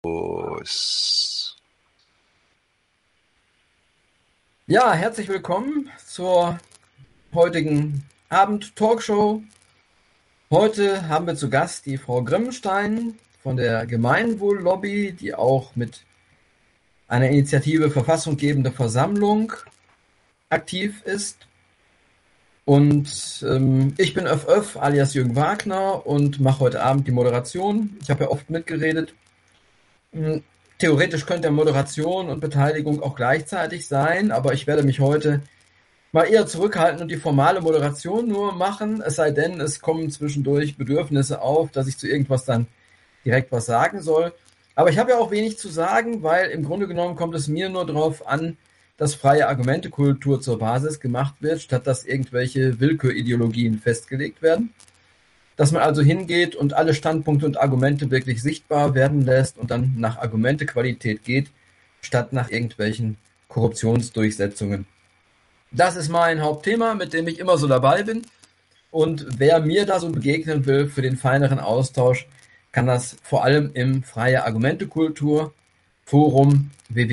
Ja, herzlich willkommen zur heutigen Abend-Talkshow. Heute haben wir zu Gast die Frau Grimmenstein von der Gemeinwohl-Lobby, die auch mit einer Initiative Verfassunggebende Versammlung aktiv ist. Und ich bin Öff alias Jürgen Wagner und mache heute Abend die Moderation. Ich habe ja oft mitgeredet. Theoretisch könnte ja Moderation und Beteiligung auch gleichzeitig sein, aber ich werde mich heute mal eher zurückhalten und die formale Moderation nur machen, es sei denn, es kommen zwischendurch Bedürfnisse auf, dass ich zu irgendwas dann direkt was sagen soll. Aber ich habe ja auch wenig zu sagen, weil im Grunde genommen kommt es mir nur darauf an, dass freie Argumentekultur zur Basis gemacht wird, statt dass irgendwelche Willkürideologien festgelegt werden. Dass man also hingeht und alle Standpunkte und Argumente wirklich sichtbar werden lässt und dann nach Argumentequalität geht, statt nach irgendwelchen Korruptionsdurchsetzungen. Das ist mein Hauptthema, mit dem ich immer so dabei bin. Und wer mir da so begegnen will für den feineren Austausch, kann das vor allem im Freie Argumentekultur Forum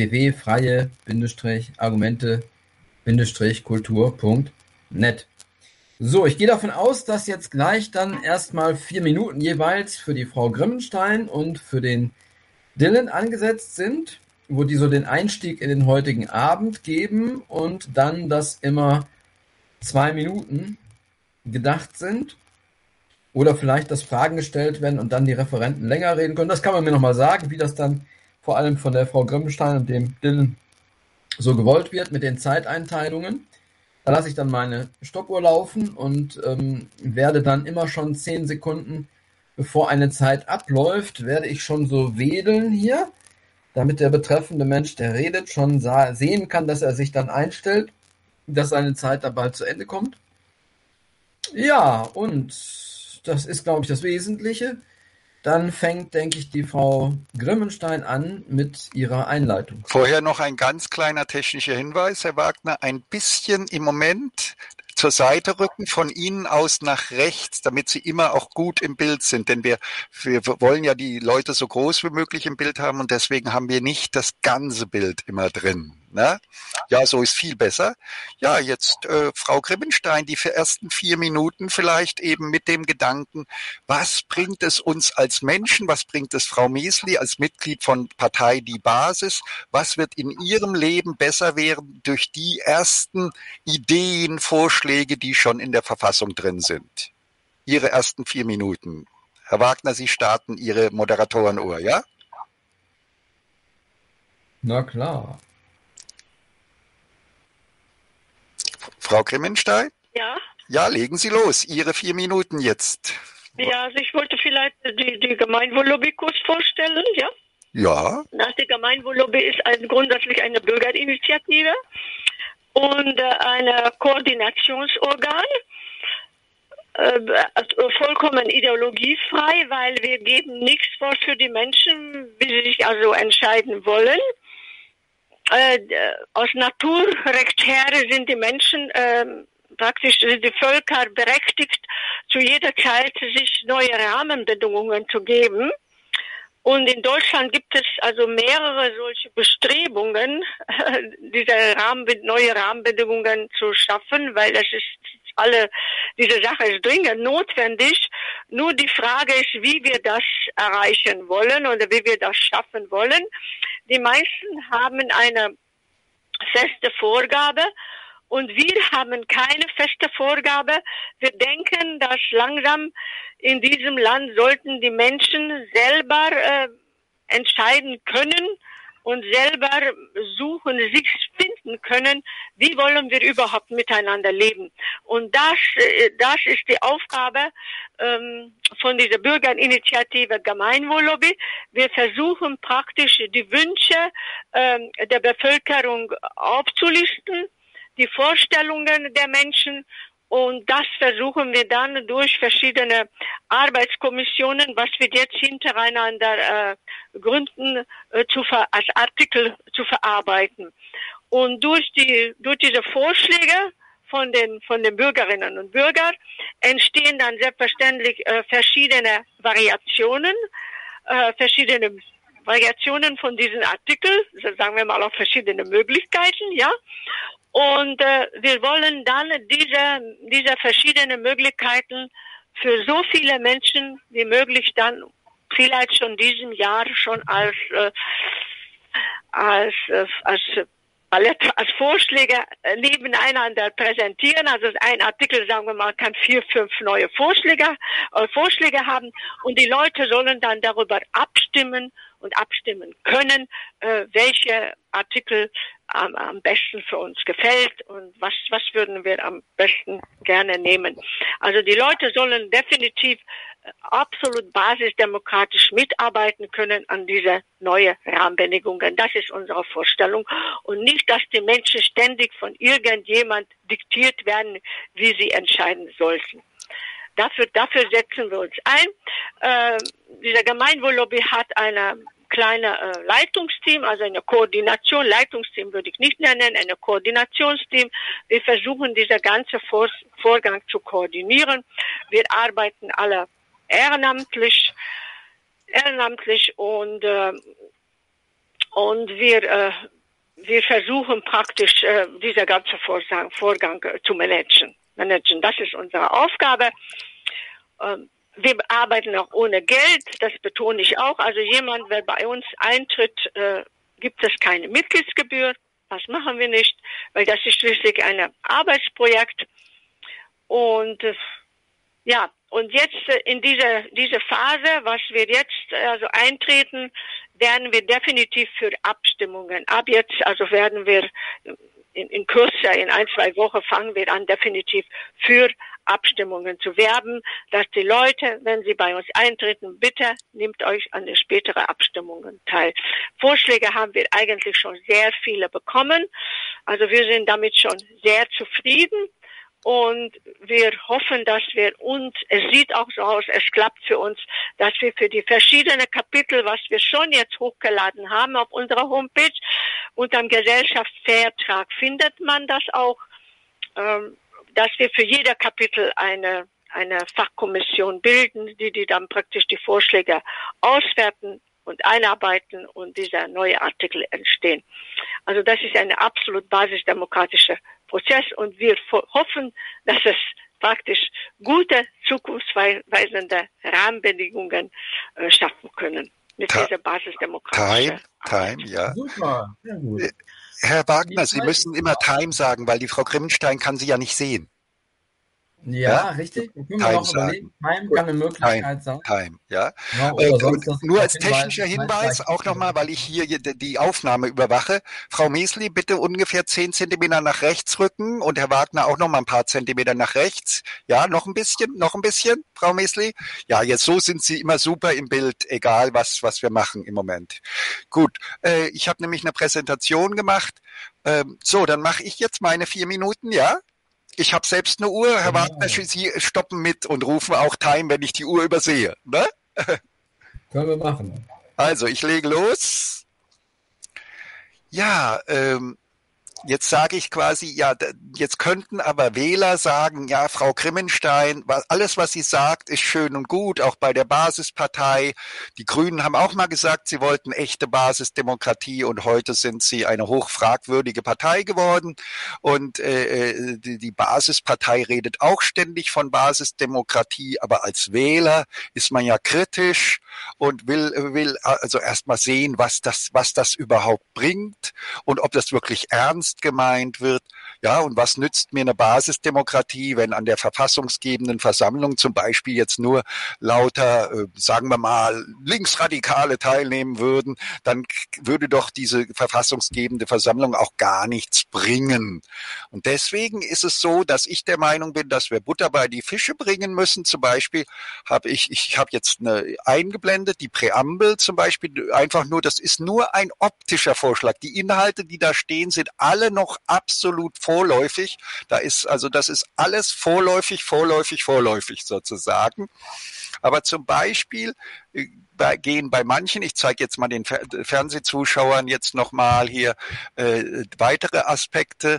www.freie-argumente-kultur.net. So, ich gehe davon aus, dass jetzt gleich dann erstmal 4 Minuten jeweils für die Frau Grimmenstein und für den Dylan angesetzt sind, wo die so den Einstieg in den heutigen Abend geben und dann, dass immer 2 Minuten gedacht sind oder vielleicht, dass Fragen gestellt werden und dann die Referenten länger reden können. Das kann man mir nochmal sagen, wie das dann vor allem von der Frau Grimmenstein und dem Dylan so gewollt wird mit den Zeiteinteilungen. Da lasse ich dann meine Stoppuhr laufen und werde dann immer schon 10 Sekunden, bevor eine Zeit abläuft, werde ich schon so wedeln hier, damit der betreffende Mensch, der redet, schon sehen kann, dass er sich dann einstellt, dass seine Zeit dann bald zu Ende kommt. Ja, und das ist, glaube ich, das Wesentliche. Dann fängt, denke ich, die Frau Grimmenstein an mit ihrer Einleitung. Vorher noch ein ganz kleiner technischer Hinweis, Herr Wagner. Ein bisschen im Moment zur Seite rücken, von Ihnen aus nach rechts, damit Sie immer auch gut im Bild sind. Denn wir wollen ja die Leute so groß wie möglich im Bild haben und deswegen haben wir nicht das ganze Bild immer drin. Ne? Ja, so ist viel besser. Ja, jetzt Frau Grimmenstein, die ersten 4 Minuten vielleicht eben mit dem Gedanken, was bringt es uns als Menschen, was bringt es Frau Mesli als Mitglied von Partei Die Basis, was wird in ihrem Leben besser werden durch die ersten Ideen, Vorschläge, die schon in der Verfassung drin sind. Ihre ersten 4 Minuten. Herr Wagner, Sie starten Ihre Moderatorenuhr, ja? Na klar. Frau Grimmenstein? Ja? Ja, legen Sie los. Ihre 4 Minuten jetzt. Ja, also ich wollte vielleicht die Gemeinwohl-Lobby kurz vorstellen, ja? Ja. Die Gemeinwohl-Lobby ist grundsätzlich eine Bürgerinitiative und ein Koordinationsorgan, vollkommen ideologiefrei, weil wir geben nichts vor für die Menschen, wie sie sich also entscheiden wollen. Aus Naturrecht her sind die Menschen praktisch sind die Völker berechtigt, zu jeder Zeit sich neue Rahmenbedingungen zu geben. Und in Deutschland gibt es also mehrere solche Bestrebungen, neue Rahmenbedingungen zu schaffen, weil diese Sache ist dringend notwendig. Nur die Frage ist, wie wir das erreichen wollen oder wie wir das schaffen wollen. Die meisten haben eine feste Vorgabe und wir haben keine feste Vorgabe. Wir denken, dass langsam in diesem Land sollten die Menschen selber entscheiden können und selber suchen, sich finden können, wie wollen wir überhaupt miteinander leben. Und das ist die Aufgabe von dieser Bürgerinitiative Gemeinwohl-Lobby. Wir versuchen praktisch die Wünsche der Bevölkerung aufzulisten, die Vorstellungen der Menschen, und das versuchen wir dann durch verschiedene Arbeitskommissionen, was wir jetzt hintereinander gründen, als Artikel zu verarbeiten. Und durch diese Vorschläge von den Bürgerinnen und Bürgern entstehen dann selbstverständlich verschiedene Variationen, verschiedene Variationen von diesen Artikeln, sagen wir mal auch verschiedene Möglichkeiten, ja. Und wir wollen dann diese verschiedenen Möglichkeiten für so viele Menschen wie möglich dann vielleicht schon diesem Jahr schon als Vorschläge nebeneinander präsentieren. Also ein Artikel, sagen wir mal, kann 4, 5 neue Vorschläge haben und die Leute sollen dann darüber abstimmen und abstimmen können, welche Artikel am besten für uns gefällt und was würden wir am besten gerne nehmen. Also die Leute sollen definitiv absolut basisdemokratisch mitarbeiten können an diese neue Rahmenbedingungen. Das ist unsere Vorstellung und nicht, dass die Menschen ständig von irgendjemand diktiert werden, wie sie entscheiden sollten. Dafür setzen wir uns ein. Dieser Gemeinwohl-Lobby hat eine kleine Leitungsteam, also eine Koordination. Leitungsteam würde ich nicht nennen, eine Koordinationsteam. Wir versuchen, dieser ganze Vorgang zu koordinieren. Wir arbeiten alle ehrenamtlich und wir versuchen praktisch dieser ganze Vorgang zu managen. Das ist unsere Aufgabe. Wir arbeiten auch ohne Geld, das betone ich auch. Also jemand, wer bei uns eintritt, gibt es keine Mitgliedsgebühr. Das machen wir nicht, weil das ist schließlich ein Arbeitsprojekt. Und und jetzt in diese Phase, was wir jetzt also eintreten, werden wir definitiv für Abstimmungen. Ab jetzt also werden wir in Kürze, in 1, 2 Wochen fangen wir an, definitiv für Abstimmungen zu werben, dass die Leute, wenn sie bei uns eintreten, bitte nehmt euch an den späteren Abstimmungen teil. Vorschläge haben wir eigentlich schon sehr viele bekommen. Also wir sind damit schon sehr zufrieden. Und wir hoffen, dass es sieht auch so aus, es klappt für uns, dass wir für die verschiedenen Kapitel, was wir schon jetzt hochgeladen haben auf unserer Homepage, unterm Gesellschaftsvertrag findet man das auch, dass wir für jeder Kapitel eine Fachkommission bilden, die dann praktisch die Vorschläge auswerten und einarbeiten und dieser neue Artikel entstehen. Also das ist eine absolut basisdemokratische Prozess und wir hoffen, dass es praktisch gute, zukunftsweisende Rahmenbedingungen schaffen können mit dieser basisdemokratischen Time, ja. Super, sehr gut. Herr Wagner, Sie müssen immer Time sagen, weil die Frau Grimmenstein kann Sie ja nicht sehen. Ja, richtig. Da können wir noch überlegen. Time kann eine Möglichkeit sein. Time, ja. Genau, nur als technischer Hinweis auch nochmal, weil ich hier die Aufnahme überwache. Frau Mesli, bitte ungefähr 10 Zentimeter nach rechts rücken und Herr Wagner auch nochmal ein paar Zentimeter nach rechts. Ja, noch ein bisschen, Frau Mesli. Ja, jetzt so sind Sie immer super im Bild, egal was wir machen im Moment. Gut, ich habe nämlich eine Präsentation gemacht. So, dann mache ich jetzt meine 4 Minuten, ja? Ich habe selbst eine Uhr, Herr Wagner, Sie stoppen mit und rufen auch Time, wenn ich die Uhr übersehe. Ne? Können wir machen. Also, ich lege los. Ja, jetzt sage ich quasi, ja, jetzt könnten aber Wähler sagen, ja, Frau Grimmenstein, alles, was sie sagt, ist schön und gut, auch bei der Basispartei. Die Grünen haben auch mal gesagt, sie wollten echte Basisdemokratie und heute sind sie eine hochfragwürdige Partei geworden. Und die Basispartei redet auch ständig von Basisdemokratie, aber als Wähler ist man ja kritisch und will also erstmal sehen, was das überhaupt bringt und ob das wirklich ernst gemeint wird. Ja, und was nützt mir eine Basisdemokratie, wenn an der verfassungsgebenden Versammlung zum Beispiel jetzt nur lauter, sagen wir mal, Linksradikale teilnehmen würden, dann würde doch diese verfassungsgebende Versammlung auch gar nichts bringen. Und deswegen ist es so, dass ich der Meinung bin, dass wir Butter bei die Fische bringen müssen. Zum Beispiel habe ich habe jetzt eingeblendet, die Präambel zum Beispiel, einfach nur, das ist nur ein optischer Vorschlag. Die Inhalte, die da stehen, sind alle noch absolut vorläufig. Das ist alles vorläufig sozusagen. Aber zum Beispiel gehen bei manchen, ich zeige jetzt mal den Fernsehzuschauern jetzt nochmal hier weitere Aspekte.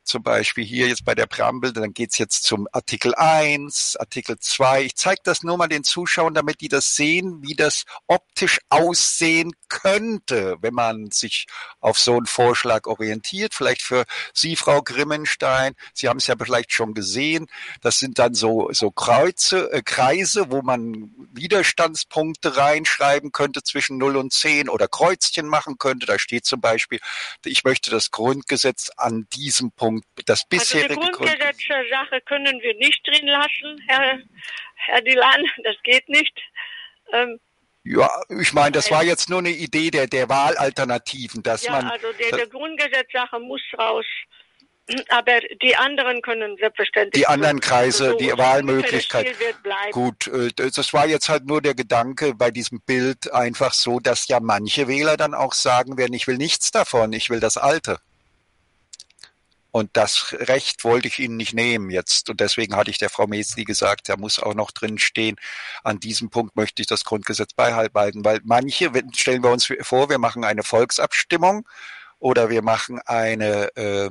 zum Beispiel hier jetzt bei der Präambel, dann geht's jetzt zum Artikel 1, Artikel 2. Ich zeige das nur mal den Zuschauern, damit die das sehen, wie das optisch aussehen könnte, wenn man sich auf so einen Vorschlag orientiert. Vielleicht für Sie, Frau Grimmenstein, Sie haben es ja vielleicht schon gesehen, das sind dann so Kreise, wo man Widerstandspunkte reinschreiben könnte zwischen 0 und 10 oder Kreuzchen machen könnte. Da steht zum Beispiel, ich möchte das Grundgesetz an diesem Punkt, das bisherige Also die Grundgesetzsache können wir nicht drin lassen, Herr Dilan, das geht nicht. Ja, ich meine, das war jetzt nur eine Idee der Wahlalternativen, dass ja, man... also der Grundgesetzsache muss raus, aber die anderen können selbstverständlich... Die anderen Kreise, also die Wahlmöglichkeit. Gut, das war jetzt halt nur der Gedanke bei diesem Bild einfach so, dass ja manche Wähler dann auch sagen werden, ich will nichts davon, ich will das Alte. Und das Recht wollte ich Ihnen nicht nehmen jetzt. Und deswegen hatte ich der Frau Mesli gesagt, da muss auch noch drin stehen, an diesem Punkt möchte ich das Grundgesetz beibehalten. Weil manche, stellen wir uns vor, wir machen eine Volksabstimmung oder wir machen eine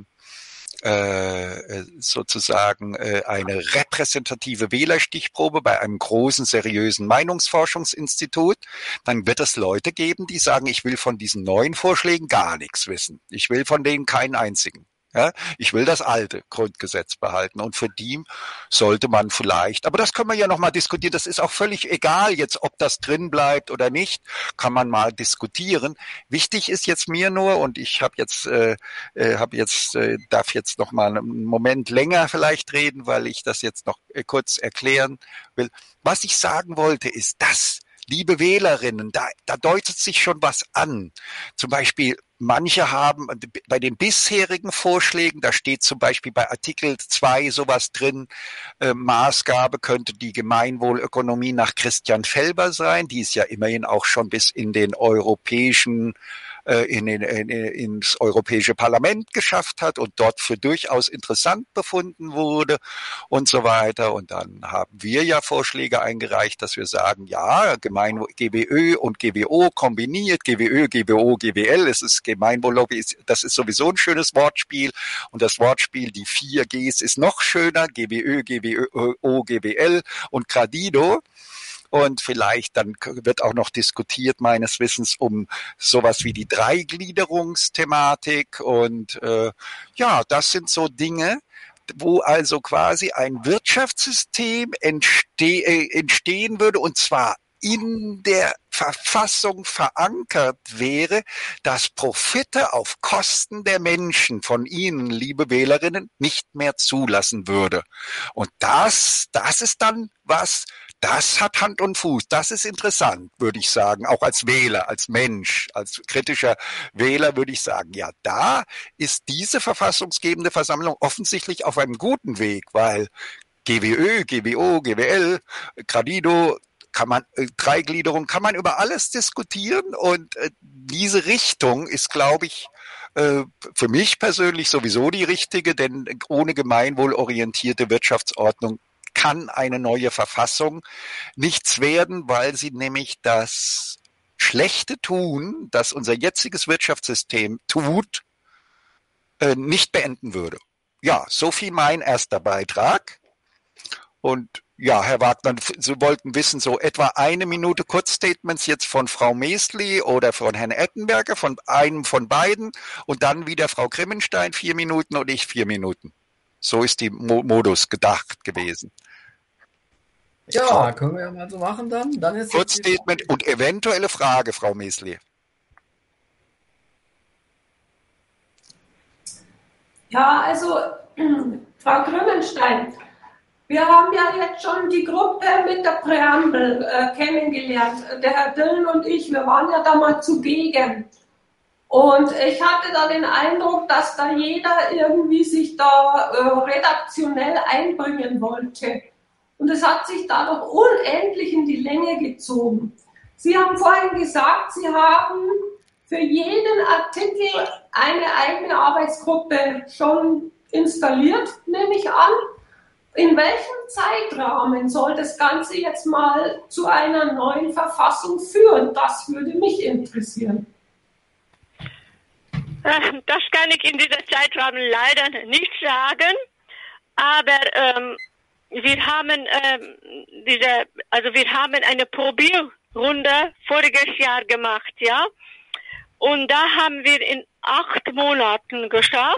sozusagen eine repräsentative Wählerstichprobe bei einem großen, seriösen Meinungsforschungsinstitut, dann wird es Leute geben, die sagen, ich will von diesen neuen Vorschlägen gar nichts wissen. Ich will von denen keinen einzigen. Ja, ich will das alte Grundgesetz behalten und für die sollte man vielleicht, aber das können wir ja nochmal diskutieren, das ist auch völlig egal jetzt, ob das drin bleibt oder nicht, kann man mal diskutieren. Wichtig ist jetzt mir nur, und ich darf jetzt noch mal einen Moment länger vielleicht reden, weil ich das jetzt noch kurz erklären will. Was ich sagen wollte ist, dass, liebe Wählerinnen, da deutet sich schon was an. Zum Beispiel, manche haben bei den bisherigen Vorschlägen, da steht zum Beispiel bei Artikel 2 sowas drin, Maßgabe könnte die Gemeinwohlökonomie nach Christian Felber sein, die es ja immerhin auch schon bis in den ins Europäische Parlament geschafft hat und dort für durchaus interessant befunden wurde und so weiter. Und dann haben wir ja Vorschläge eingereicht, dass wir sagen, ja, GWÖ und GWO kombiniert, GWÖ, GWO, GWL, es ist Gemeinwohllobby, das ist sowieso ein schönes Wortspiel und das Wortspiel, die 4 Gs ist noch schöner, GWÖ, GWO, GWL und Gradido. Und vielleicht dann wird auch noch diskutiert, meines Wissens, um sowas wie die Dreigliederungsthematik. Und ja, das sind so Dinge, wo also quasi ein Wirtschaftssystem entstehen würde, und zwar in der Verfassung verankert wäre, dass Profite auf Kosten der Menschen von Ihnen, liebe Wählerinnen, nicht mehr zulassen würde. Und das ist dann was, das hat Hand und Fuß. Das ist interessant, würde ich sagen. Auch als Wähler, als Mensch, als kritischer Wähler würde ich sagen, ja, da ist diese verfassungsgebende Versammlung offensichtlich auf einem guten Weg, weil GWÖ, GWO, GWL, Gradido, Dreigliederung, kann man über alles diskutieren, und diese Richtung ist, glaube ich, für mich persönlich sowieso die richtige, denn ohne gemeinwohlorientierte Wirtschaftsordnung kann eine neue Verfassung nichts werden, weil sie nämlich das schlechte Tun, das unser jetziges Wirtschaftssystem tut, nicht beenden würde. Ja, so viel mein erster Beitrag. Und ja, Herr Wagner, Sie wollten wissen, so etwa 1 Minute Kurzstatements jetzt von Frau Mesli oder von Herrn Ettenberger, von einem von beiden, und dann wieder Frau Grimmenstein 4 Minuten und ich 4 Minuten. So ist die Modus gedacht gewesen. Ja, können wir ja mal so machen dann. Dann ist Kurzstatement und eventuelle Frage, Frau Mesli. Ja, also Frau Grimmenstein, wir haben ja jetzt schon die Gruppe mit der Präambel kennengelernt. Der Herr Dillen und ich, wir waren ja da mal zugegen. Und ich hatte da den Eindruck, dass da jeder irgendwie sich da redaktionell einbringen wollte. Und es hat sich dadurch unendlich in die Länge gezogen. Sie haben vorhin gesagt, Sie haben für jeden Artikel eine eigene Arbeitsgruppe schon installiert, nehme ich an. In welchem Zeitrahmen soll das Ganze jetzt mal zu einer neuen Verfassung führen? Das würde mich interessieren. Das kann ich in dieser Zeitraum leider nicht sagen, aber wir haben wir haben eine Probierrunde voriges Jahr gemacht, ja, und da haben wir in 8 Monaten geschafft.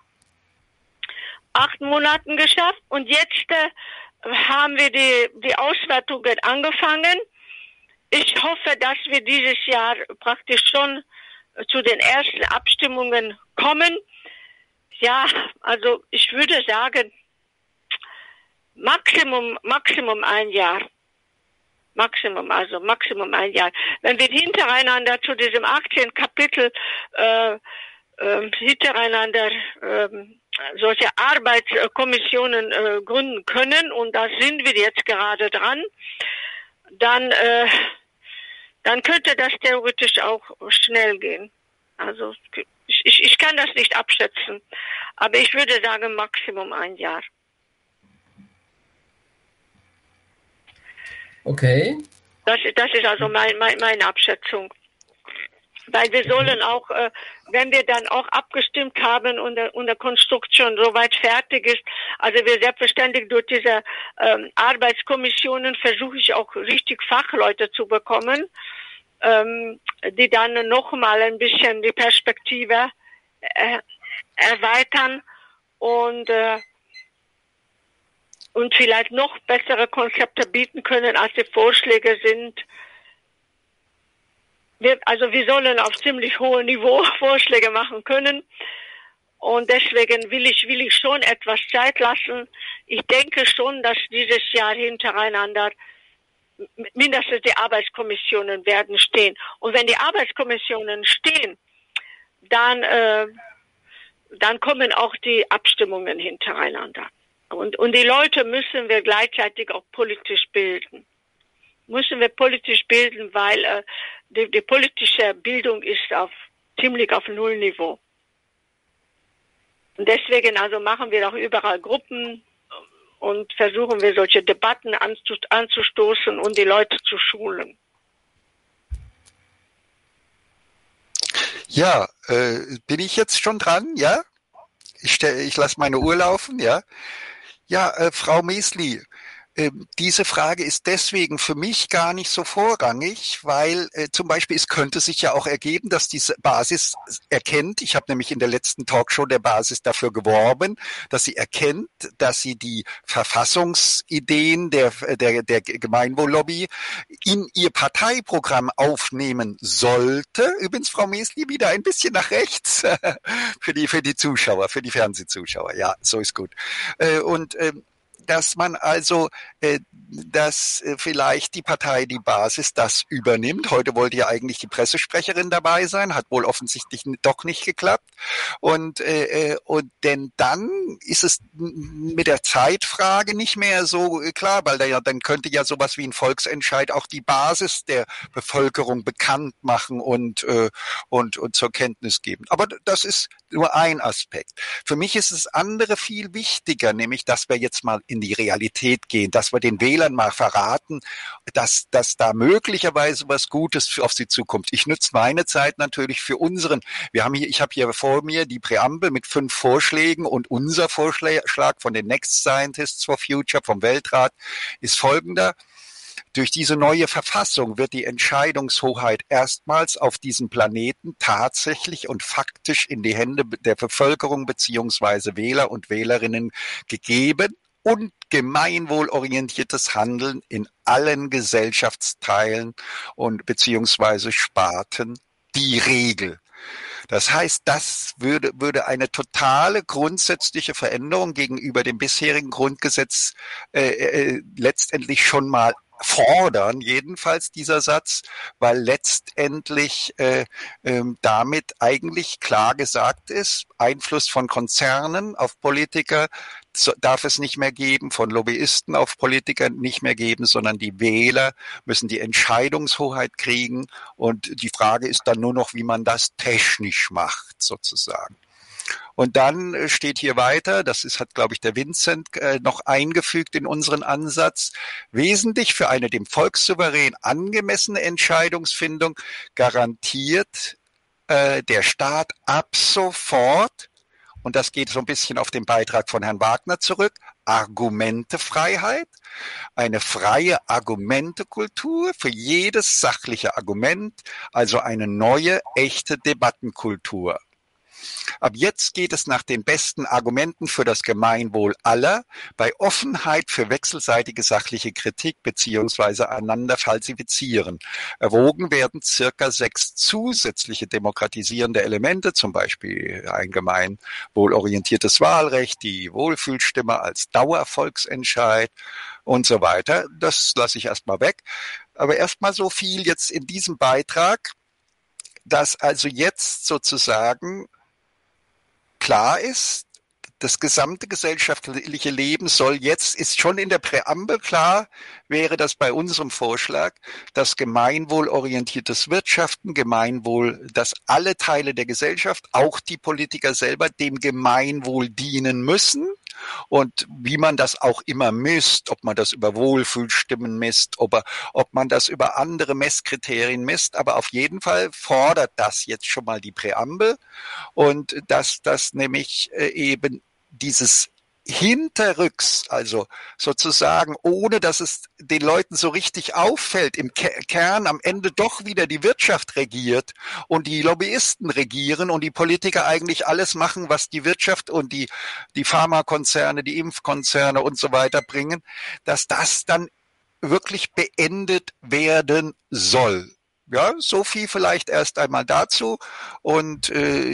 8 Monaten geschafft und jetzt haben wir die Auswertungen angefangen. Ich hoffe, dass wir dieses Jahr praktisch schon zu den ersten Abstimmungen kommen. Ja, also ich würde sagen, Maximum 1 Jahr. Maximum 1 Jahr. Wenn wir hintereinander zu diesem 18 Kapitel hintereinander solche Arbeitskommissionen gründen können, und da sind wir jetzt gerade dran, dann könnte das theoretisch auch schnell gehen. Also ich kann das nicht abschätzen, aber ich würde sagen Maximum 1 Jahr. Okay. Das ist also meine Abschätzung. Weil wir sollen auch, wenn wir dann auch abgestimmt haben und der Konstruktion soweit fertig ist, also wir selbstverständlich durch diese Arbeitskommissionen versuche ich auch richtig Fachleute zu bekommen, die dann nochmal ein bisschen die Perspektive erweitern und vielleicht noch bessere Konzepte bieten können, als die Vorschläge sind. Wir sollen auf ziemlich hohem Niveau Vorschläge machen können. Und deswegen will ich schon etwas Zeit lassen. Ich denke schon, dass dieses Jahr hintereinander mindestens die Arbeitskommissionen werden stehen. Und wenn die Arbeitskommissionen stehen, dann kommen auch die Abstimmungen hintereinander. Und die Leute müssen wir gleichzeitig auch politisch bilden. Weil die politische Bildung ist ziemlich auf Nullniveau. Und deswegen machen wir auch überall Gruppen und versuchen wir solche Debatten anzustoßen und die Leute zu schulen. Ja, bin ich jetzt schon dran, ja? Ich lasse meine Uhr laufen, ja? Ja, Frau Mesli, diese Frage ist deswegen für mich gar nicht so vorrangig, weil zum Beispiel es könnte sich ja auch ergeben, dass diese Basis erkennt, ich habe nämlich in der letzten Talkshow der Basis dafür geworben, dass sie erkennt, dass sie die Verfassungsideen der Gemeinwohllobby in ihr Parteiprogramm aufnehmen sollte. Übrigens, Frau Mesli, wieder ein bisschen nach rechts für die Zuschauer, für die Fernsehzuschauer. Ja, so ist gut. Dass man also, dass vielleicht die Partei, die Basis, das übernimmt. Heute wollte ja eigentlich die Pressesprecherin dabei sein, hat wohl offensichtlich doch nicht geklappt. Und denn dann ist es mit der Zeitfrage nicht mehr so klar, weil dann könnte ja sowas wie ein Volksentscheid auch die Basis der Bevölkerung bekannt machen und zur Kenntnis geben. Aber das ist nur ein Aspekt. Für mich ist das andere viel wichtiger, nämlich, dass wir jetzt mal in die Realität gehen, dass wir den Wählern mal verraten, dass da möglicherweise was Gutes auf sie zukommt. Ich nutze meine Zeit natürlich für ich habe hier vor mir die Präambel mit 5 Vorschlägen und unser Vorschlag von den Next Scientists for Future vom Weltrat ist folgender. Durch diese neue Verfassung wird die Entscheidungshoheit erstmals auf diesem Planeten tatsächlich und faktisch in die Hände der Bevölkerung beziehungsweise Wähler und Wählerinnen gegeben und gemeinwohlorientiertes Handeln in allen Gesellschaftsteilen und beziehungsweise Sparten die Regel. Das heißt, das würde eine totale grundsätzliche Veränderung gegenüber dem bisherigen Grundgesetz letztendlich schon mal fordern, jedenfalls dieser Satz, weil letztendlich damit eigentlich klar gesagt ist, Einfluss von Konzernen auf Politiker darf es nicht mehr geben, von Lobbyisten auf Politiker nicht mehr geben, sondern die Wähler müssen die Entscheidungshoheit kriegen und die Frage ist dann nur noch, wie man das technisch macht, sozusagen. Und dann steht hier weiter, hat, glaube ich, der Vincent noch eingefügt in unseren Ansatz, wesentlich für eine dem Volkssouverän angemessene Entscheidungsfindung garantiert der Staat ab sofort, und das geht so ein bisschen auf den Beitrag von Herrn Wagner zurück, Argumentefreiheit, eine freie Argumentekultur für jedes sachliche Argument, also eine neue, echte Debattenkultur. Ab jetzt geht es nach den besten Argumenten für das Gemeinwohl aller, bei Offenheit für wechselseitige sachliche Kritik beziehungsweise einander falsifizieren. Erwogen werden circa 6 zusätzliche demokratisierende Elemente, zum Beispiel ein gemeinwohlorientiertes Wahlrecht, die Wohlfühlstimme als Dauervolksentscheid und so weiter. Das lasse ich erstmal weg. Aber erstmal so viel jetzt in diesem Beitrag, dass also jetzt sozusagen klar ist, das gesamte gesellschaftliche Leben ist schon in der Präambel klar, wäre das bei unserem Vorschlag, dass gemeinwohlorientiertes Wirtschaften, Gemeinwohl, dass alle Teile der Gesellschaft, auch die Politiker selber, dem Gemeinwohl dienen müssen. Und wie man das auch immer misst, ob man das über Wohlfühlstimmen misst, ob man das über andere Messkriterien misst, aber auf jeden Fall fordert das jetzt schon mal die Präambel und dass das nämlich eben dieses hinterrücks, also sozusagen, ohne dass es den Leuten so richtig auffällt, im Kern am Ende doch wieder die Wirtschaft regiert und die Lobbyisten regieren und die Politiker eigentlich alles machen, was die Wirtschaft und die Pharmakonzerne, die Impfkonzerne und so weiter bringen, dass das dann wirklich beendet werden soll. Ja, so viel vielleicht erst einmal dazu und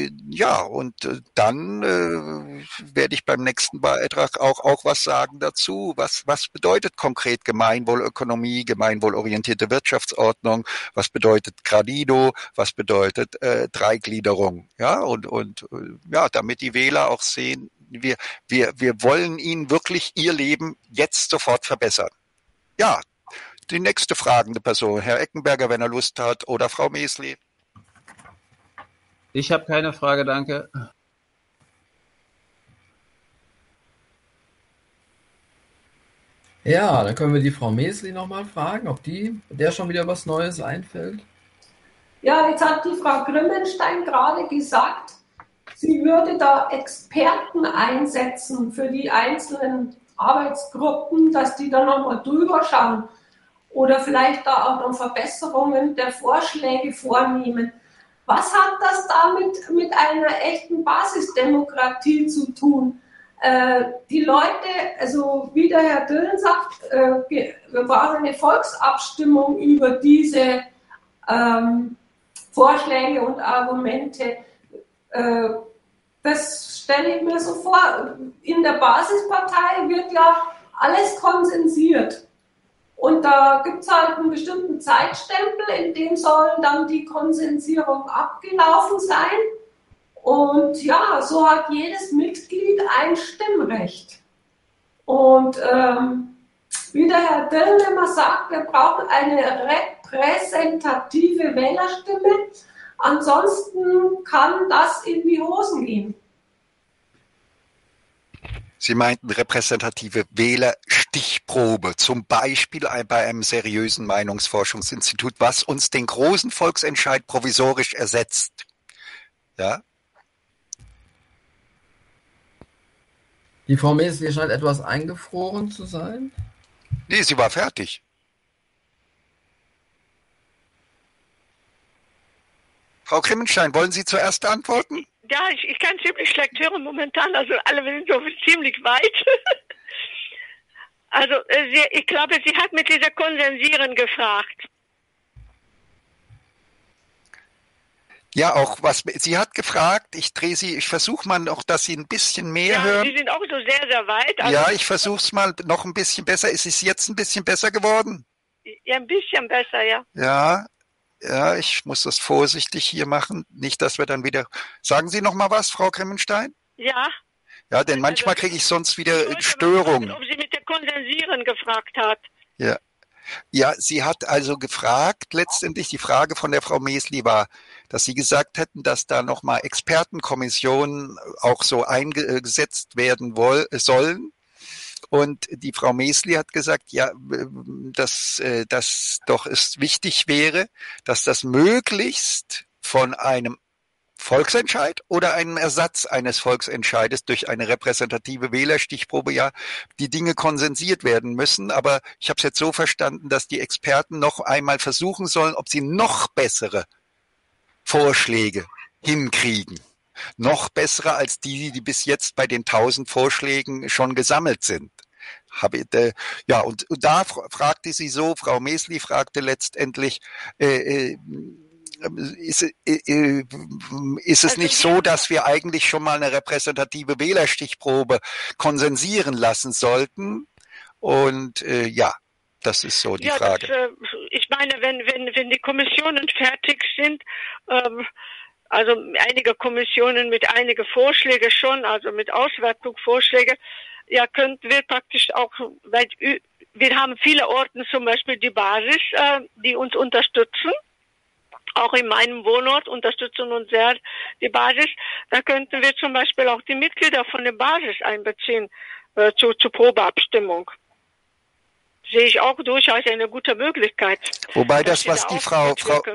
dann werde ich beim nächsten Beitrag auch was sagen dazu. Was bedeutet konkret Gemeinwohlökonomie, gemeinwohlorientierte Wirtschaftsordnung? Was bedeutet Gradido? Was bedeutet Dreigliederung? Ja, und damit die Wähler auch sehen, wir wollen ihnen wirklich ihr Leben jetzt sofort verbessern. Ja. Die nächste fragende Person, Herr Eckenberger, wenn er Lust hat, oder Frau Mesli. Ich habe keine Frage, danke. Ja, dann können wir die Frau Mesli nochmal fragen, ob der schon wieder was Neues einfällt. Ja, jetzt hat die Frau Grimmenstein gerade gesagt, sie würde da Experten einsetzen für die einzelnen Arbeitsgruppen, dass die da nochmal drüber schauen. Oder vielleicht da auch noch Verbesserungen der Vorschläge vornehmen. Was hat das damit mit einer echten Basisdemokratie zu tun? Die Leute, also wie der Herr Düllen sagt, wir brauchen eine Volksabstimmung über diese Vorschläge und Argumente. Das stelle ich mir so vor. In der Basispartei wird ja alles konsensiert. Und da gibt es halt einen bestimmten Zeitstempel, in dem soll dann die Konsensierung abgelaufen sein. Und ja, so hat jedes Mitglied ein Stimmrecht. Und wie der Herr Dillon immer sagt, wir brauchen eine repräsentative Wählerstimme. Ansonsten kann das in die Hosen gehen. Sie meinten repräsentative Wählerstichprobe, zum Beispiel bei einem seriösen Meinungsforschungsinstitut, was uns den großen Volksentscheid provisorisch ersetzt. Ja? Die Frau Mesli scheint etwas eingefroren zu sein. Nee, sie war fertig. Frau Grimmenstein, wollen Sie zuerst antworten? Ja, ich kann ziemlich schlecht hören momentan, also alle sind so ziemlich weit. Also ich glaube, sie hat mit dieser Konsensieren gefragt. Ja, auch sie hat gefragt, ich versuche mal noch, dass Sie ein bisschen mehr hören. Sie sind auch so sehr, sehr weit. Also ja, ich versuche es mal noch ein bisschen besser. Ist es jetzt ein bisschen besser geworden? Ja, ein bisschen besser, ja. Ja, ich muss das vorsichtig hier machen. Nicht, dass wir dann wieder... Sagen Sie noch mal was, Frau Grimmenstein? Ja. Ja, denn manchmal kriege ich sonst wieder Störungen. Ob sie mit der Konsensieren gefragt hat. Ja. Ja, sie hat also gefragt, letztendlich die Frage von der Frau Mesli war, dass Sie gesagt hätten, dass da nochmal Expertenkommissionen auch so eingesetzt werden sollen. Und die Frau Mesli hat gesagt, ja, dass das doch wichtig wäre, dass das möglichst von einem Volksentscheid oder einem Ersatz eines Volksentscheides durch eine repräsentative Wählerstichprobe ja die Dinge konsensiert werden müssen. Aber ich habe es jetzt so verstanden, dass die Experten noch einmal versuchen sollen, ob sie noch bessere Vorschläge hinkriegen. Noch bessere als die bis jetzt bei den 1000 Vorschlägen schon gesammelt sind. Ja, und da fragte sie so, Frau Mesli fragte letztendlich, ist es nicht so, dass wir eigentlich schon mal eine repräsentative Wählerstichprobe konsensieren lassen sollten? Und ja, das ist so die Frage. Ich meine, wenn die Kommissionen fertig sind, also einige Kommissionen mit einige Vorschläge schon, also mit Auswertungsvorschläge, ja, könnten wir praktisch auch, weil wir haben viele Orten, zum Beispiel die Basis, die uns unterstützen. Auch in meinem Wohnort unterstützen uns sehr die Basis. Da könnten wir zum Beispiel auch die Mitglieder von der Basis einbeziehen zur Probeabstimmung. Sehe ich auch durchaus eine gute Möglichkeit. Wobei das, was die Frau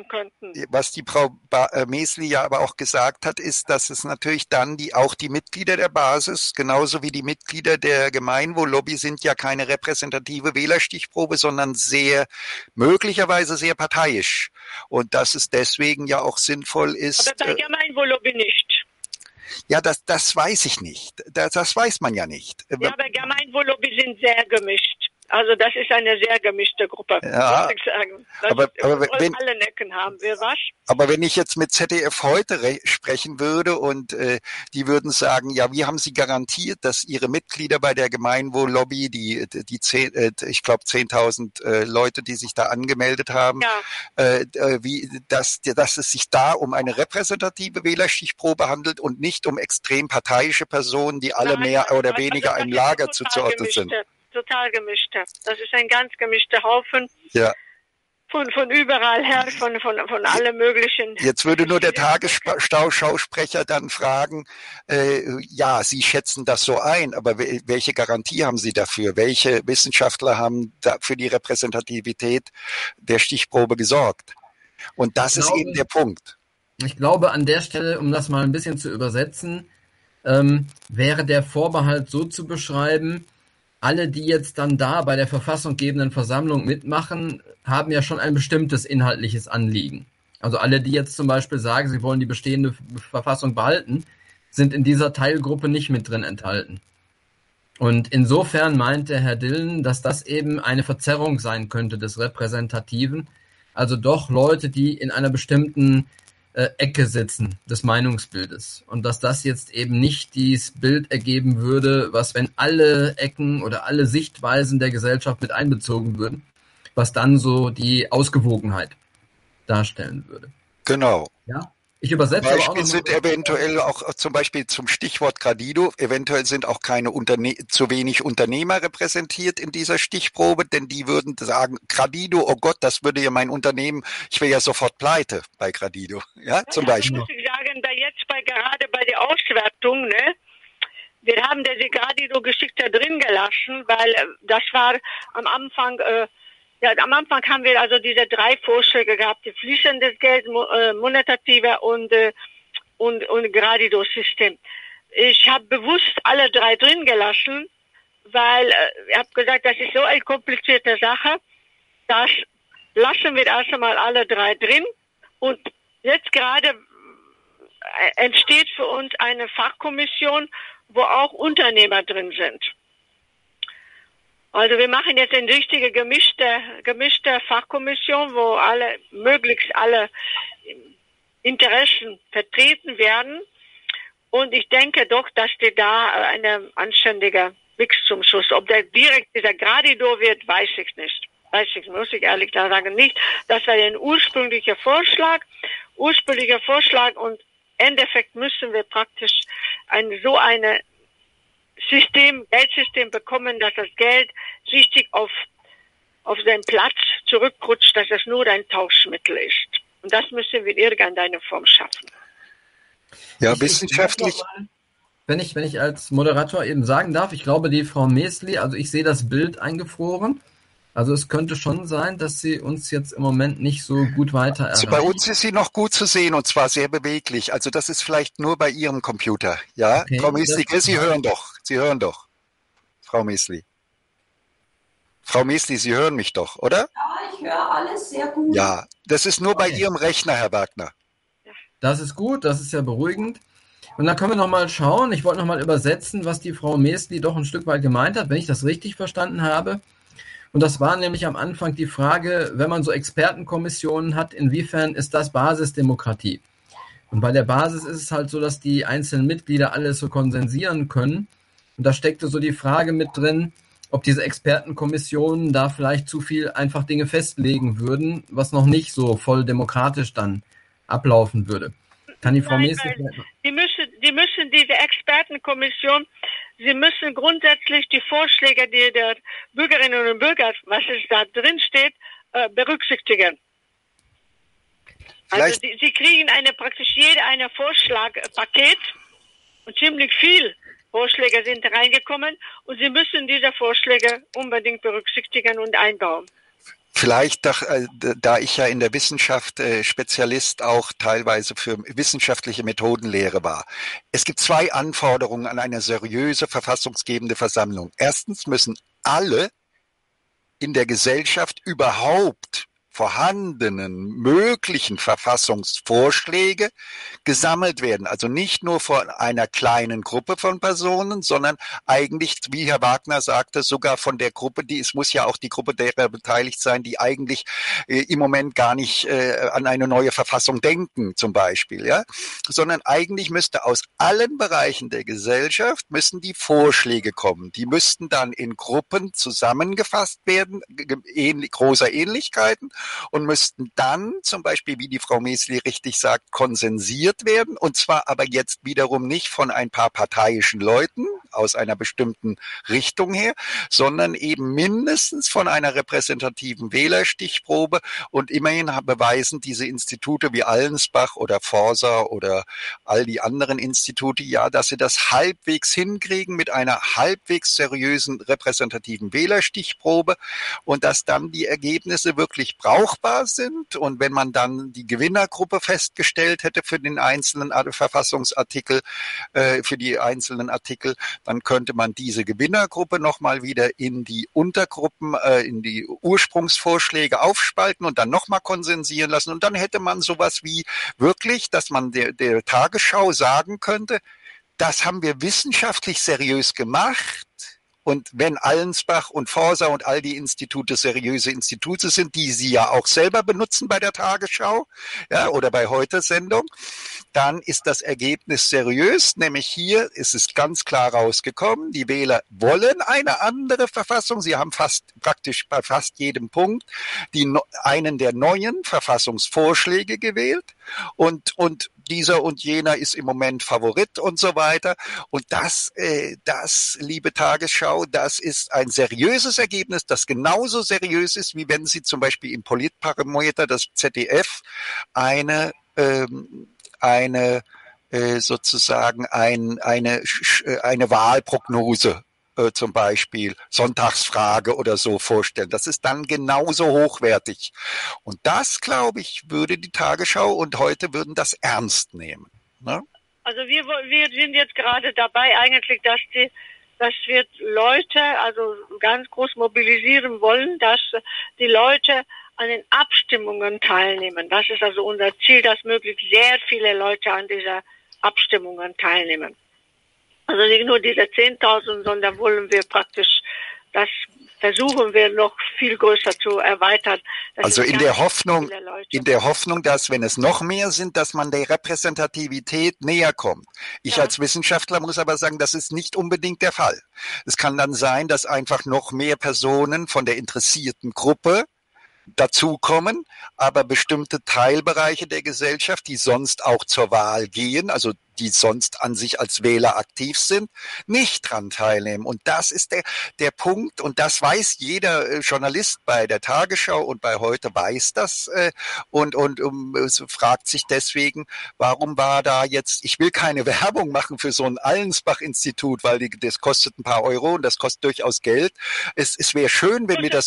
Mesli ja aber auch gesagt hat, ist, dass es natürlich dann auch die Mitglieder der Basis, genauso wie die Mitglieder der Gemeinwohl-Lobby sind ja keine repräsentative Wählerstichprobe, sondern möglicherweise sehr parteiisch. Und dass es deswegen ja auch sinnvoll ist. Aber bei Gemeinwohl-Lobby nicht. Ja, das weiß ich nicht. Das weiß man ja nicht. Ja, aber Gemeinwohl-Lobby sind sehr gemischt. Also das ist eine sehr gemischte Gruppe, ja, muss ich sagen. Aber wenn alle Necken haben wir was. Aber wenn ich jetzt mit ZDF heute sprechen würde und die würden sagen, ja, wie haben Sie garantiert, dass Ihre Mitglieder bei der Gemeinwohl-Lobby, ich glaube 10.000 Leute, die sich da angemeldet haben, dass es sich da um eine repräsentative Wählerstichprobe handelt und nicht um extrem parteiische Personen, die alle mehr oder weniger einem Lager zuzuordnen sind. Total gemischter. Das ist ein ganz gemischter Haufen. Ja. Von überall her, von allem möglichen. Jetzt würde nur der Tagesschausprecher dann fragen, ja, Sie schätzen das so ein, aber welche Garantie haben Sie dafür? Welche Wissenschaftler haben da für die Repräsentativität der Stichprobe gesorgt? Und das ist eben der Punkt. Ich glaube, an der Stelle, um das mal ein bisschen zu übersetzen, wäre der Vorbehalt so zu beschreiben: Alle, die jetzt dann da bei der verfassunggebenden Versammlung mitmachen, haben ja schon ein bestimmtes inhaltliches Anliegen. Also alle, die jetzt zum Beispiel sagen, sie wollen die bestehende Verfassung behalten, sind in dieser Teilgruppe nicht mit drin enthalten. Und insofern meinte Herr Dillen, dass das eben eine Verzerrung sein könnte des Repräsentativen. Also doch Leute, die in einer bestimmten Ecke sitzen des Meinungsbildes. Und dass das jetzt eben nicht dieses Bild ergeben würde, was, wenn alle Ecken oder alle Sichtweisen der Gesellschaft mit einbezogen würden, was dann so die Ausgewogenheit darstellen würde. Genau. Ja. Ich übersetze Beispiel aber auch noch sind eventuell auch zum Beispiel zum Stichwort Gradido, eventuell sind auch keine zu wenig Unternehmer repräsentiert in dieser Stichprobe, denn die würden sagen, Gradido, oh Gott, das würde ja mein Unternehmen, ich wäre ja sofort pleite bei Gradido, ja, zum Beispiel. Muss ich sagen, gerade bei der Auswertung, ne, wir haben der Gradido geschickt da drin gelassen, weil das war am Anfang, am Anfang haben wir also diese 3 Vorschläge gehabt, die fließendes Geld, monetative und Gradido-System. Ich habe bewusst alle 3 drin gelassen, weil ich habe gesagt, das ist so eine komplizierte Sache, das lassen wir erst einmal alle 3 drin. Und jetzt gerade entsteht für uns eine Fachkommission, wo auch Unternehmer drin sind. Also wir machen jetzt eine richtige gemischte Fachkommission, wo möglichst alle Interessen vertreten werden. Und ich denke doch, dass die da eine anständige Mix zum Schluss. Ob der direkt dieser Gradido wird, weiß ich nicht. Muss ich ehrlich sagen, nicht. Das war ein ursprünglicher Vorschlag und im Endeffekt müssen wir praktisch so eine Geldsystem bekommen, dass das Geld richtig auf seinen Platz zurückrutscht, dass es nur ein Tauschmittel ist. Und das müssen wir in irgendeiner Form schaffen. Ja, wissenschaftlich. Wenn ich als Moderator eben sagen darf, ich glaube, die Frau Mesli, also ich sehe das Bild eingefroren, Also es könnte schon sein, dass sie uns jetzt im Moment nicht so gut weiter erreicht. Also bei uns ist sie noch gut zu sehen und zwar sehr beweglich. Also das ist vielleicht nur bei Ihrem Computer. Ja, Okay, Frau Mesli, Sie hören doch, Frau Mesli. Frau Mesli, Sie hören mich doch, oder? Ja, ich höre alles sehr gut. Ja, das ist nur bei Ihrem Rechner, Herr Wagner. Das ist gut, das ist ja beruhigend. Und dann können wir nochmal schauen, ich wollte nochmal übersetzen, was die Frau Mesli doch ein Stück weit gemeint hat, wenn ich das richtig verstanden habe. Und das war nämlich am Anfang die Frage, wenn man so Expertenkommissionen hat, inwiefern ist das Basisdemokratie? Und bei der Basis ist es halt so, dass die einzelnen Mitglieder alles so konsensieren können. Und da steckte so die Frage mit drin, ob diese Expertenkommissionen da vielleicht zu viel einfach Dinge festlegen würden, was noch nicht so voll demokratisch dann ablaufen würde. Kann die Frau Mesli die müssen diese Expertenkommission, sie müssen grundsätzlich die Vorschläge der Bürgerinnen und Bürger, was es da drin steht, berücksichtigen. Also sie kriegen praktisch jeder ein Vorschlagpaket und ziemlich viel Vorschläge sind reingekommen und sie müssen diese Vorschläge unbedingt berücksichtigen und einbauen. Vielleicht, da ich ja in der Wissenschaft Spezialist auch teilweise für wissenschaftliche Methodenlehre war. Es gibt 2 Anforderungen an eine seriöse verfassungsgebende Versammlung. Erstens müssen alle in der Gesellschaft überhaupt vorhandenen möglichen Verfassungsvorschläge gesammelt werden. Also nicht nur von einer kleinen Gruppe von Personen, sondern eigentlich, wie Herr Wagner sagte, sogar von der Gruppe, es muss ja auch die Gruppe derer beteiligt sein, die eigentlich im Moment gar nicht an eine neue Verfassung denken, zum Beispiel, ja, sondern eigentlich müsste aus allen Bereichen der Gesellschaft müssen die Vorschläge kommen. Die müssten dann in Gruppen zusammengefasst werden, großer Ähnlichkeiten, und müssten dann zum Beispiel, wie die Frau Mesli richtig sagt, konsensiert werden, und zwar aber jetzt wiederum nicht von ein paar parteiischen Leuten aus einer bestimmten Richtung her, sondern eben mindestens von einer repräsentativen Wählerstichprobe, und immerhin beweisen diese Institute wie Allensbach oder Forsa oder all die anderen Institute ja, dass sie das halbwegs hinkriegen mit einer halbwegs seriösen repräsentativen Wählerstichprobe und dass dann die Ergebnisse wirklich brauchbar sind. Und wenn man dann die Gewinnergruppe festgestellt hätte für den einzelnen Verfassungsartikel, für die einzelnen Artikel, dann könnte man diese Gewinnergruppe nochmal wieder in die Untergruppen, in die Ursprungsvorschläge aufspalten und dann nochmal konsensieren lassen. Und dann hätte man sowas wie wirklich, dass man der Tagesschau sagen könnte, das haben wir wissenschaftlich seriös gemacht. Und wenn Allensbach und Forsa und all die Institute seriöse Institute sind, die Sie ja auch selber benutzen bei der Tagesschau, ja, oder bei Heute-Sendung, dann ist das Ergebnis seriös, nämlich hier ist es ganz klar rausgekommen, die Wähler wollen eine andere Verfassung, sie haben praktisch bei fast jedem Punkt einen der neuen Verfassungsvorschläge gewählt und dieser und jener ist im Moment Favorit und so weiter. Und das, liebe Tagesschau, das ist ein seriöses Ergebnis, das genauso seriös ist, wie wenn Sie zum Beispiel im Politbarometer, das ZDF, eine Wahlprognose zum Beispiel Sonntagsfrage oder so vorstellen. Das ist dann genauso hochwertig. Und das, glaube ich, würde die Tagesschau und Heute würden das ernst nehmen. Ne? Also wir sind jetzt gerade dabei eigentlich, dass wir Leute also ganz groß mobilisieren wollen, dass die Leute an den Abstimmungen teilnehmen. Das ist also unser Ziel, dass möglichst sehr viele Leute an dieser Abstimmungen teilnehmen. Also nicht nur diese 10.000, sondern wollen wir praktisch, das versuchen wir noch viel größer zu erweitern. Also in der Hoffnung, dass wenn es noch mehr sind, dass man der Repräsentativität näher kommt. Ich als Wissenschaftler muss aber sagen, das ist nicht unbedingt der Fall. Es kann dann sein, dass einfach noch mehr Personen von der interessierten Gruppe dazukommen, aber bestimmte Teilbereiche der Gesellschaft, die sonst auch zur Wahl gehen, also die sonst an sich als Wähler aktiv sind, nicht dran teilnehmen. Und das ist der Punkt. Und das weiß jeder Journalist bei der Tagesschau und bei Heute weiß das und fragt sich deswegen, warum war da jetzt, ich will keine Werbung machen für so ein Allensbach-Institut, weil das kostet ein paar Euro und das kostet durchaus Geld. Es wäre schön, wenn wir das...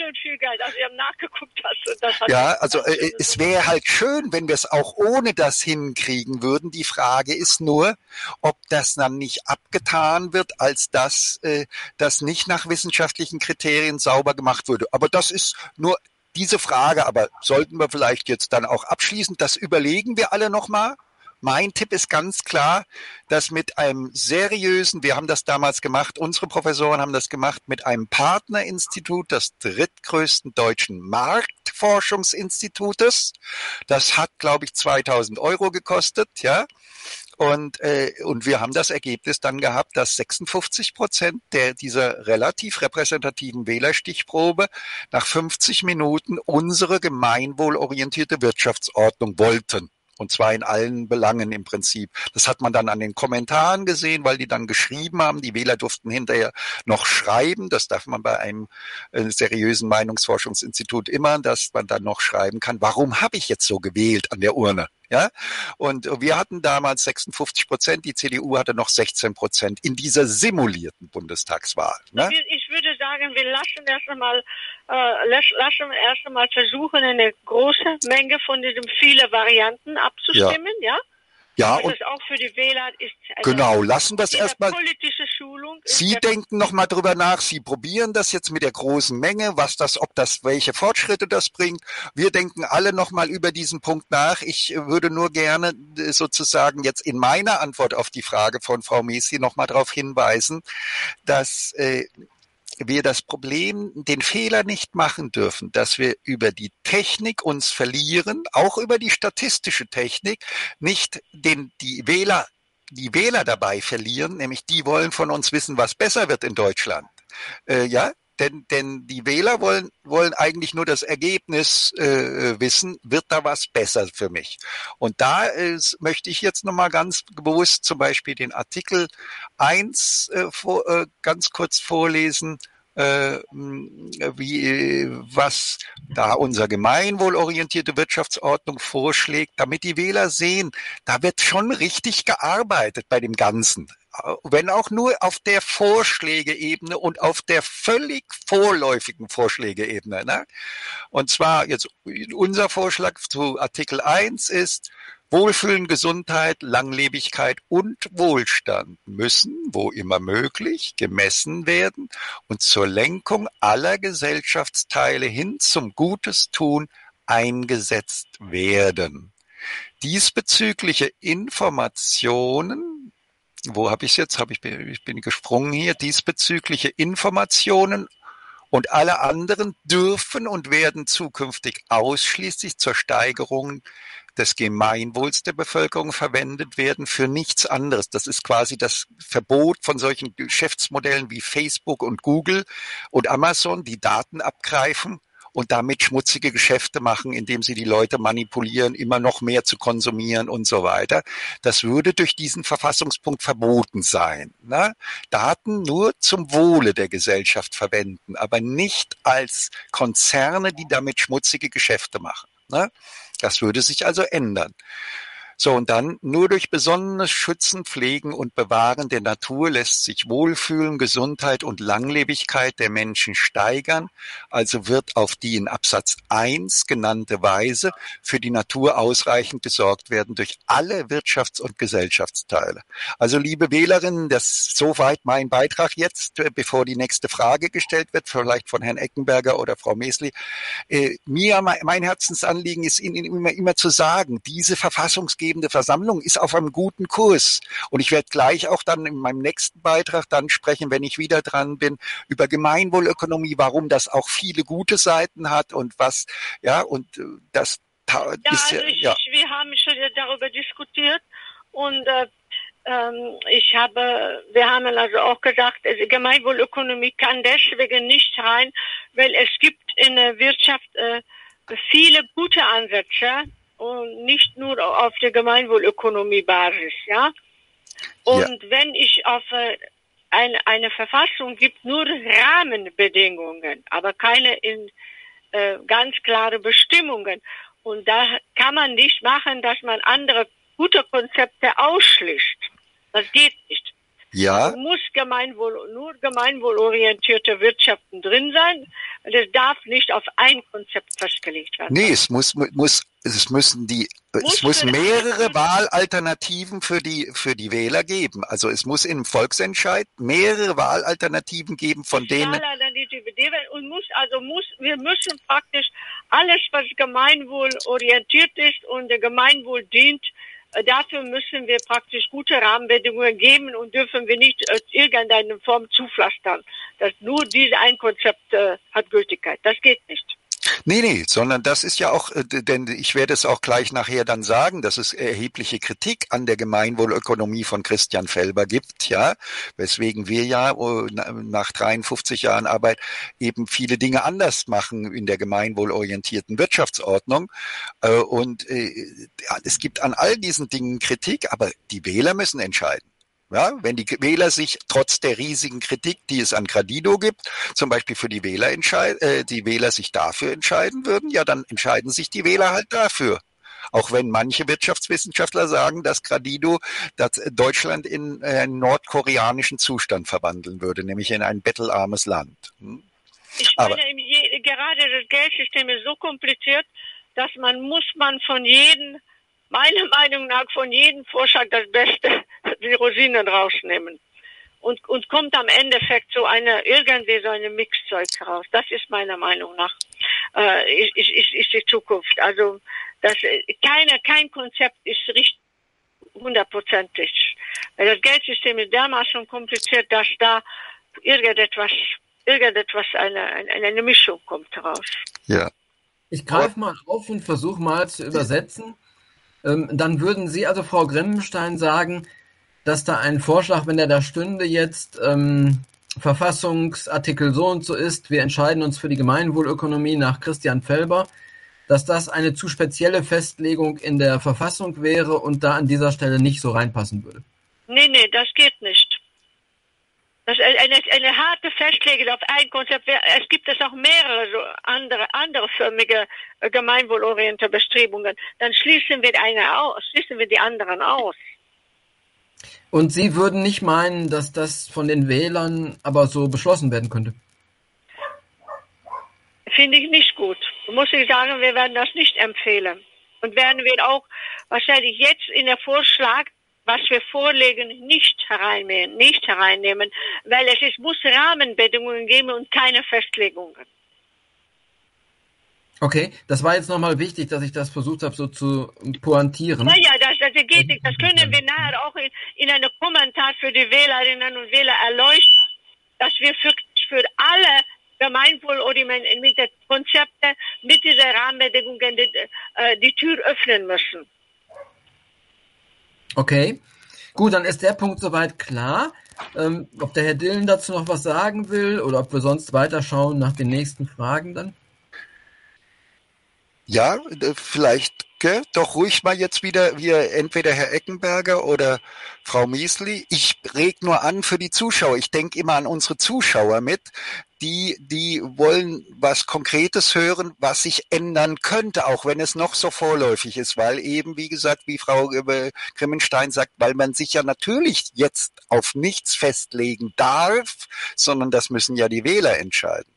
und viel Geld. Also ich habe nachgeguckt, das hat Ja, also es wäre halt schön, wenn wir es auch ohne das hinkriegen würden. Die Frage ist nur, ob das dann nicht abgetan wird, als dass das nicht nach wissenschaftlichen Kriterien sauber gemacht würde. Aber das ist nur diese Frage. Aber sollten wir vielleicht jetzt dann auch abschließend, das überlegen wir alle nochmal. Mein Tipp ist ganz klar, dass mit einem seriösen, wir haben das damals gemacht, unsere Professoren haben das gemacht, mit einem Partnerinstitut des drittgrößten deutschen Marktforschungsinstitutes. Das hat, glaube ich, 2.000 € gekostet, ja. Und wir haben das Ergebnis dann gehabt, dass 56% dieser relativ repräsentativen Wählerstichprobe nach 50 Minuten unsere gemeinwohlorientierte Wirtschaftsordnung wollten. Und zwar in allen Belangen im Prinzip. Das hat man dann an den Kommentaren gesehen, weil die dann geschrieben haben. Die Wähler durften hinterher noch schreiben. Das darf man bei einem seriösen Meinungsforschungsinstitut immer, dass man dann noch schreiben kann, warum habe ich jetzt so gewählt an der Urne? Ja, und wir hatten damals 56%, die CDU hatte noch 16% in dieser simulierten Bundestagswahl. Ne? Ich würde sagen, wir lassen erst einmal versuchen, eine große Menge von diesen vielen Varianten abzustimmen, ja? Ja, das und ist auch für die Wähler ist genau, lassen das erstmal. Politische Schulung. Sie denken noch mal drüber nach. Sie probieren das jetzt mit der großen Menge, welche Fortschritte das bringt. Wir denken alle noch mal über diesen Punkt nach. Ich würde nur gerne sozusagen jetzt in meiner Antwort auf die Frage von Frau Messi noch mal darauf hinweisen, dass wir das Problem, den Fehler nicht machen dürfen, dass wir über die Technik uns verlieren, auch über die statistische Technik, nicht die Wähler dabei verlieren, nämlich die wollen von uns wissen, was besser wird in Deutschland. Denn die Wähler wollen eigentlich nur das Ergebnis wissen, wird da was besser für mich. Und da möchte ich jetzt nochmal ganz bewusst zum Beispiel den Artikel 1 ganz kurz vorlesen, was da unser gemeinwohlorientierte Wirtschaftsordnung vorschlägt, damit die Wähler sehen, da wird schon richtig gearbeitet bei dem Ganzen. Wenn auch nur auf der Vorschlägeebene und auf der völlig vorläufigen Vorschlägeebene. Ne? Und zwar jetzt unser Vorschlag zu Artikel 1 ist, Wohlfühlen, Gesundheit, Langlebigkeit und Wohlstand müssen, wo immer möglich, gemessen werden und zur Lenkung aller Gesellschaftsteile hin zum Gutes tun eingesetzt werden. Diesbezügliche Informationen, wo habe ich es jetzt? Ich bin gesprungen hier. Diesbezügliche Informationen und alle anderen dürfen und werden zukünftig ausschließlich zur Steigerung des Gemeinwohls der Bevölkerung verwendet werden, für nichts anderes. Das ist quasi das Verbot von solchen Geschäftsmodellen wie Facebook und Google und Amazon, die Daten abgreifen und damit schmutzige Geschäfte machen, indem sie die Leute manipulieren, immer noch mehr zu konsumieren und so weiter. Das würde durch diesen Verfassungspunkt verboten sein. Ne? Daten nur zum Wohle der Gesellschaft verwenden, aber nicht als Konzerne, die damit schmutzige Geschäfte machen. Ne? Das würde sich also ändern. So, und dann nur durch besonnenes Schützen, Pflegen und Bewahren der Natur lässt sich Wohlfühlen, Gesundheit und Langlebigkeit der Menschen steigern. Also wird auf die in Absatz 1 genannte Weise für die Natur ausreichend gesorgt werden durch alle Wirtschafts- und Gesellschaftsteile. Also liebe Wählerinnen, das ist soweit mein Beitrag jetzt, bevor die nächste Frage gestellt wird, vielleicht von Herrn Eckenberger oder Frau Mesli. Mein Herzensanliegen ist Ihnen immer zu sagen, diese verfassungsgebende Versammlung ist auf einem guten Kurs. Und ich werde gleich auch dann in meinem nächsten Beitrag dann sprechen, wenn ich wieder dran bin, über Gemeinwohlökonomie, warum das auch viele gute Seiten hat und was, ja, und das ist ja. Wir haben schon darüber diskutiert und wir haben also auch gesagt, Gemeinwohlökonomie kann deswegen nicht rein, weil es gibt in der Wirtschaft viele gute Ansätze und nicht nur auf der Gemeinwohlökonomie-Basis, ja. Und wenn ich auf eine Verfassung gibt nur Rahmenbedingungen, aber keine ganz klare Bestimmungen. Und da kann man nicht machen, dass man andere gute Konzepte ausschließt. Das geht nicht. Ja. Also muss nur gemeinwohlorientierte Wirtschaften drin sein, Das darf nicht auf ein Konzept festgelegt werden. Nee, es müssen mehrere Wahlalternativen für die Wähler geben. Also es muss im Volksentscheid mehrere Wahlalternativen geben, von denen. Wir müssen praktisch alles, was gemeinwohlorientiert ist und der Gemeinwohl dient, dafür müssen wir praktisch gute Rahmenbedingungen geben und dürfen wir nicht irgendeine Form zupflastern. Dass nur dieses ein Konzept hat Gültigkeit. Das geht nicht. Nee, sondern das ist ja auch, denn ich werde es auch gleich nachher dann sagen, dass es erhebliche Kritik an der Gemeinwohlökonomie von Christian Felber gibt, ja, weswegen wir ja nach 53 Jahren Arbeit eben viele Dinge anders machen in der gemeinwohlorientierten Wirtschaftsordnung. Und es gibt an all diesen Dingen Kritik, aber die Wähler müssen entscheiden. Ja, wenn die Wähler sich trotz der riesigen Kritik, die es an Gradido gibt, zum Beispiel für die Wähler die Wähler sich dafür entscheiden würden, ja, dann entscheiden sich die Wähler halt dafür. Auch wenn manche Wirtschaftswissenschaftler sagen, dass Gradido Deutschland in einen nordkoreanischen Zustand verwandeln würde, nämlich in ein bettelarmes Land. Ich meine, gerade das Geldsystem ist so kompliziert, dass man von jedem, meiner Meinung nach, von jedem Vorschlag das Beste, die Rosinen rausnehmen. Und kommt am Endeffekt irgendwie so eine Mixzeug heraus. Das ist meiner Meinung nach, ist die Zukunft. Also, kein Konzept ist richtig hundertprozentig. Weil das Geldsystem ist dermaßen kompliziert, dass da irgendetwas, eine Mischung kommt heraus. Ja. Ich greife mal auf und versuche mal zu übersetzen. Dann würden Sie, also Frau Grimmenstein, sagen, dass da ein Vorschlag, wenn der da stünde, jetzt Verfassungsartikel so und so ist, wir entscheiden uns für die Gemeinwohlökonomie nach Christian Felber, dass das eine zu spezielle Festlegung in der Verfassung wäre und da an dieser Stelle nicht so reinpassen würde. Nee, das geht nicht. Das ist eine harte Festlegung auf ein Konzept. Es gibt auch mehrere so andere förmige gemeinwohlorientierte Bestrebungen. Dann schließen wir die anderen aus. Und Sie würden nicht meinen, dass das von den Wählern aber so beschlossen werden könnte? Finde ich nicht gut. Muss ich sagen, wir werden das nicht empfehlen. Und werden wir auch wahrscheinlich jetzt in der Vorschlag, was wir vorlegen, nicht hereinnehmen, weil es muss Rahmenbedingungen geben und keine Festlegungen. Okay, das war jetzt nochmal wichtig, dass ich das versucht habe, so zu pointieren. Naja, das geht nicht. Das können wir nachher auch in einem Kommentar für die Wählerinnen und Wähler erläutern, dass wir für alle gemeinwohlorientierten Konzepte mit dieser Rahmenbedingungen die Tür öffnen müssen. Okay, gut, dann ist der Punkt soweit klar. Ob der Herr Dillen dazu noch was sagen will oder ob wir sonst weiterschauen nach den nächsten Fragen dann? Ja, vielleicht doch ruhig mal jetzt wieder entweder Herr Eckenberger oder Frau Miesli. Ich reg nur an für die Zuschauer. Ich denke immer an unsere Zuschauer mit, die wollen was Konkretes hören, was sich ändern könnte, auch wenn es noch so vorläufig ist, weil eben, wie gesagt, wie Frau Grimmenstein sagt, weil man sich ja natürlich jetzt auf nichts festlegen darf, sondern das müssen ja die Wähler entscheiden,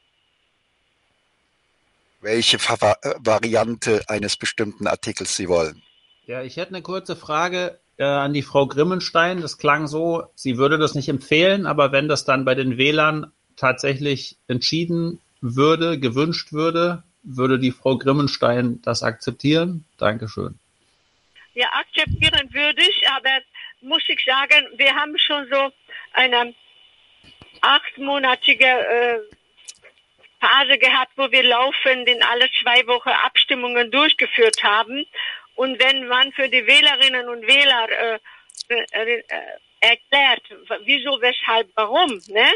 welche Variante eines bestimmten Artikels sie wollen. Ja, ich hätte eine kurze Frage an die Frau Grimmenstein. Das klang so, sie würde das nicht empfehlen, aber wenn das dann bei den Wählern tatsächlich entschieden würde, gewünscht würde, würde die Frau Grimmenstein das akzeptieren? Dankeschön. Ja, akzeptieren würde ich, aber muss ich sagen, wir haben schon so eine 8-monatige Phase gehabt, wo wir laufend in alle 2 Wochen Abstimmungen durchgeführt haben. Und wenn man für die Wählerinnen und Wähler erklärt, wieso, weshalb, warum, ne?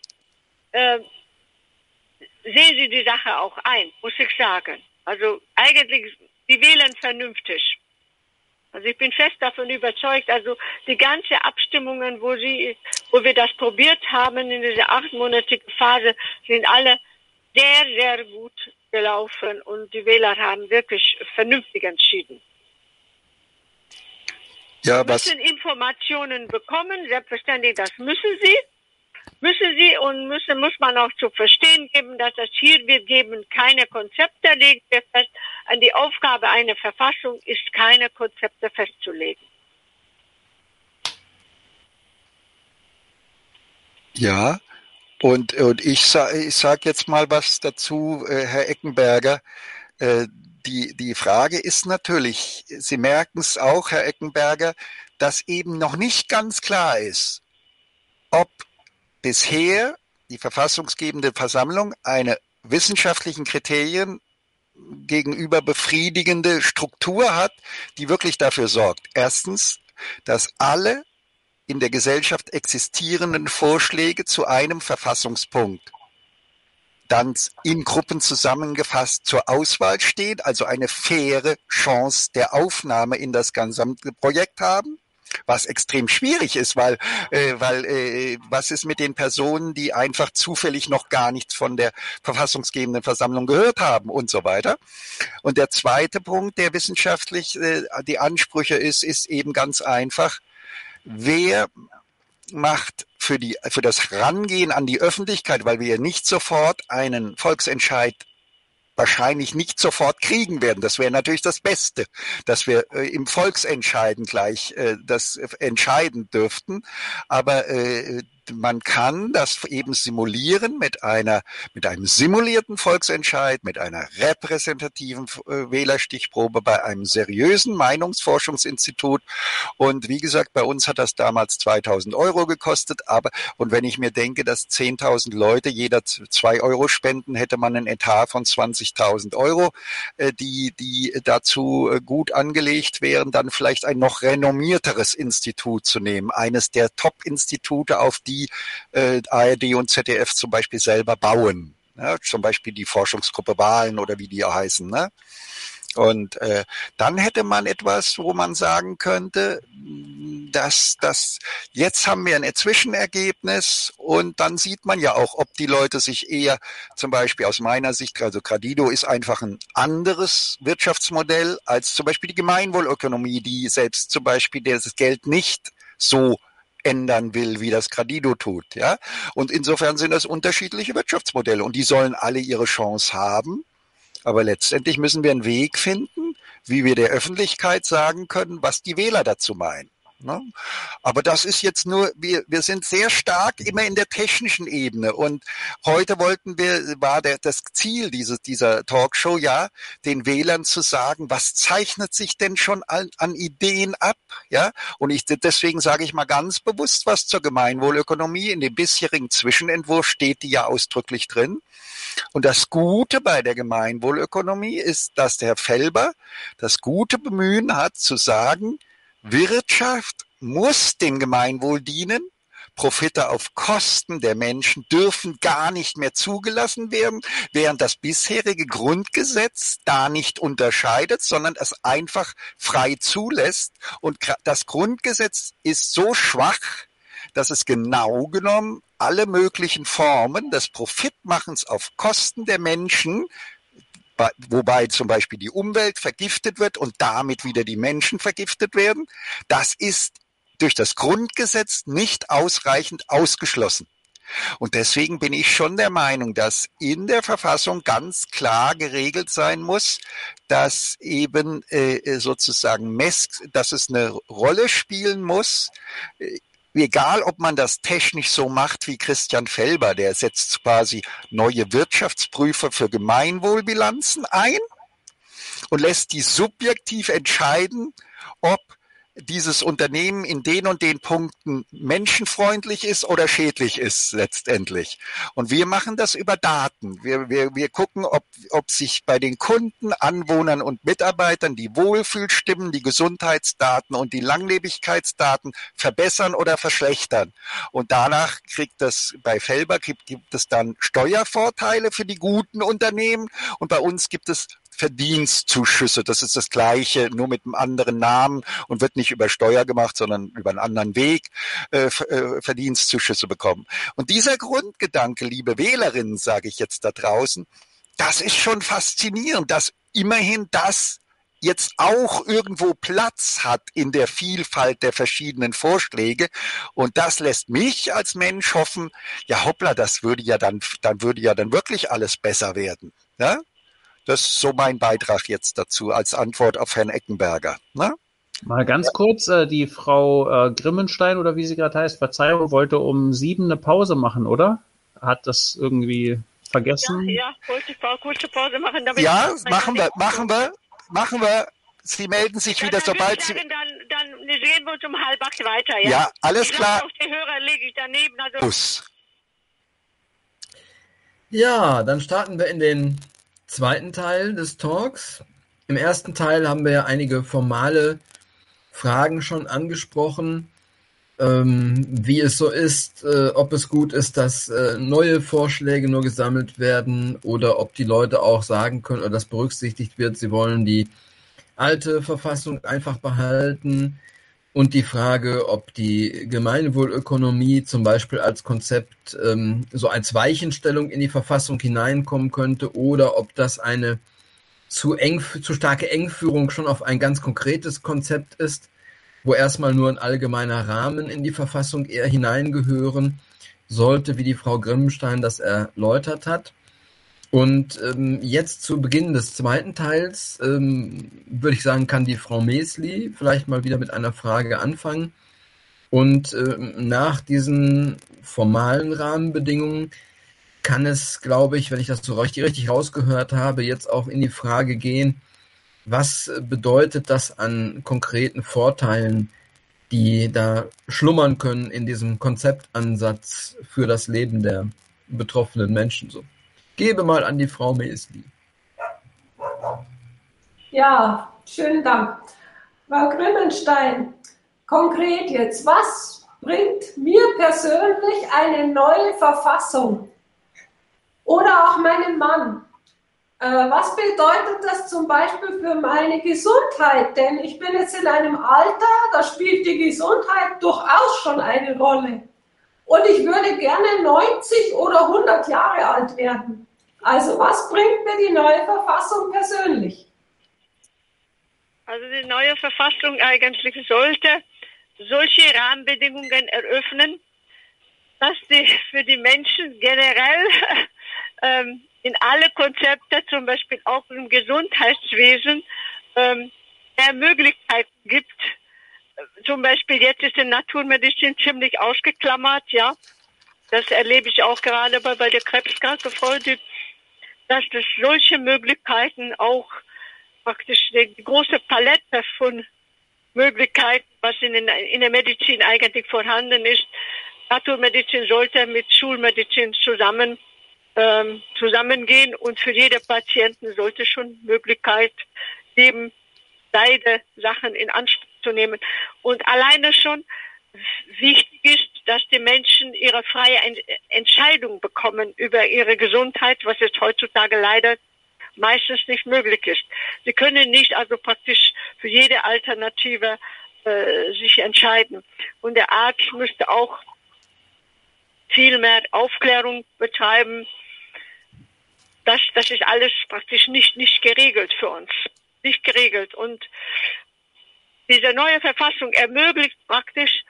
Sehen Sie die Sache auch ein, muss ich sagen. Also eigentlich, die wählen vernünftig. Also ich bin fest davon überzeugt, also die ganzen Abstimmungen, wo wir das probiert haben in dieser 8-monatigen Phase, sind alle sehr, sehr gut gelaufen und die Wähler haben wirklich vernünftig entschieden. Ja, Sie müssen Informationen bekommen, selbstverständlich, das müssen sie. muss man auch zu verstehen geben, dass das hier, wir geben keine Konzepte, legen wir fest. An die Aufgabe einer Verfassung ist, keine Konzepte festzulegen. Ja, und ich sag jetzt mal was dazu, Herr Eckenberger. Die Frage ist natürlich, Sie merken es auch, Herr Eckenberger, dass eben noch nicht ganz klar ist, ob bisher die verfassungsgebende Versammlung eine wissenschaftlichen Kriterien gegenüber befriedigende Struktur hat, die wirklich dafür sorgt. Erstens, dass alle in der Gesellschaft existierenden Vorschläge zu einem Verfassungspunkt dann in Gruppen zusammengefasst zur Auswahl stehen, also eine faire Chance der Aufnahme in das gesamte Projekt haben. Was extrem schwierig ist, weil was ist mit den Personen, die einfach zufällig noch gar nichts von der verfassungsgebenden Versammlung gehört haben und so weiter. Und der zweite Punkt, der wissenschaftlich die Ansprüche ist eben ganz einfach, wer macht für das Rangehen an die Öffentlichkeit, weil wir ja nicht sofort einen Volksentscheid wahrscheinlich nicht sofort kriegen werden. Das wäre natürlich das Beste, dass wir im Volksentscheiden gleich das entscheiden dürften. Aber man kann das eben simulieren mit einem simulierten Volksentscheid, mit einer repräsentativen Wählerstichprobe bei einem seriösen Meinungsforschungsinstitut. Und wie gesagt, bei uns hat das damals 2.000 € gekostet. Und wenn ich mir denke, dass 10.000 Leute jeder 2 € spenden, hätte man einen Etat von 20.000 €, die dazu gut angelegt wären, dann vielleicht ein noch renommierteres Institut zu nehmen. Eines der Top-Institute, auf die ARD und ZDF zum Beispiel selber bauen. Ja, zum Beispiel die Forschungsgruppe Wahlen oder wie die heißen. Ne? Und dann hätte man etwas, wo man sagen könnte, dass jetzt haben wir ein Zwischenergebnis und dann sieht man ja auch, ob die Leute sich eher, zum Beispiel aus meiner Sicht, also Gradido ist einfach ein anderes Wirtschaftsmodell als zum Beispiel die Gemeinwohlökonomie, die selbst zum Beispiel das Geld nicht so ändern will, wie das Gradido tut, ja. Und insofern sind das unterschiedliche Wirtschaftsmodelle und die sollen alle ihre Chance haben. Aber letztendlich müssen wir einen Weg finden, wie wir der Öffentlichkeit sagen können, was die Wähler dazu meinen. Ne? Aber das ist jetzt nur, wir sind sehr stark immer in der technischen Ebene und heute war das Ziel dieser Talkshow ja, den Wählern zu sagen, was zeichnet sich denn schon an Ideen ab, ja? Und deswegen sage ich mal ganz bewusst was zur Gemeinwohlökonomie. In dem bisherigen Zwischenentwurf steht die ja ausdrücklich drin. Und das Gute bei der Gemeinwohlökonomie ist, dass der Herr Felber das gute Bemühen hat zu sagen, Wirtschaft muss dem Gemeinwohl dienen. Profite auf Kosten der Menschen dürfen gar nicht mehr zugelassen werden, während das bisherige Grundgesetz da nicht unterscheidet, sondern es einfach frei zulässt. Und das Grundgesetz ist so schwach, dass es genau genommen alle möglichen Formen des Profitmachens auf Kosten der Menschen, wobei zum Beispiel die Umwelt vergiftet wird und damit wieder die Menschen vergiftet werden, das ist durch das Grundgesetz nicht ausreichend ausgeschlossen. Und deswegen bin ich schon der Meinung, dass in der Verfassung ganz klar geregelt sein muss, dass eben sozusagen dass es eine Rolle spielen muss, egal, ob man das technisch so macht wie Christian Felber, der setzt quasi neue Wirtschaftsprüfer für Gemeinwohlbilanzen ein und lässt die subjektiv entscheiden, ob dieses Unternehmen in den und den Punkten menschenfreundlich ist oder schädlich ist letztendlich. Und wir machen das über Daten. Wir gucken, ob sich bei den Kunden, Anwohnern und Mitarbeitern die Wohlfühlstimmen, die Gesundheitsdaten und die Langlebigkeitsdaten verbessern oder verschlechtern. Und danach bei Felber gibt es dann Steuervorteile für die guten Unternehmen und bei uns gibt es Verdienstzuschüsse. Das ist das Gleiche, nur mit einem anderen Namen und wird nicht über Steuer gemacht, sondern über einen anderen Weg Verdienstzuschüsse bekommen. Und dieser Grundgedanke, liebe Wählerinnen, sage ich jetzt da draußen, das ist schon faszinierend, dass immerhin das jetzt auch irgendwo Platz hat in der Vielfalt der verschiedenen Vorschläge. Und das lässt mich als Mensch hoffen, ja hoppla, das würde ja dann wirklich alles besser werden. Ja? Das ist so mein Beitrag jetzt dazu als Antwort auf Herrn Eckenberger. Ne? Mal ganz kurz, die Frau Grimmenstein oder wie sie gerade heißt, Verzeihung, wollte um 7 eine Pause machen, oder? Hat das irgendwie vergessen? Ja, wollte ich mal kurze Pause machen. Damit Ja, machen wir. Sie melden sich wieder, sobald Sie... Dann sehen wir uns um 7:30 weiter, ja? Ja, alles klar. Auf die Hörer lege ich daneben. Also Bus. Ja, dann starten wir in den zweiten Teil des Talks. Im ersten Teil haben wir ja einige formale Fragen schon angesprochen, wie es so ist, ob es gut ist, dass neue Vorschläge nur gesammelt werden oder ob die Leute auch sagen können oder das berücksichtigt wird, sie wollen die alte Verfassung einfach behalten und die Frage, ob die Gemeinwohlökonomie zum Beispiel als Konzept so als Weichenstellung in die Verfassung hineinkommen könnte oder ob das eine zu starke Engführung schon auf ein ganz konkretes Konzept ist, wo erstmal nur ein allgemeiner Rahmen in die Verfassung eher hineingehören sollte, wie die Frau Grimmenstein das erläutert hat. Und jetzt zu Beginn des zweiten Teils würde ich sagen, kann die Frau Mesli vielleicht mal wieder mit einer Frage anfangen. Und nach diesen formalen Rahmenbedingungen kann es, glaube ich, wenn ich das so richtig rausgehört habe, jetzt auch in die Frage gehen, was bedeutet das an konkreten Vorteilen, die da schlummern können in diesem Konzeptansatz für das Leben der betroffenen Menschen? So. Gebe mal an die Frau Mesli. Ja, schönen Dank. Frau Grimmenstein, konkret jetzt, was bringt mir persönlich eine neue Verfassung? Oder auch meinem Mann? Was bedeutet das zum Beispiel für meine Gesundheit? Denn ich bin jetzt in einem Alter, da spielt die Gesundheit durchaus schon eine Rolle. Und ich würde gerne 90 oder 100 Jahre alt werden. Also was bringt mir die neue Verfassung persönlich? Also die neue Verfassung eigentlich sollte solche Rahmenbedingungen eröffnen, dass für die Menschen generell in alle Konzepte, zum Beispiel auch im Gesundheitswesen, mehr Möglichkeiten gibt. Zum Beispiel jetzt ist die Naturmedizin ziemlich ausgeklammert, ja. Das erlebe ich auch gerade bei der krebskranken Freundin, dass es solche Möglichkeiten auch praktisch die große Palette von Möglichkeiten, was in der Medizin eigentlich vorhanden ist. Naturmedizin sollte mit Schulmedizin zusammengehen und für jede Patienten sollte schon Möglichkeit geben, beide Sachen in Anspruch zu nehmen. Und alleine schon wichtig ist, dass die Menschen ihre freie Entscheidung bekommen über ihre Gesundheit, was jetzt heutzutage leider meistens nicht möglich ist. Sie können nicht also praktisch für jede Alternative sich entscheiden. Und der Arzt müsste auch viel mehr Aufklärung betreiben. Das ist alles praktisch nicht geregelt für uns. Nicht geregelt. Und diese neue Verfassung ermöglicht praktisch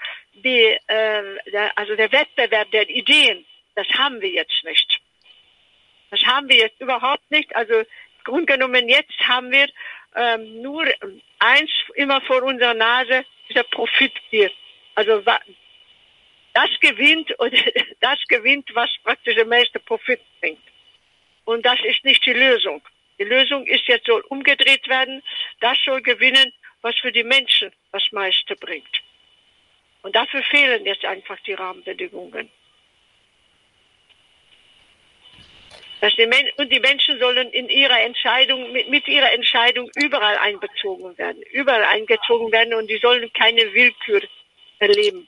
der Wettbewerb der Ideen. Das haben wir jetzt nicht. Das haben wir jetzt überhaupt nicht. Also im Grunde genommen jetzt haben wir nur eins immer vor unserer Nase, dieser Profitgier. Also das gewinnt, was praktisch am meisten Profit bringt. Und das ist nicht die Lösung. Die Lösung ist jetzt, soll umgedreht werden. Das soll gewinnen, was für die Menschen das meiste bringt. Und dafür fehlen jetzt einfach die Rahmenbedingungen. Und die Menschen sollen in ihrer Entscheidung, mit ihrer Entscheidung überall eingezogen werden und die sollen keine Willkür erleben.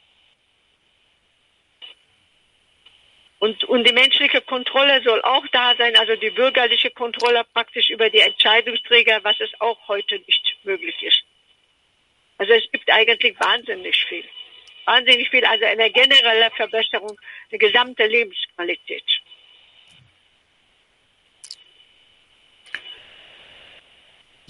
Und die menschliche Kontrolle soll auch da sein, also die bürgerliche Kontrolle praktisch über die Entscheidungsträger, was es auch heute nicht möglich ist. Also es gibt eigentlich wahnsinnig viel, also eine generelle Verbesserung der gesamten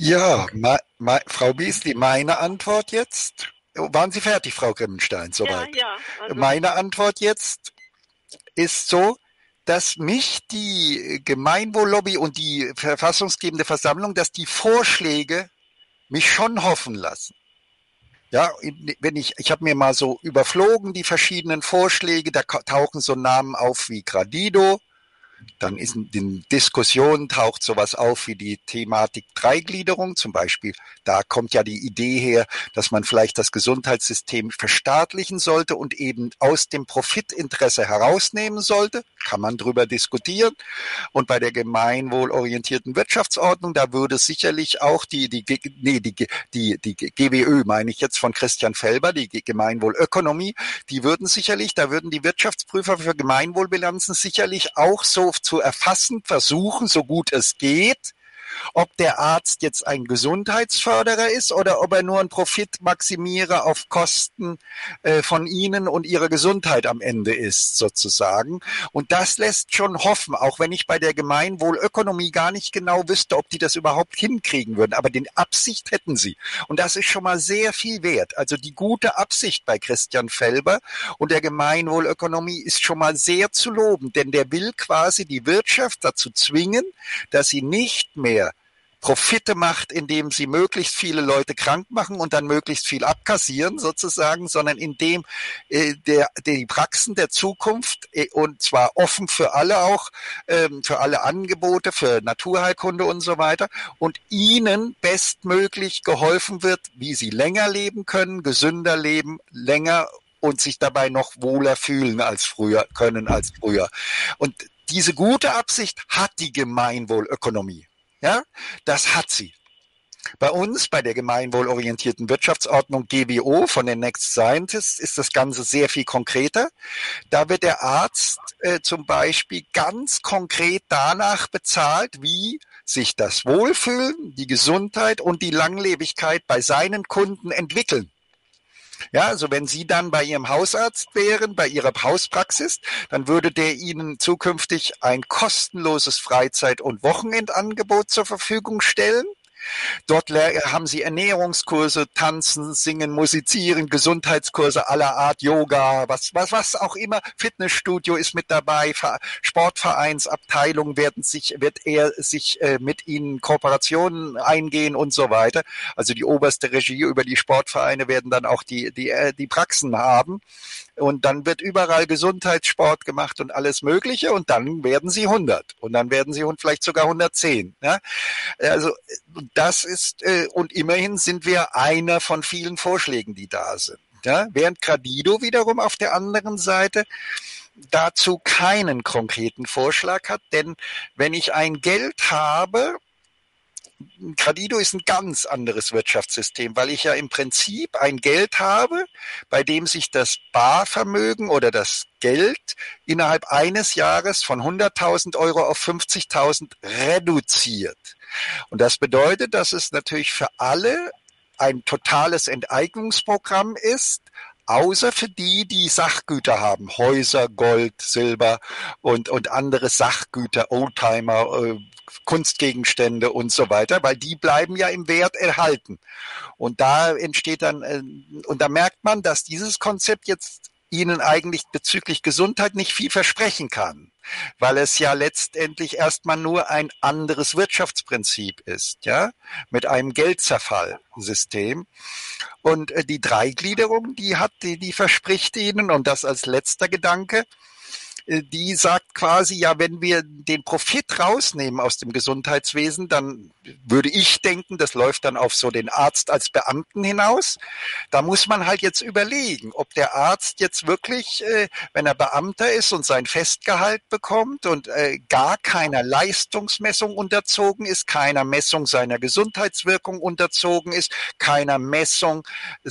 Ja, Frau Beasley, meine Antwort jetzt. Waren Sie fertig, Frau Grimmenstein, soweit? Ja, also, Meine Antwort jetzt ist so, dass mich die Gemeinwohllobby und die verfassungsgebende Versammlung, dass die Vorschläge mich schon hoffen lassen. Ja, wenn ich habe mir mal so überflogen die verschiedenen Vorschläge, da tauchen so Namen auf wie Gradido, dann ist in den Diskussionen taucht sowas auf wie die Thematik Dreigliederung zum Beispiel. Da kommt ja die Idee her, dass man vielleicht das Gesundheitssystem verstaatlichen sollte und eben aus dem Profitinteresse herausnehmen sollte. Kann man drüber diskutieren. Und bei der gemeinwohlorientierten Wirtschaftsordnung, da würde sicherlich auch die GWÖ, meine ich jetzt von Christian Felber, die Gemeinwohlökonomie, da würden die Wirtschaftsprüfer für Gemeinwohlbilanzen sicherlich auch so zu erfassen versuchen, so gut es geht, ob der Arzt jetzt ein Gesundheitsförderer ist oder ob er nur ein Profitmaximierer auf Kosten von Ihnen und Ihrer Gesundheit am Ende ist, sozusagen. Und das lässt schon hoffen, auch wenn ich bei der Gemeinwohlökonomie gar nicht genau wüsste, ob die das überhaupt hinkriegen würden. Aber die Absicht hätten sie. Und das ist schon mal sehr viel wert. Also die gute Absicht bei Christian Felber und der Gemeinwohlökonomie ist schon mal sehr zu loben, denn der will quasi die Wirtschaft dazu zwingen, dass sie nicht mehr Profite macht, indem sie möglichst viele Leute krank machen und dann möglichst viel abkassieren sozusagen, sondern indem die Praxen der Zukunft und zwar offen für alle auch, für alle Angebote, für Naturheilkunde und so weiter und ihnen bestmöglich geholfen wird, wie sie länger leben können, gesünder leben, länger und sich dabei noch wohler fühlen als früher, Und diese gute Absicht hat die Gemeinwohlökonomie. Ja, das hat sie. Bei uns, bei der gemeinwohlorientierten Wirtschaftsordnung GWO von den Next Scientists, ist das Ganze sehr viel konkreter. Da wird der Arzt zum Beispiel ganz konkret danach bezahlt, wie sich das Wohlfühlen, die Gesundheit und die Langlebigkeit bei seinen Kunden entwickeln. Ja, also wenn Sie dann bei Ihrem Hausarzt wären, bei Ihrer Hauspraxis, dann würde der Ihnen zukünftig ein kostenloses Freizeit- und Wochenendangebot zur Verfügung stellen. Dort haben Sie Ernährungskurse, Tanzen, Singen, Musizieren, Gesundheitskurse aller Art, Yoga, was auch immer. Fitnessstudio ist mit dabei, Sportvereinsabteilungen wird er sich mit Ihnen Kooperationen eingehen und so weiter. Also die oberste Regie über die Sportvereine werden dann auch die Praxen haben. Und dann wird überall Gesundheitssport gemacht und alles Mögliche und dann werden sie 100 und dann werden sie vielleicht sogar 110. Ja? Also das ist, und immerhin sind wir einer von vielen Vorschlägen, die da sind. Ja? Während Gradido wiederum auf der anderen Seite dazu keinen konkreten Vorschlag hat, denn wenn ich ein Geld habe, Gradido ist ein ganz anderes Wirtschaftssystem, weil ich ja im Prinzip ein Geld habe, bei dem sich das Barvermögen oder das Geld innerhalb eines Jahres von 100.000 Euro auf 50.000 reduziert. Und das bedeutet, dass es natürlich für alle ein totales Enteignungsprogramm ist, außer für die Sachgüter haben, Häuser, Gold, Silber und andere Sachgüter, Oldtimer, Kunstgegenstände und so weiter, weil die bleiben ja im Wert erhalten. Und da entsteht dann, und da merkt man, dass dieses Konzept jetzt Ihnen eigentlich bezüglich Gesundheit nicht viel versprechen kann, weil es ja letztendlich erstmal nur ein anderes Wirtschaftsprinzip ist, ja, mit einem Geldzerfallsystem. Und die Dreigliederung, die verspricht Ihnen, und das als letzter Gedanke, die sagt quasi, ja, wenn wir den Profit rausnehmen aus dem Gesundheitswesen, dann würde ich denken, das läuft dann auf so den Arzt als Beamten hinaus. Da muss man halt jetzt überlegen, ob der Arzt jetzt wirklich, wenn er Beamter ist und sein Festgehalt bekommt und gar keiner Leistungsmessung unterzogen ist, keiner Messung seiner Gesundheitswirkung unterzogen ist, keiner Messung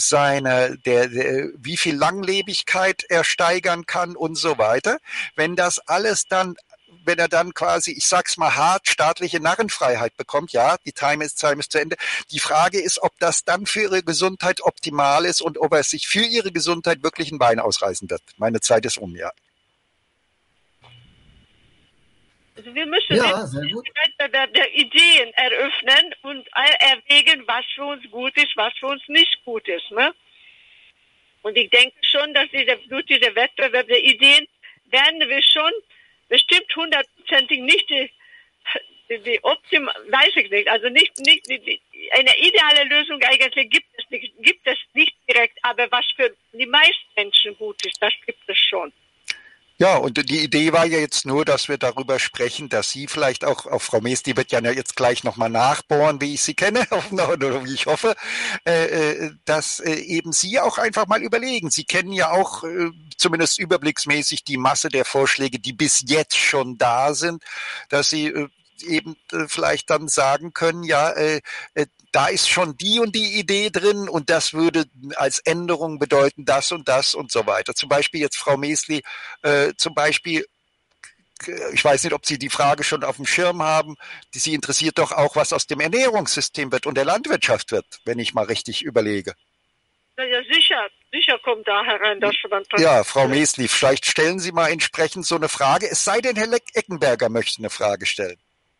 wie viel Langlebigkeit er steigern kann und so weiter. Wenn er dann quasi, ich sag's mal hart, staatliche Narrenfreiheit bekommt, ja, die Time ist zu Ende. Die Frage ist, ob das dann für ihre Gesundheit optimal ist und ob er sich für ihre Gesundheit wirklich ein Bein ausreißen wird. Meine Zeit ist um, ja. Also wir müssen Ja, sehr gut. den Wettbewerb der Ideen eröffnen und erwägen, was für uns gut ist, was für uns nicht gut ist. Ne? Und ich denke schon, dass durch diesen Wettbewerb der Ideen werden wir schon bestimmt 100%ig nicht die weiß ich nicht, also nicht eine ideale Lösung eigentlich gibt es nicht direkt, aber was für die meisten Menschen gut ist, das gibt es schon. Ja, und die Idee war ja jetzt nur, dass wir darüber sprechen, dass Sie vielleicht auch Frau Mees, die wird ja jetzt gleich nochmal nachbohren, wie ich sie kenne, oder wie ich hoffe, dass eben Sie auch einfach mal überlegen. Sie kennen ja auch zumindest überblicksmäßig die Masse der Vorschläge, die bis jetzt schon da sind, dass Sie eben vielleicht dann sagen können, ja, da ist schon die und die Idee drin und das würde als Änderung bedeuten das und so weiter. Zum Beispiel jetzt Frau Mesli, zum Beispiel, ich weiß nicht, ob Sie die Frage schon auf dem Schirm haben, Sie interessiert doch auch, was aus dem Ernährungssystem wird und der Landwirtschaft wird, wenn ich mal richtig überlege. Ja, sicher kommt da herein, dass man... Ja, Frau Mesli, vielleicht stellen Sie mal entsprechend so eine Frage, es sei denn, Herr Eckenberger möchte eine Frage stellen.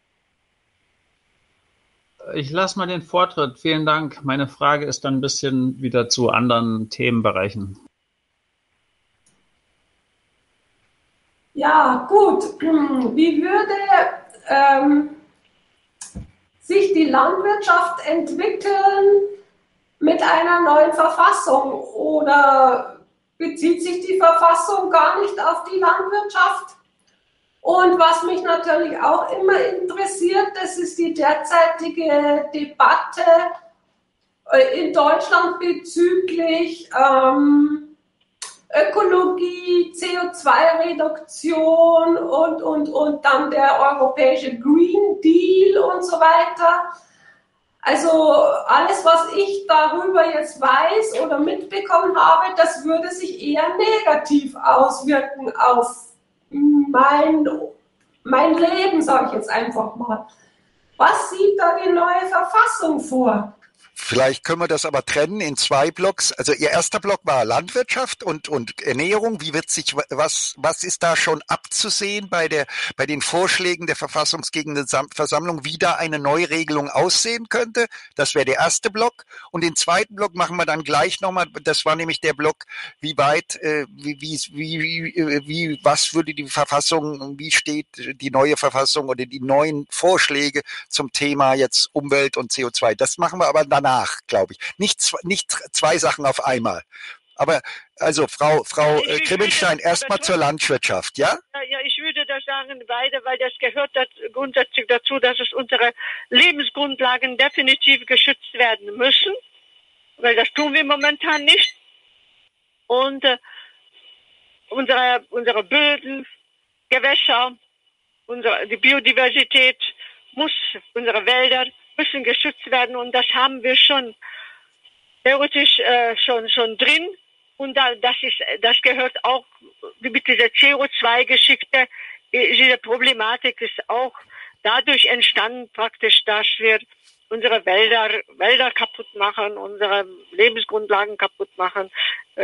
Ich lasse mal den Vortritt. Vielen Dank. Meine Frage ist dann ein bisschen wieder zu anderen Themenbereichen. Ja, gut. Wie würde sich die Landwirtschaft entwickeln mit einer neuen Verfassung? Oder bezieht sich die Verfassung gar nicht auf die Landwirtschaft? Und was mich natürlich auch immer interessiert, das ist die derzeitige Debatte in Deutschland bezüglich Ökologie, CO2-Reduktion und dann der europäische Green Deal und so weiter. Also alles, was ich darüber jetzt weiß oder mitbekommen habe, das würde sich eher negativ auswirken auf mein Leben, sage ich jetzt einfach mal. Was sieht da die neue Verfassung vor? Vielleicht können wir das aber trennen in 2 Blocks. Also Ihr erster Block war Landwirtschaft und Ernährung. Wie wird sich, was ist da schon abzusehen bei den Vorschlägen der verfassungsgebenden Versammlung, wie da eine Neuregelung aussehen könnte? Das wäre der erste Block. Und den zweiten Block machen wir dann gleich nochmal. Das war nämlich der Block, wie weit, was würde die Verfassung, wie steht die neue Verfassung oder die neuen Vorschläge zum Thema jetzt Umwelt und CO2. Das machen wir aber danach, glaube ich. Nicht 2 Sachen auf einmal. Aber also Frau Grimmenstein, erstmal zur Landwirtschaft, ja? Ja, ich würde das sagen, beide, weil das gehört grundsätzlich dazu, dass es unsere Lebensgrundlagen definitiv geschützt werden müssen, weil das tun wir momentan nicht. Und unsere Böden, Gewässer, die Biodiversität unsere Wälder müssen geschützt werden und das haben wir schon theoretisch schon drin und das gehört auch mit dieser CO2-Geschichte. Diese Problematik ist auch dadurch entstanden praktisch, dass wir unsere Wälder kaputt machen, unsere Lebensgrundlagen kaputt machen,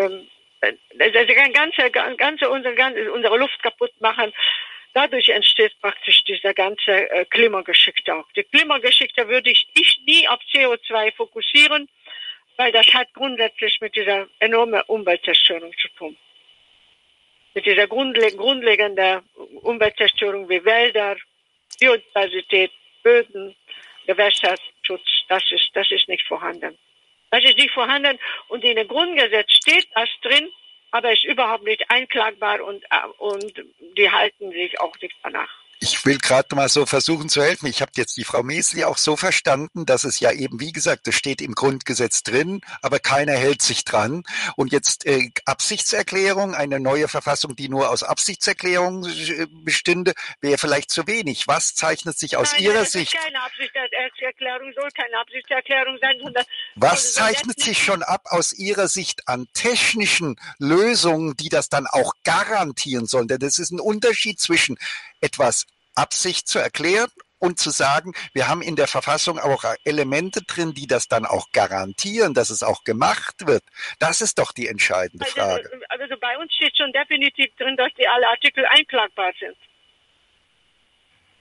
unsere Luft kaputt machen. Dadurch entsteht praktisch dieser ganze Klimageschichte auch. Die Klimageschichte würde ich nie auf CO2 fokussieren, weil das hat grundsätzlich mit dieser enormen Umweltzerstörung zu tun. Mit dieser grundlegenden Umweltzerstörung wie Wälder, Biodiversität, Böden, Gewässerschutz, das ist nicht vorhanden. Das ist nicht vorhanden und in dem Grundgesetz steht das drin, aber ist überhaupt nicht einklagbar und die halten sich auch nicht danach. Ich will gerade mal so versuchen zu helfen. Ich habe jetzt die Frau Mesli auch so verstanden, dass es ja eben, wie gesagt, das steht im Grundgesetz drin, aber keiner hält sich dran. Und jetzt Absichtserklärung, eine neue Verfassung, die nur aus Absichtserklärungen bestünde, wäre vielleicht zu wenig. Was zeichnet sich aus Ihrer Sicht? Keine Absichtserklärung, soll keine Absichtserklärung sein, sondern was zeichnet sich schon ab aus Ihrer Sicht an technischen Lösungen, die das dann auch garantieren sollen? Denn das ist ein Unterschied zwischen etwas Absicht zu erklären und zu sagen, wir haben in der Verfassung auch Elemente drin, die das dann auch garantieren, dass es auch gemacht wird. Das ist doch die entscheidende Frage. Also bei uns steht schon definitiv drin, dass die alle Artikel einklagbar sind.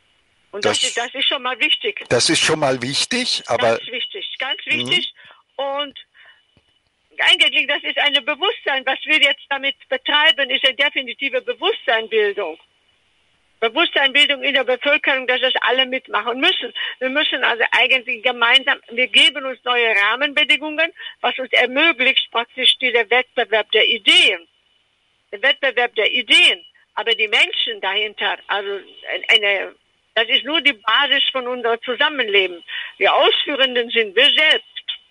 Und das ist schon mal wichtig. Das ist schon mal wichtig, aber... Ganz wichtig. Und eigentlich, das ist ein Bewusstsein. Was wir jetzt damit betreiben, ist eine definitive Bewusstseinbildung. Bewusstseinbildung in der Bevölkerung, dass das alle mitmachen müssen. Wir müssen also eigentlich gemeinsam, wir geben uns neue Rahmenbedingungen, was uns ermöglicht praktisch dieser Wettbewerb der Ideen. Der Wettbewerb der Ideen. Aber die Menschen dahinter, also das ist nur die Basis von unserem Zusammenleben. Die Ausführenden sind wir selbst.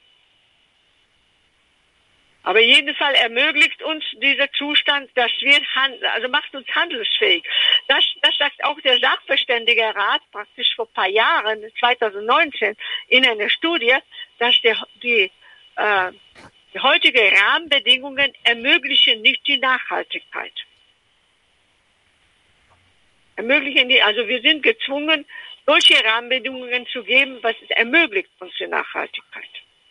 Aber jedenfalls ermöglicht uns dieser Zustand, dass wir handeln, also macht uns handlungsfähig. Das sagt auch der Sachverständigenrat praktisch vor ein paar Jahren, 2019, in einer Studie, dass die heutige Rahmenbedingungen ermöglichen nicht die Nachhaltigkeit. Also wir sind gezwungen, solche Rahmenbedingungen zu geben, was es ermöglicht uns die Nachhaltigkeit.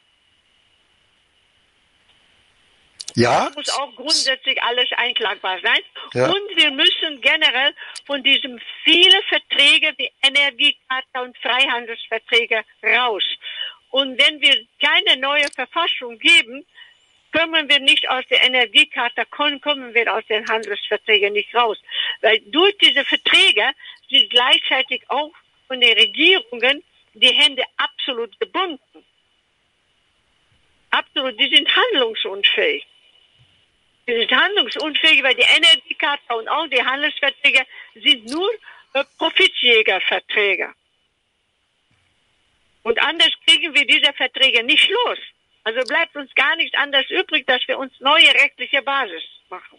Ja. Es muss auch grundsätzlich alles einklagbar sein. Ja. Und wir müssen generell von diesen vielen Verträge wie Energiecharta und Freihandelsverträge raus. Und wenn wir keine neue Verfassung geben, kommen wir nicht aus der Energiecharta, kommen wir aus den Handelsverträgen nicht raus. Weil durch diese Verträge sind gleichzeitig auch von den Regierungen die Hände absolut gebunden. Absolut, die sind handlungsunfähig. Die sind handlungsunfähig, weil die Energiecharta und auch die Handelsverträge sind nur Profitjägerverträge. Und anders kriegen wir diese Verträge nicht los. Also bleibt uns gar nichts anderes übrig, dass wir uns neue rechtliche Basis machen.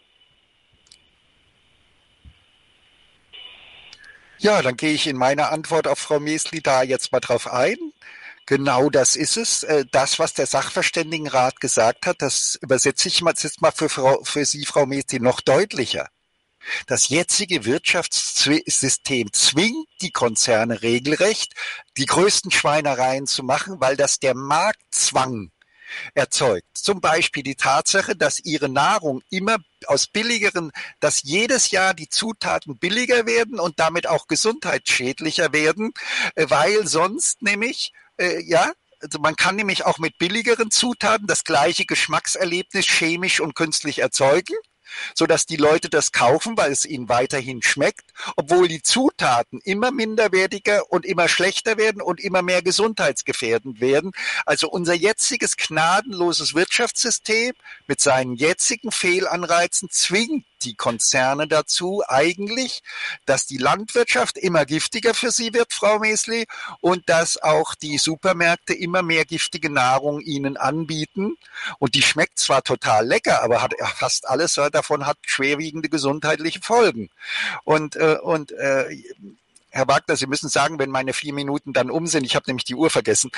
Ja, dann gehe ich in meiner Antwort auf Frau Mesli da jetzt mal drauf ein. Genau das ist es. Das, was der Sachverständigenrat gesagt hat, das übersetze ich jetzt mal für Sie, Frau Mesli, noch deutlicher. Das jetzige Wirtschaftssystem zwingt die Konzerne regelrecht, die größten Schweinereien zu machen, weil das der Marktzwang erzeugt. Zum Beispiel die Tatsache, dass ihre Nahrung immer aus billigeren, dass jedes Jahr die Zutaten billiger werden und damit auch gesundheitsschädlicher werden, weil sonst nämlich also man kann nämlich auch mit billigeren Zutaten das gleiche Geschmackserlebnis chemisch und künstlich erzeugen, so dass die Leute das kaufen, weil es ihnen weiterhin schmeckt, obwohl die Zutaten immer minderwertiger und immer schlechter werden und immer mehr gesundheitsgefährdend werden. Also unser jetziges gnadenloses Wirtschaftssystem mit seinen jetzigen Fehlanreizen zwingt die Konzerne dazu eigentlich, dass die Landwirtschaft immer giftiger für sie wird, Frau Mesli, und dass auch die Supermärkte immer mehr giftige Nahrung ihnen anbieten. Und die schmeckt zwar total lecker, aber hat fast alles davon hat schwerwiegende gesundheitliche Folgen. Und Herr Wagner, Sie müssen sagen, wenn meine 4 Minuten dann um sind, ich habe nämlich die Uhr vergessen.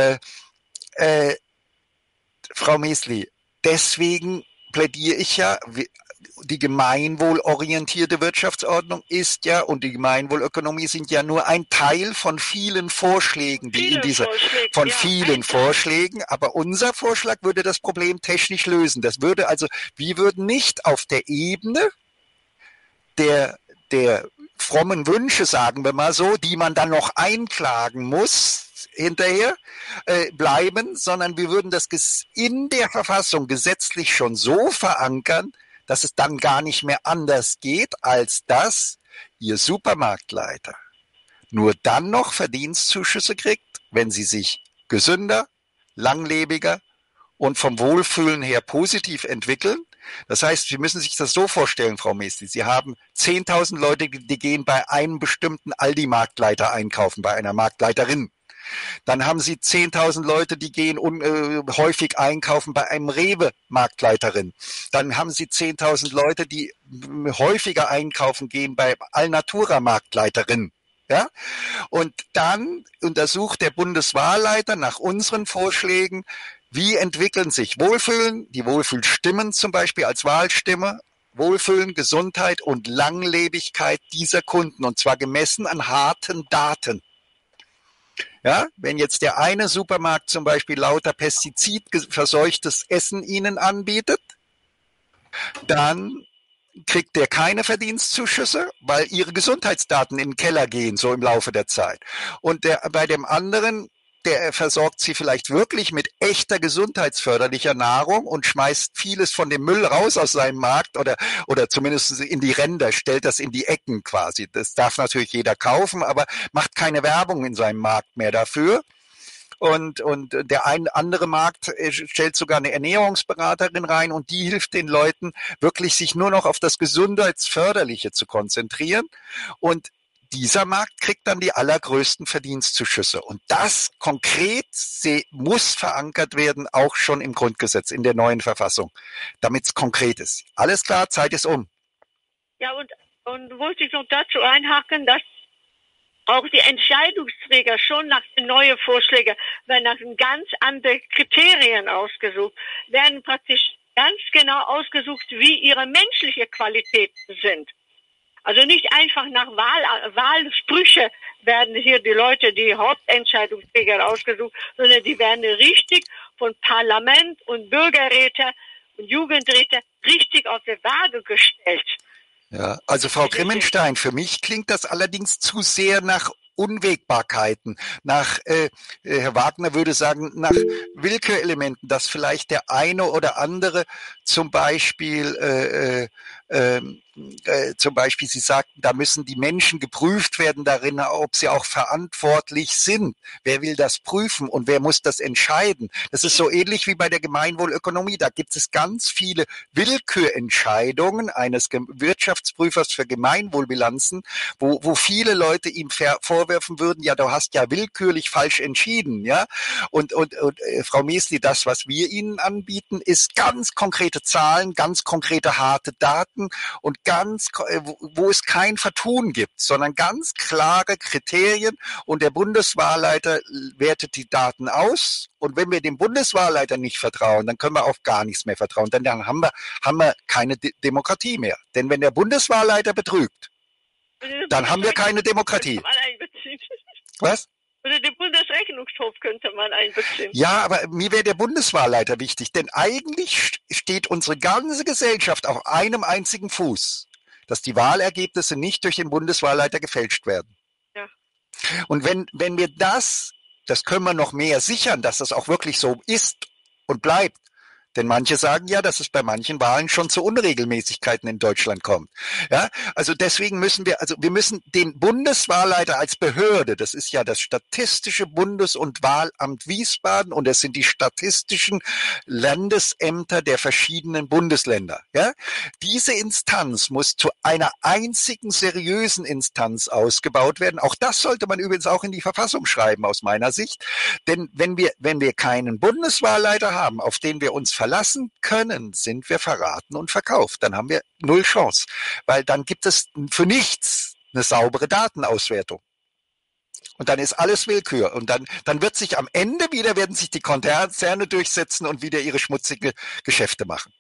Frau Mesli, deswegen plädiere ich ja, die gemeinwohlorientierte Wirtschaftsordnung ist ja und die Gemeinwohlökonomie sind ja nur ein Teil von vielen Vorschlägen, Vorschlägen, aber unser Vorschlag würde das Problem technisch lösen. Das würde also, wir würden nicht auf der Ebene der frommen Wünsche, sagen wir mal so, die man dann noch einklagen muss, hinterher bleiben, sondern wir würden das in der Verfassung gesetzlich schon so verankern, dass es dann gar nicht mehr anders geht, als dass Ihr Supermarktleiter nur dann noch Verdienstzuschüsse kriegt, wenn Sie sich gesünder, langlebiger und vom Wohlfühlen her positiv entwickeln. Das heißt, Sie müssen sich das so vorstellen, Frau Mesli. Sie haben 10.000 Leute, die gehen bei einem bestimmten Aldi-Marktleiter einkaufen, bei einer Marktleiterin. Dann haben Sie 10.000 Leute, die gehen häufig einkaufen bei einem Rewe-Marktleiterin. Dann haben Sie 10.000 Leute, die häufiger einkaufen gehen bei Alnatura-Marktleiterin. Ja? Und dann untersucht der Bundeswahlleiter nach unseren Vorschlägen, wie entwickeln sich Wohlfühlen, die Wohlfühlstimmen zum Beispiel als Wahlstimme, Wohlfühlen, Gesundheit und Langlebigkeit dieser Kunden, und zwar gemessen an harten Daten. Ja, wenn jetzt der eine Supermarkt zum Beispiel lauter pestizidverseuchtes Essen Ihnen anbietet, dann kriegt der keine Verdienstzuschüsse, weil ihre Gesundheitsdaten in den Keller gehen, so im Laufe der Zeit. Und bei dem anderen, der versorgt sie vielleicht wirklich mit echter gesundheitsförderlicher Nahrung und schmeißt vieles von dem Müll raus aus seinem Markt oder zumindest in die Ränder, stellt das in die Ecken quasi. Das darf natürlich jeder kaufen, aber macht keine Werbung in seinem Markt mehr dafür. Und der andere Markt stellt sogar eine Ernährungsberaterin rein und die hilft den Leuten wirklich, sich nur noch auf das Gesundheitsförderliche zu konzentrieren. Und dieser Markt kriegt dann die allergrößten Verdienstzuschüsse. Und das konkret muss verankert werden, auch schon im Grundgesetz, in der neuen Verfassung, damit es konkret ist. Alles klar, Zeit ist um. Ja, und wollte ich noch dazu einhaken, dass auch die Entscheidungsträger schon nach den neuen Vorschlägen, werden nach ganz anderen Kriterien ausgesucht, werden praktisch ganz genau ausgesucht, wie ihre menschliche Qualitäten sind. Also nicht einfach nach Wahlsprüche werden hier die Leute, die Hauptentscheidungsträger ausgesucht, sondern die werden richtig von Parlament und Bürgerräte und Jugendräte richtig auf die Waage gestellt. Ja, also Frau Grimmenstein, für mich klingt das allerdings zu sehr nach Unwägbarkeiten, Herr Wagner würde sagen, nach Willkürelementen, dass vielleicht der eine oder andere zum Beispiel, Sie sagten, da müssen die Menschen geprüft werden darin, ob sie auch verantwortlich sind. Wer will das prüfen und wer muss das entscheiden? Das ist so ähnlich wie bei der Gemeinwohlökonomie. Da gibt es ganz viele Willkürentscheidungen eines Wirtschaftsprüfers für Gemeinwohlbilanzen, wo viele Leute ihm vorwerfen würden, ja, du hast ja willkürlich falsch entschieden, ja. Und Frau Mesli, das, was wir Ihnen anbieten, ist ganz konkrete Zahlen, ganz konkrete harte Daten und wo es kein Vertun gibt, sondern ganz klare Kriterien und der Bundeswahlleiter wertet die Daten aus und wenn wir dem Bundeswahlleiter nicht vertrauen, dann können wir auf gar nichts mehr vertrauen, denn dann haben wir keine Demokratie mehr. Denn wenn der Bundeswahlleiter betrügt, dann haben wir keine Demokratie. Was? Oder den Bundesrechnungshof könnte man einbeziehen. Ja, aber mir wäre der Bundeswahlleiter wichtig, denn eigentlich steht unsere ganze Gesellschaft auf einem einzigen Fuß, dass die Wahlergebnisse nicht durch den Bundeswahlleiter gefälscht werden. Ja. Und wenn wir das können wir noch mehr sichern, dass das auch wirklich so ist und bleibt. Denn manche sagen ja, dass es bei manchen Wahlen schon zu Unregelmäßigkeiten in Deutschland kommt. Ja, also deswegen müssen wir den Bundeswahlleiter als Behörde, das ist ja das Statistische Bundes- und Wahlamt Wiesbaden und es sind die statistischen Landesämter der verschiedenen Bundesländer. Ja, diese Instanz muss zu einer einzigen seriösen Instanz ausgebaut werden. Auch das sollte man übrigens auch in die Verfassung schreiben, aus meiner Sicht. Denn wenn wir keinen Bundeswahlleiter haben, auf den wir uns verlassen können, sind wir verraten und verkauft. Dann haben wir null Chance, weil dann gibt es für nichts eine saubere Datenauswertung. Und dann ist alles Willkür. Und dann wird sich am Ende werden sich die Konzerne durchsetzen und wieder ihre schmutzigen Geschäfte machen.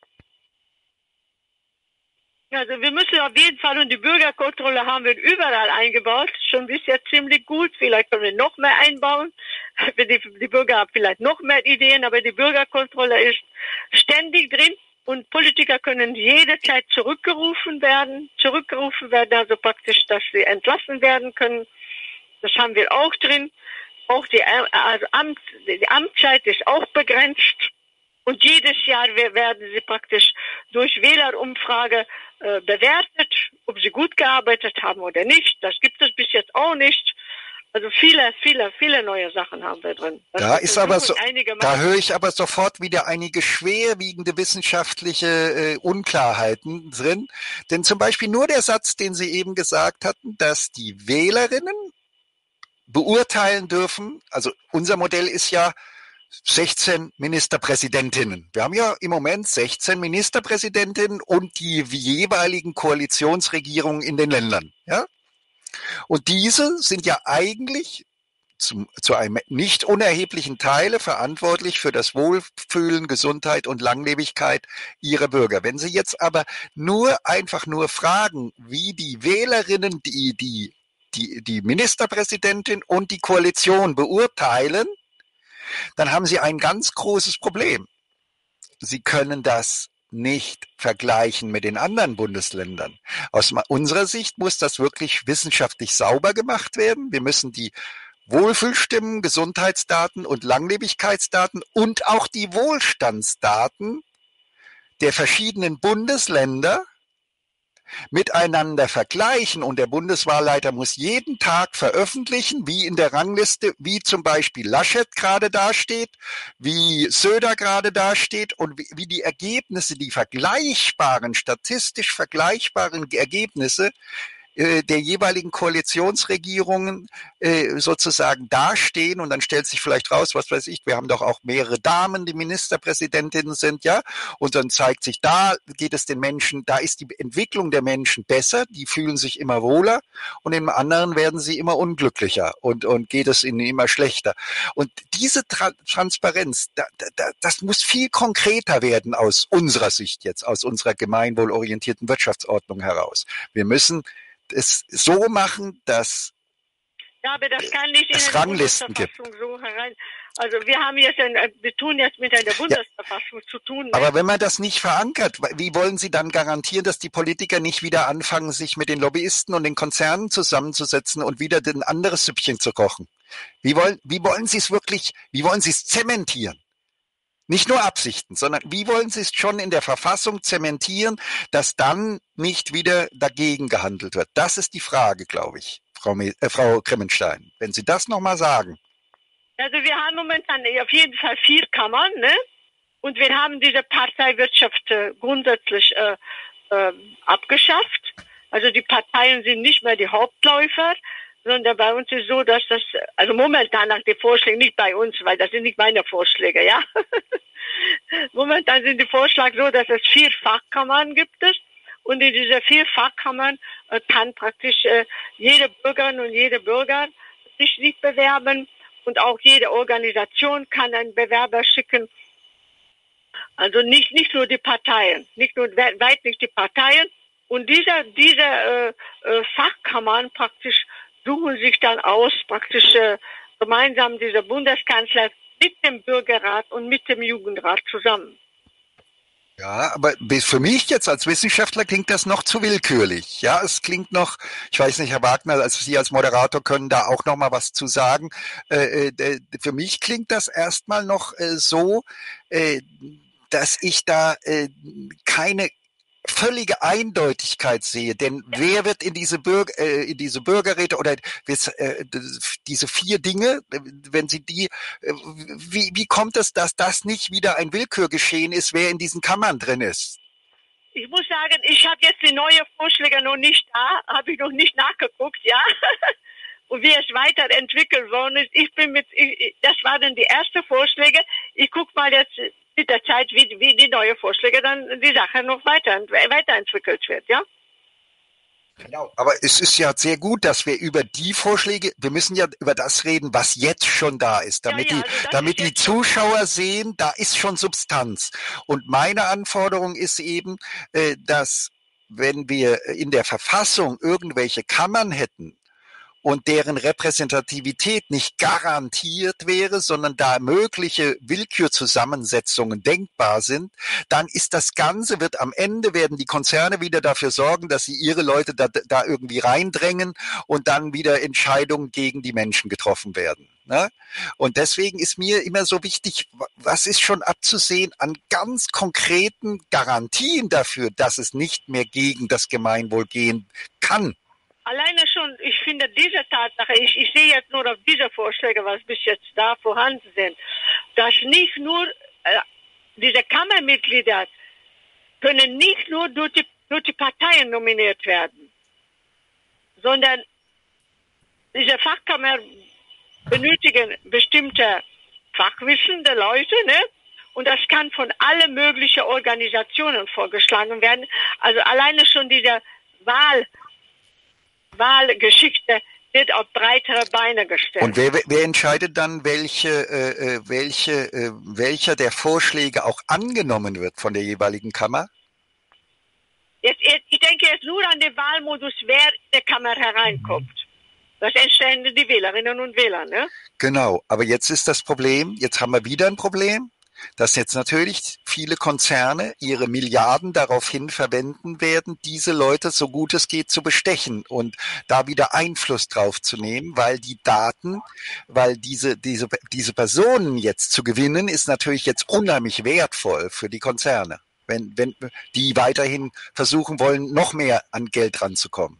Also wir müssen auf jeden Fall, und die Bürgerkontrolle haben wir überall eingebaut, schon bisher ziemlich gut, vielleicht können wir noch mehr einbauen, die Bürger haben vielleicht noch mehr Ideen, aber die Bürgerkontrolle ist ständig drin und Politiker können jederzeit zurückgerufen werden, also praktisch, dass sie entlassen werden können, das haben wir auch drin, auch die Amtszeit ist auch begrenzt. Und jedes Jahr werden sie praktisch durch Wählerumfrage bewertet, ob sie gut gearbeitet haben oder nicht. Das gibt es bis jetzt auch nicht. Also viele neue Sachen haben wir drin. Da höre ich aber sofort wieder einige schwerwiegende wissenschaftliche Unklarheiten drin. Denn zum Beispiel nur der Satz, den Sie eben gesagt hatten, dass die Wählerinnen beurteilen dürfen, also unser Modell ist ja 16 Ministerpräsidentinnen. Wir haben ja im Moment 16 Ministerpräsidentinnen und die jeweiligen Koalitionsregierungen in den Ländern. Ja? Und diese sind ja eigentlich zu einem nicht unerheblichen Teile verantwortlich für das Wohlfühlen, Gesundheit und Langlebigkeit ihrer Bürger. Wenn Sie jetzt aber einfach nur fragen, wie die Wählerinnen die Ministerpräsidentin und die Koalition beurteilen, dann haben Sie ein ganz großes Problem. Sie können das nicht vergleichen mit den anderen Bundesländern. Aus unserer Sicht muss das wirklich wissenschaftlich sauber gemacht werden. Wir müssen die Wohlfühlstimmen, Gesundheitsdaten und Langlebigkeitsdaten und auch die Wohlstandsdaten der verschiedenen Bundesländer miteinander vergleichen, und der Bundeswahlleiter muss jeden Tag veröffentlichen, wie in der Rangliste, wie zum Beispiel Laschet gerade dasteht, wie Söder gerade dasteht und wie die Ergebnisse, die vergleichbaren, statistisch vergleichbaren Ergebnisse der jeweiligen Koalitionsregierungen sozusagen dastehen, und dann stellt sich vielleicht raus, was weiß ich, wir haben doch auch mehrere Damen, die Ministerpräsidentinnen sind, ja, und dann zeigt sich, da geht es den Menschen, da ist die Entwicklung der Menschen besser, die fühlen sich immer wohler, und im anderen werden sie immer unglücklicher und geht es ihnen immer schlechter. Und diese Transparenz, das muss viel konkreter werden aus unserer Sicht jetzt, aus unserer gemeinwohlorientierten Wirtschaftsordnung heraus. Wir müssen es so machen, dass ja, aber das kann nicht es in der Ranglisten gibt. So herein. Also wir tun jetzt mit einer Bundesverfassung zu tun. Aber wenn man das nicht verankert, wie wollen Sie dann garantieren, dass die Politiker nicht wieder anfangen, sich mit den Lobbyisten und den Konzernen zusammenzusetzen und wieder ein anderes Süppchen zu kochen? Wie wollen Sie es wirklich, wie wollen Sie es zementieren? Nicht nur Absichten, sondern wie wollen Sie es schon in der Verfassung zementieren, dass dann nicht wieder dagegen gehandelt wird? Das ist die Frage, glaube ich, Frau Grimmenstein. Wenn Sie das nochmal sagen. Also wir haben momentan auf jeden Fall 4 Kammern, ne? Und wir haben diese Parteiwirtschaft grundsätzlich abgeschafft. Also die Parteien sind nicht mehr die Hauptläufer, sondern bei uns ist so, dass das, also momentan nach den Vorschlägen, nicht bei uns, weil das sind nicht meine Vorschläge, ja. Momentan sind die Vorschläge so, dass es 4 Fachkammern gibt es, und in diese 4 Fachkammern kann praktisch jede Bürgerin und jede Bürger sich nicht bewerben, und auch jede Organisation kann einen Bewerber schicken. Also nicht nur die Parteien, weit nicht die Parteien. Und diese Fachkammern praktisch suchen sich dann aus, praktisch gemeinsam dieser Bundeskanzler mit dem Bürgerrat und mit dem Jugendrat zusammen. Ja, aber für mich jetzt als Wissenschaftler klingt das noch zu willkürlich. Ja, es klingt noch, ich weiß nicht, Herr Wagner, also Sie als Moderator können da auch noch mal was zu sagen. Für mich klingt das erstmal noch so, dass ich da keine völlige Eindeutigkeit sehe, denn wer wird in diese Bürgerräte oder diese 4 Dinge, wenn Sie wie kommt es, dass das nicht wieder ein Willkürgeschehen ist, wer in diesen Kammern drin ist? Ich muss sagen, ich habe jetzt die neuen Vorschläge noch nicht da, habe ich noch nicht nachgeguckt, ja. Und wie es weiterentwickelt worden ist, das waren die ersten Vorschläge. Ich gucke mal jetzt mit der Zeit, wie die neuen Vorschläge dann die Sache noch weiterentwickelt wird, ja? Genau. Aber es ist ja sehr gut, dass wir über die Vorschläge, wir müssen ja über das reden, was jetzt schon da ist, damit die Zuschauer sehen, da ist schon Substanz. Und meine Anforderung ist eben, dass wenn wir in der Verfassung irgendwelche Kammern hätten, und deren Repräsentativität nicht garantiert wäre, sondern da mögliche Willkürzusammensetzungen denkbar sind, dann ist das Ganze, am Ende werden die Konzerne wieder dafür sorgen, dass sie ihre Leute da irgendwie reindrängen und dann wieder Entscheidungen gegen die Menschen getroffen werden. Ne? Und deswegen ist mir immer so wichtig, was ist schon abzusehen an ganz konkreten Garantien dafür, dass es nicht mehr gegen das Gemeinwohl gehen kann. Alleine schon, ich finde diese Tatsache, ich sehe jetzt nur auf diese Vorschläge, was bis jetzt da vorhanden sind, dass nicht nur diese Kammermitglieder können nicht nur durch die Parteien nominiert werden, sondern diese Fachkammer benötigen bestimmte fachwissende Leute, ne? Und das kann von allen möglichen Organisationen vorgeschlagen werden. Also alleine schon diese Wahlgeschichte wird auf breitere Beine gestellt. Und wer entscheidet dann, welcher der Vorschläge auch angenommen wird von der jeweiligen Kammer? Ich denke jetzt nur an den Wahlmodus, wer in der Kammer hereinkommt. Das entscheiden die Wählerinnen und Wähler, ne? Genau, aber jetzt ist das Problem, jetzt haben wir wieder ein Problem. dass jetzt natürlich viele Konzerne ihre Milliarden daraufhin verwenden werden, diese Leute so gut es geht zu bestechen und da wieder Einfluss drauf zu nehmen, weil die Daten, weil diese Personen jetzt zu gewinnen, ist natürlich jetzt unheimlich wertvoll für die Konzerne, wenn die weiterhin versuchen wollen, noch mehr an Geld ranzukommen.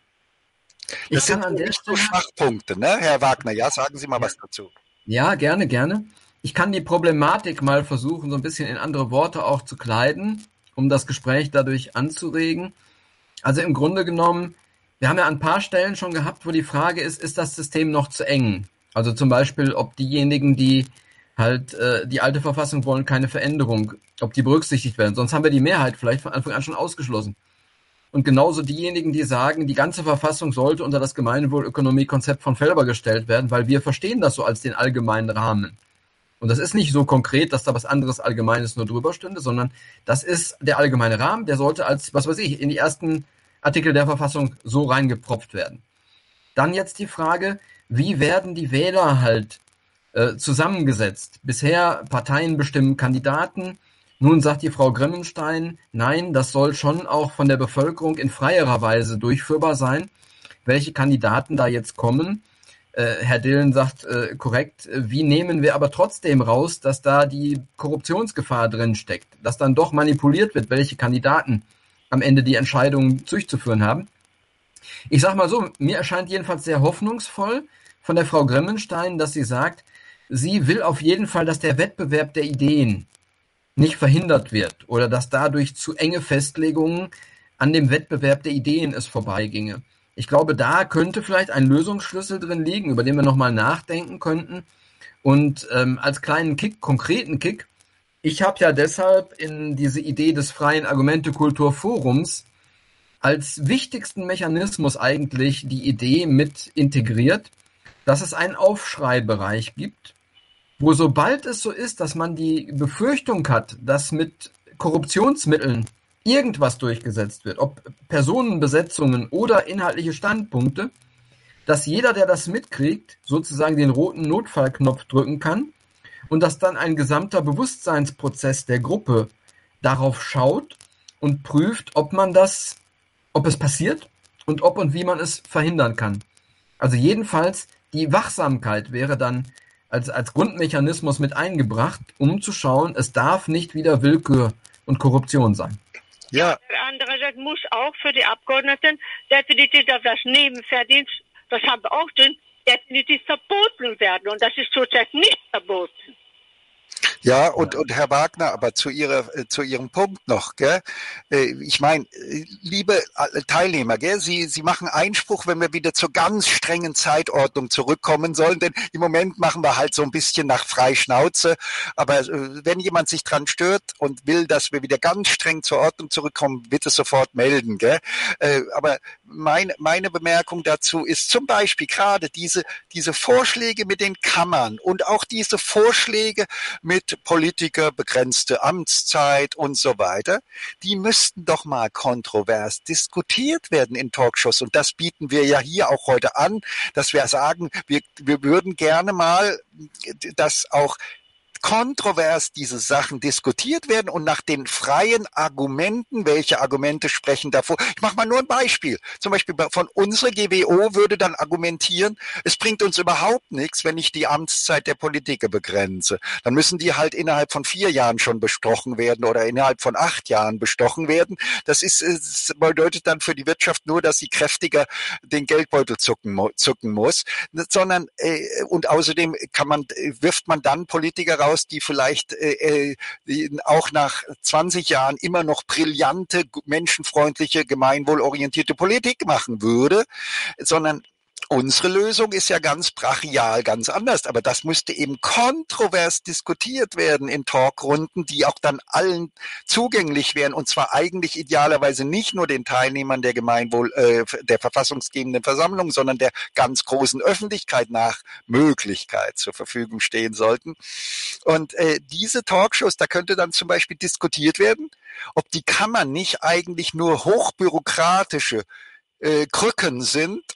Das sind an der Stelle Schwachpunkte, ne, Herr Wagner? Ja, sagen Sie mal was dazu. Ja, gerne. Ich kann die Problematik mal versuchen, so ein bisschen in andere Worte auch zu kleiden, um das Gespräch dadurch anzuregen. Also im Grunde genommen, wir haben ja an ein paar Stellen schon gehabt, wo die Frage ist das System noch zu eng? Also zum Beispiel, ob diejenigen, die halt die alte Verfassung wollen, keine Veränderung, ob die berücksichtigt werden. Sonst haben wir die Mehrheit vielleicht von Anfang an schon ausgeschlossen. Und genauso diejenigen, die sagen, die ganze Verfassung sollte unter das Gemeinwohlökonomie-Konzept von Felber gestellt werden, weil wir verstehen das so als den allgemeinen Rahmen. Und das ist nicht so konkret, dass da was anderes Allgemeines nur drüber stünde, sondern das ist der allgemeine Rahmen, der sollte als, was weiß ich, in die ersten Artikel der Verfassung so reingepropft werden. Dann jetzt die Frage, wie werden die Wähler halt zusammengesetzt? Bisher Parteien bestimmen Kandidaten. Nun sagt die Frau Grimmenstein, nein, das soll schon auch von der Bevölkerung in freierer Weise durchführbar sein, welche Kandidaten da jetzt kommen. Herr Dillen sagt korrekt, wie nehmen wir aber trotzdem raus, dass da die Korruptionsgefahr drin steckt, dass dann doch manipuliert wird, welche Kandidaten am Ende die Entscheidungen durchzuführen haben. Ich sage mal so, mir erscheint jedenfalls sehr hoffnungsvoll von der Frau Grimmenstein, dass sie sagt, sie will auf jeden Fall, dass der Wettbewerb der Ideen nicht verhindert wird oder dass dadurch zu enge Festlegungen an dem Wettbewerb der Ideen es vorbeiginge. Ich glaube, da könnte vielleicht ein Lösungsschlüssel drin liegen, über den wir nochmal nachdenken könnten. Und als kleinen Kick, konkreten Kick, ich habe ja deshalb in diese Idee des freien Argumente-Kulturforums als wichtigsten Mechanismus eigentlich die Idee mit integriert, dass es einen Aufschreibereich gibt, wo sobald es so ist, dass man die Befürchtung hat, dass mit Korruptionsmitteln irgendwas durchgesetzt wird, ob Personenbesetzungen oder inhaltliche Standpunkte, dass jeder, der das mitkriegt, sozusagen den roten Notfallknopf drücken kann und dass dann ein gesamter Bewusstseinsprozess der Gruppe darauf schaut und prüft, ob es passiert und ob und wie man es verhindern kann. Also jedenfalls die Wachsamkeit wäre dann als Grundmechanismus mit eingebracht, um zu schauen, es darf nicht wieder Willkür und Korruption sein. Ja. Andererseits muss auch für die Abgeordneten definitiv das Nebenverdienst, das haben wir auch drin, definitiv verboten werden. Und das ist zurzeit nicht verboten. Ja, und Herr Wagner, aber zu Ihrem Punkt noch, gell? Ich meine, liebe Teilnehmer, gell? Sie machen Einspruch, wenn wir wieder zur ganz strengen Zeitordnung zurückkommen sollen, denn im Moment machen wir halt so ein bisschen nach Freischnauze. Aber wenn jemand sich dran stört und will, dass wir wieder ganz streng zur Ordnung zurückkommen, bitte sofort melden, gell? Aber meine Bemerkung dazu ist zum Beispiel gerade diese Vorschläge mit den Kammern und auch diese Vorschläge mit Politiker, begrenzte Amtszeit und so weiter, die müssten doch mal kontrovers diskutiert werden in Talkshows. Und das bieten wir ja hier auch heute an, dass wir sagen, wir würden gerne mal, dass auch kontrovers diese Sachen diskutiert werden und nach den freien Argumenten, welche Argumente sprechen davor. Ich mache mal nur ein Beispiel. Zum Beispiel von unserer GWO würde dann argumentieren, es bringt uns überhaupt nichts, wenn ich die Amtszeit der Politiker begrenze. Dann müssen die halt innerhalb von 4 Jahren schon bestochen werden oder innerhalb von 8 Jahren bestochen werden. Das bedeutet dann für die Wirtschaft nur, dass sie kräftiger den Geldbeutel zucken muss, sondern und außerdem wirft man dann Politiker raus, die vielleicht auch nach 20 Jahren immer noch brillante, menschenfreundliche, gemeinwohlorientierte Politik machen würde, sondern unsere Lösung ist ja ganz brachial, ganz anders. Aber das müsste eben kontrovers diskutiert werden in Talkrunden, die auch dann allen zugänglich wären. Und zwar eigentlich idealerweise nicht nur den Teilnehmern der der verfassungsgebenden Versammlung, sondern der ganz großen Öffentlichkeit nach Möglichkeit zur Verfügung stehen sollten. Und diese Talkshows, da könnte dann zum Beispiel diskutiert werden, ob die Kammern nicht eigentlich nur hochbürokratische Krücken sind,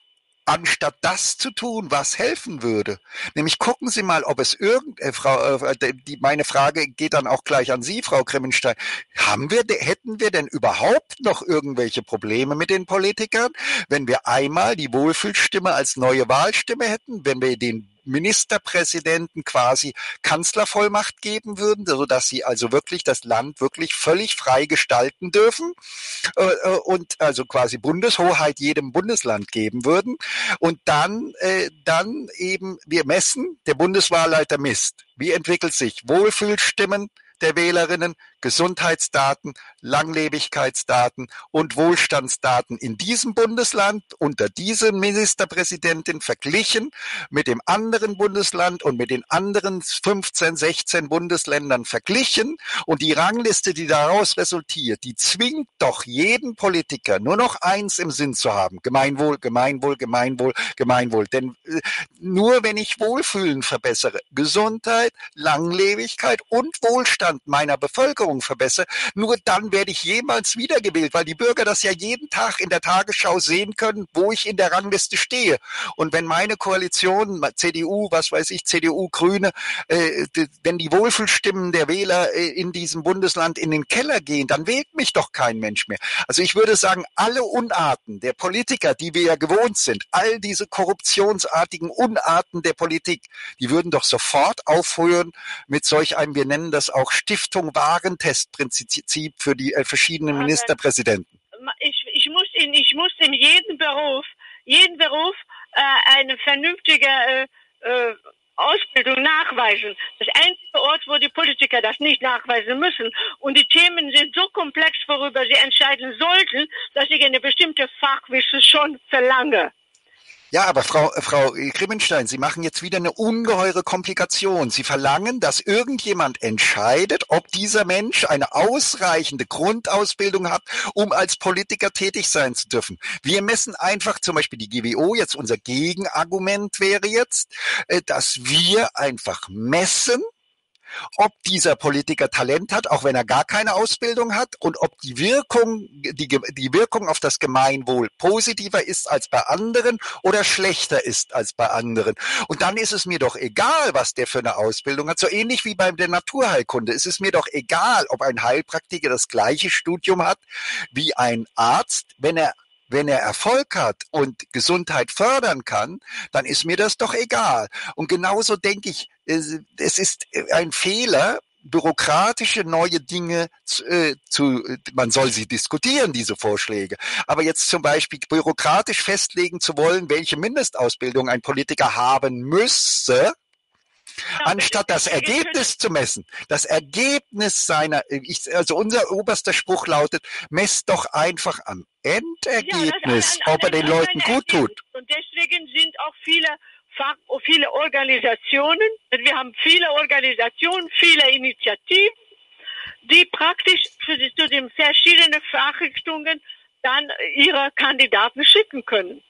anstatt das zu tun, was helfen würde. Nämlich gucken Sie mal, ob es meine Frage geht dann auch gleich an Sie, Frau Grimmenstein. Hätten wir denn überhaupt noch irgendwelche Probleme mit den Politikern, wenn wir einmal die Wohlfühlstimme als neue Wahlstimme hätten, wenn wir den Ministerpräsidenten quasi Kanzlervollmacht geben würden, sodass sie also wirklich das Land wirklich völlig frei gestalten dürfen und also quasi Bundeshoheit jedem Bundesland geben würden und dann eben wir messen, der Bundeswahlleiter misst, wie entwickelt sich Wohlfühlstimmen der Wählerinnen, Gesundheitsdaten, Langlebigkeitsdaten und Wohlstandsdaten in diesem Bundesland unter diesem Ministerpräsidentin verglichen mit dem anderen Bundesland und mit den anderen 15, 16 Bundesländern verglichen. Und die Rangliste, die daraus resultiert, die zwingt doch jeden Politiker nur noch eins im Sinn zu haben. Gemeinwohl, Gemeinwohl, Gemeinwohl, Gemeinwohl. Denn nur wenn ich Wohlfühlen verbessere, Gesundheit, Langlebigkeit und Wohlstand meiner Bevölkerung verbessere, nur dann werde ich jemals wiedergewählt, weil die Bürger das ja jeden Tag in der Tagesschau sehen können, wo ich in der Rangliste stehe. Und wenn meine Koalition, CDU, was weiß ich, CDU, Grüne, wenn die Wohlfühlstimmen der Wähler in diesem Bundesland in den Keller gehen, dann wählt mich doch kein Mensch mehr. Also ich würde sagen, alle Unarten der Politiker, die wir ja gewohnt sind, all diese korruptionsartigen Unarten der Politik, die würden doch sofort aufhören mit solch einem, wir nennen das auch Stiftung Warentestprinzip für die verschiedenen Ministerpräsidenten. Ich muss in jedem Beruf eine vernünftige Ausbildung nachweisen. Das einzige Ort, wo die Politiker das nicht nachweisen müssen. Und die Themen sind so komplex, worüber sie entscheiden sollten, dass ich eine bestimmte Fachwissen schon verlange. Ja, aber Frau Grimmenstein, Sie machen jetzt wieder eine ungeheure Komplikation. Sie verlangen, dass irgendjemand entscheidet, ob dieser Mensch eine ausreichende Grundausbildung hat, um als Politiker tätig sein zu dürfen. Wir messen einfach zum Beispiel die GWO, jetzt unser Gegenargument wäre jetzt, dass wir einfach messen, ob dieser Politiker Talent hat, auch wenn er gar keine Ausbildung hat, und ob die Wirkung auf das Gemeinwohl positiver ist als bei anderen oder schlechter ist als bei anderen. Und dann ist es mir doch egal, was der für eine Ausbildung hat. So ähnlich wie bei der Naturheilkunde. Es ist mir doch egal, ob ein Heilpraktiker das gleiche Studium hat wie ein Arzt, wenn er Erfolg hat und Gesundheit fördern kann, dann ist mir das doch egal. Und genauso denke ich, es ist ein Fehler, bürokratische neue Dinge man soll sie diskutieren, diese Vorschläge. Aber jetzt zum Beispiel bürokratisch festlegen zu wollen, welche Mindestausbildung ein Politiker haben müsse, anstatt das Ergebnis zu messen. Das Ergebnis also unser oberster Spruch lautet, messt doch einfach am Endergebnis, ob er den Leuten gut tut. Und deswegen sind auch viele Organisationen, wir haben viele Organisationen, viele Initiativen, die praktisch zu den verschiedenen Fachrichtungen dann ihre Kandidaten schicken können.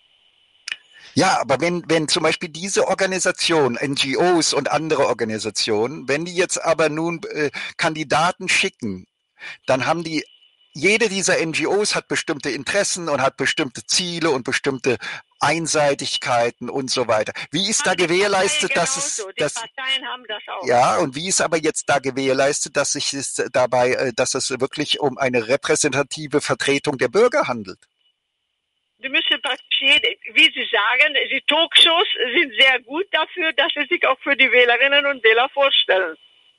Ja, aber wenn zum Beispiel diese Organisationen, NGOs und andere Organisationen, wenn die jetzt aber nun Kandidaten schicken, dann haben jede dieser NGOs hat bestimmte Interessen und hat bestimmte Ziele und bestimmte Einseitigkeiten und so weiter. Wie ist da gewährleistet, dass es... Die Parteien haben das auch. Ja, und wie ist aber jetzt da gewährleistet, dass es wirklich um eine repräsentative Vertretung der Bürger handelt? Die müssen praktisch wie Sie sagen, die Talkshows sind sehr gut dafür, dass sie sich auch für die Wählerinnen und Wähler vorstellen.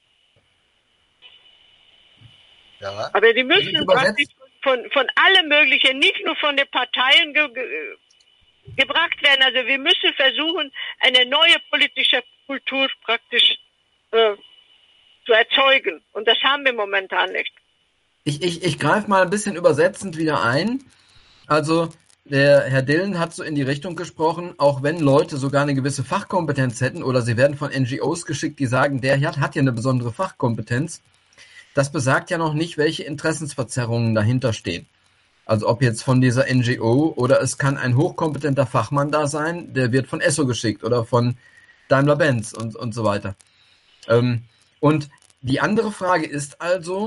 Ja. Aber die müssen praktisch von allem Möglichen, nicht nur von den Parteien gebracht werden. Also wir müssen versuchen, eine neue politische Kultur praktisch zu erzeugen. Und das haben wir momentan nicht. Ich greife mal ein bisschen übersetzend wieder ein. Also der Herr Dillen hat so in die Richtung gesprochen, auch wenn Leute sogar eine gewisse Fachkompetenz hätten oder sie werden von NGOs geschickt, die sagen, der hat hier eine besondere Fachkompetenz. Das besagt ja noch nicht, welche Interessensverzerrungen dahinter stehen. Also ob jetzt von dieser NGO oder es kann ein hochkompetenter Fachmann da sein, der wird von Esso geschickt oder von Daimler-Benz und so weiter. Und die andere Frage ist also,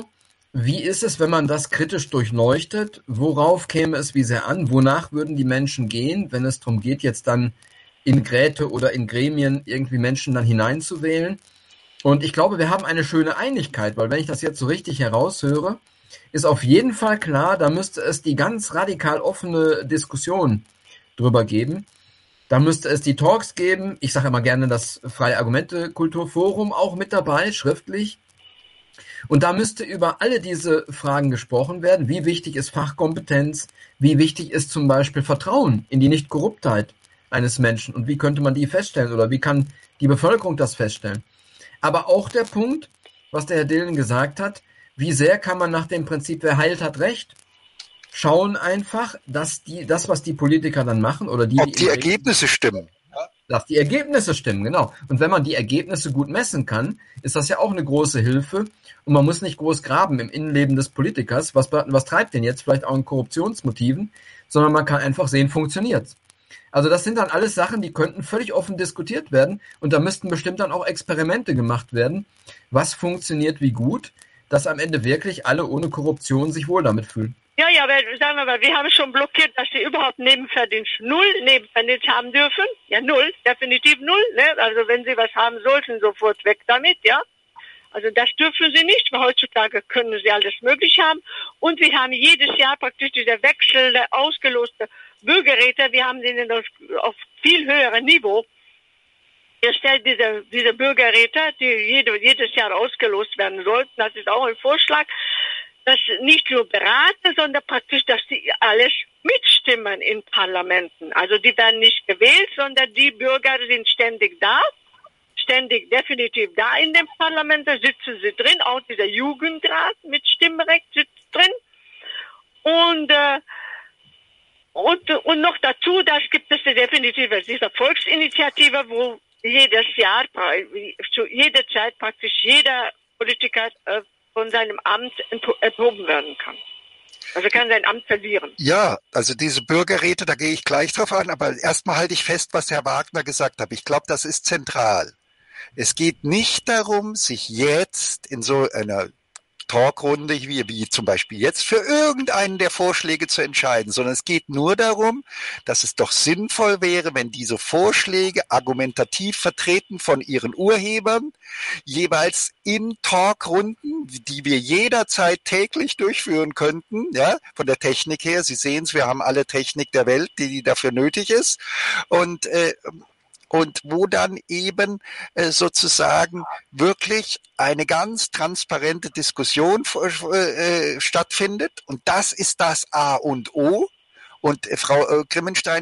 Wie ist es, wenn man das kritisch durchleuchtet? Worauf käme es wie sehr an? Wonach würden die Menschen gehen, wenn es darum geht, jetzt dann in Gräte oder in Gremien irgendwie Menschen dann hineinzuwählen? Und ich glaube, wir haben eine schöne Einigkeit, weil wenn ich das jetzt so richtig heraushöre, ist auf jeden Fall klar, da müsste es die ganz radikal offene Diskussion drüber geben. Da müsste es die Talks geben. Ich sage immer gerne das Freie Argumente Kulturforum auch mit dabei, schriftlich. Und da müsste über alle diese Fragen gesprochen werden. Wie wichtig ist Fachkompetenz? Wie wichtig ist zum Beispiel Vertrauen in die Nichtkorruptheit eines Menschen? Und wie könnte man die feststellen? Oder wie kann die Bevölkerung das feststellen? Aber auch der Punkt, was der Herr Dillen gesagt hat, wie sehr kann man nach dem Prinzip, wer heilt, hat Recht, schauen einfach, dass das, was die Politiker dann machen, oder ob die Ergebnisse stimmen. Dass die Ergebnisse stimmen, genau. Und wenn man die Ergebnisse gut messen kann, ist das ja auch eine große Hilfe. Und man muss nicht groß graben im Innenleben des Politikers. Was treibt den jetzt? Vielleicht auch in Korruptionsmotiven, sondern man kann einfach sehen, funktioniert's. Also das sind dann alles Sachen, die könnten völlig offen diskutiert werden. Und da müssten bestimmt dann auch Experimente gemacht werden. Was funktioniert wie gut, dass am Ende wirklich alle ohne Korruption sich wohl damit fühlen. Ja, aber sagen wir mal, wir haben schon blockiert, dass sie überhaupt null Nebenverdienst haben dürfen. Ja, null, definitiv null. Ne? Also wenn sie was haben sollten, sofort weg damit, ja. Also das dürfen sie nicht, weil heutzutage können sie alles möglich haben. Und wir haben jedes Jahr praktisch dieser wechselnde, ausgeloste Bürgerräte. Wir haben den auf viel höherem Niveau. Ihr stellt diese Bürgerräte, die jedes Jahr ausgelost werden sollten. Das ist auch ein Vorschlag. Dass nicht nur beraten, sondern praktisch, dass die alles mitstimmen in Parlamenten. Also die werden nicht gewählt, sondern die Bürger sind ständig definitiv da in dem Parlament, da sitzen sie drin, auch dieser Jugendrat mit Stimmrecht sitzt drin. Und noch dazu, das gibt es definitiv diese Volksinitiative, wo jedes Jahr, zu jeder Zeit praktisch jeder Politiker von seinem Amt enthoben werden kann. Also kann sein Amt verlieren. Ja, also diese Bürgerräte, da gehe ich gleich drauf an, aber erstmal halte ich fest, was Herr Wagner gesagt hat. Ich glaube, das ist zentral. Es geht nicht darum, sich jetzt in so einer Talkrunde, wie zum Beispiel jetzt, für irgendeinen der Vorschläge zu entscheiden, sondern es geht nur darum, dass es doch sinnvoll wäre, wenn diese Vorschläge argumentativ vertreten von ihren Urhebern, jeweils in Talkrunden, die wir jederzeit täglich durchführen könnten, ja, von der Technik her. Sie sehen es, wir haben alle Technik der Welt, die dafür nötig ist. Und wo dann eben sozusagen wirklich eine ganz transparente Diskussion stattfindet. Und das ist das A und O. Und Frau Grimmenstein,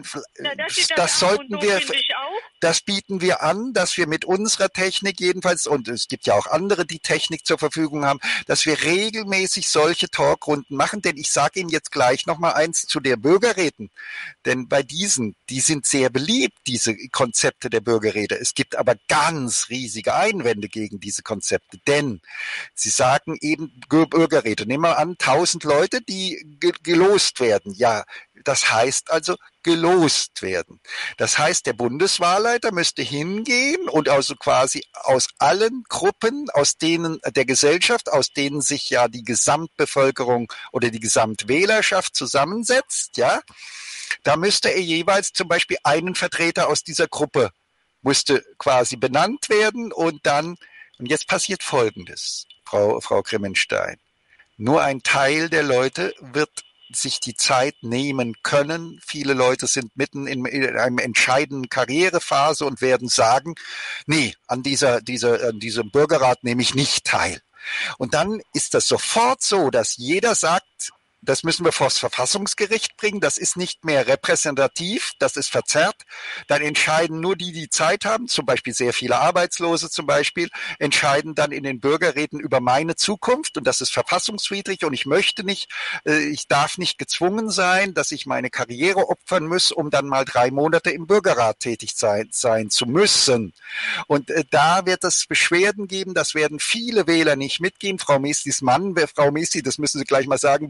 das bieten wir an, dass wir mit unserer Technik jedenfalls, und es gibt ja auch andere, die Technik zur Verfügung haben, dass wir regelmäßig solche Talkrunden machen. Denn ich sage Ihnen jetzt gleich noch mal eins zu der Bürgerräten. Denn bei diesen, die sind sehr beliebt, diese Konzepte der Bürgerräte. Es gibt aber ganz riesige Einwände gegen diese Konzepte. Denn sie sagen eben Bürgerräte. Nehmen wir an, 1000 Leute, die gelost werden. Ja, das heißt also gelost werden. Das heißt, der Bundeswahlleiter müsste hingehen und also quasi aus allen Gruppen, aus denen der Gesellschaft, aus denen sich ja die Gesamtbevölkerung oder die Gesamtwählerschaft zusammensetzt, ja, da müsste er jeweils zum Beispiel einen Vertreter aus dieser Gruppe müsste quasi benannt werden und jetzt passiert Folgendes, Frau Grimmenstein. Nur ein Teil der Leute wird sich die Zeit nehmen können. Viele Leute sind mitten in einer entscheidenden Karrierephase und werden sagen, nee, an diesem Bürgerrat nehme ich nicht teil. Und dann ist das sofort so, dass jeder sagt, das müssen wir vor das Verfassungsgericht bringen, das ist nicht mehr repräsentativ, das ist verzerrt. Dann entscheiden nur die Zeit haben, zum Beispiel sehr viele Arbeitslose zum Beispiel, entscheiden dann in den Bürgerräten über meine Zukunft und das ist verfassungswidrig und ich darf nicht gezwungen sein, dass ich meine Karriere opfern muss, um dann mal 3 Monate im Bürgerrat tätig sein zu müssen. Und da wird es Beschwerden geben, das werden viele Wähler nicht mitgehen. Frau Mestis Mann, Frau Mesti, das müssen Sie gleich mal sagen, wie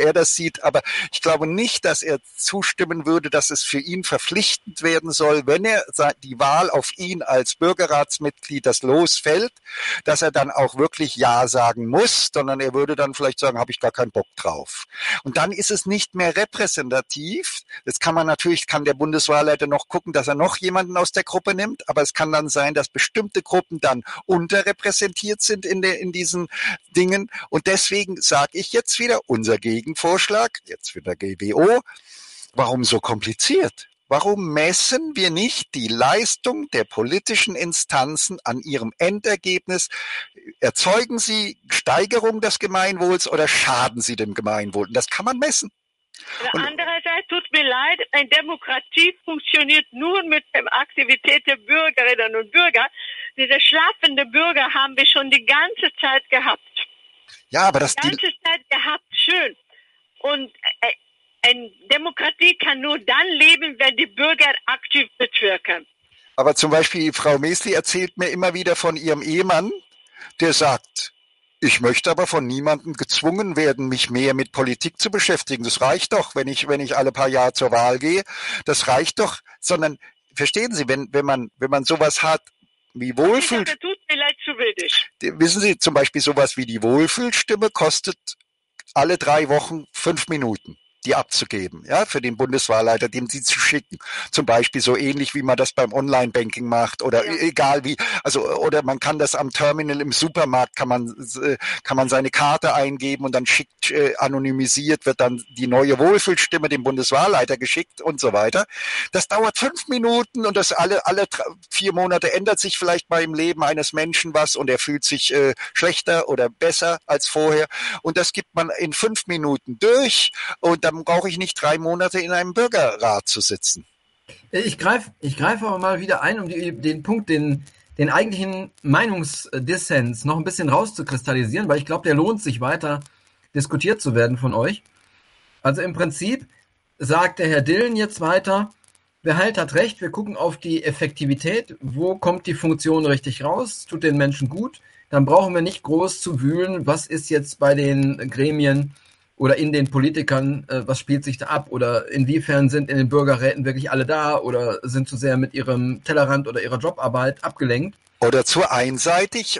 er das sieht. Aber ich glaube nicht, dass er zustimmen würde, dass es für ihn verpflichtend werden soll, wenn er die Wahl auf ihn als Bürgerratsmitglied das Los fällt, dass er dann auch wirklich Ja sagen muss, sondern er würde dann vielleicht sagen, habe ich gar keinen Bock drauf. Und dann ist es nicht mehr repräsentativ. Das kann der Bundeswahlleiter noch gucken, dass er noch jemanden aus der Gruppe nimmt, aber es kann dann sein, dass bestimmte Gruppen dann unterrepräsentiert sind in diesen Dingen. Und deswegen sage ich jetzt wieder, unser Gegenvorschlag, jetzt für der GWO, warum so kompliziert? Warum messen wir nicht die Leistung der politischen Instanzen an ihrem Endergebnis? Erzeugen sie Steigerung des Gemeinwohls oder schaden sie dem Gemeinwohl? Und das kann man messen. Andererseits tut mir leid, eine Demokratie funktioniert nur mit der Aktivität der Bürgerinnen und Bürger. Diese schlafende Bürger haben wir schon die ganze Zeit gehabt. Ja, aber die ganze Zeit gehabt, schön. Und eine Demokratie kann nur dann leben, wenn die Bürger aktiv mitwirken. Aber zum Beispiel Frau Mesli erzählt mir immer wieder von ihrem Ehemann, der sagt, ich möchte aber von niemandem gezwungen werden, mich mehr mit Politik zu beschäftigen. Das reicht doch, wenn ich alle paar Jahre zur Wahl gehe. Das reicht doch, sondern verstehen Sie, wenn man sowas hat wie Wohlfühl. Das tut mir leid, zu willig. Wissen Sie, zum Beispiel sowas wie die Wohlfühlstimme kostet alle 3 Wochen 5 Minuten. Die abzugeben, ja, für den Bundeswahlleiter, dem sie zu schicken. Zum Beispiel so ähnlich, wie man das beim Online-Banking macht oder egal wie, also, oder man kann das am Terminal im Supermarkt, kann man seine Karte eingeben und dann schickt, anonymisiert wird dann die neue Wohlfühlstimme dem Bundeswahlleiter geschickt und so weiter. Das dauert 5 Minuten und das alle 4 Monate ändert sich vielleicht mal im Leben eines Menschen was und er fühlt sich schlechter oder besser als vorher und das gibt man in 5 Minuten durch und dann brauche ich nicht 3 Monate in einem Bürgerrat zu sitzen. Ich greife aber mal wieder ein, um den Punkt, den eigentlichen Meinungsdissens noch ein bisschen rauszukristallisieren, weil ich glaube, der lohnt sich weiter diskutiert zu werden von euch. Also im Prinzip sagt der Herr Dillen jetzt weiter, wer halt hat recht, wir gucken auf die Effektivität, wo kommt die Funktion richtig raus, tut den Menschen gut, dann brauchen wir nicht groß zu wühlen, was ist jetzt bei den Gremien oder in den Politikern, was spielt sich da ab oder inwiefern sind in den Bürgerräten wirklich alle da oder sind zu sehr mit ihrem Tellerrand oder ihrer Jobarbeit abgelenkt. Oder zu einseitig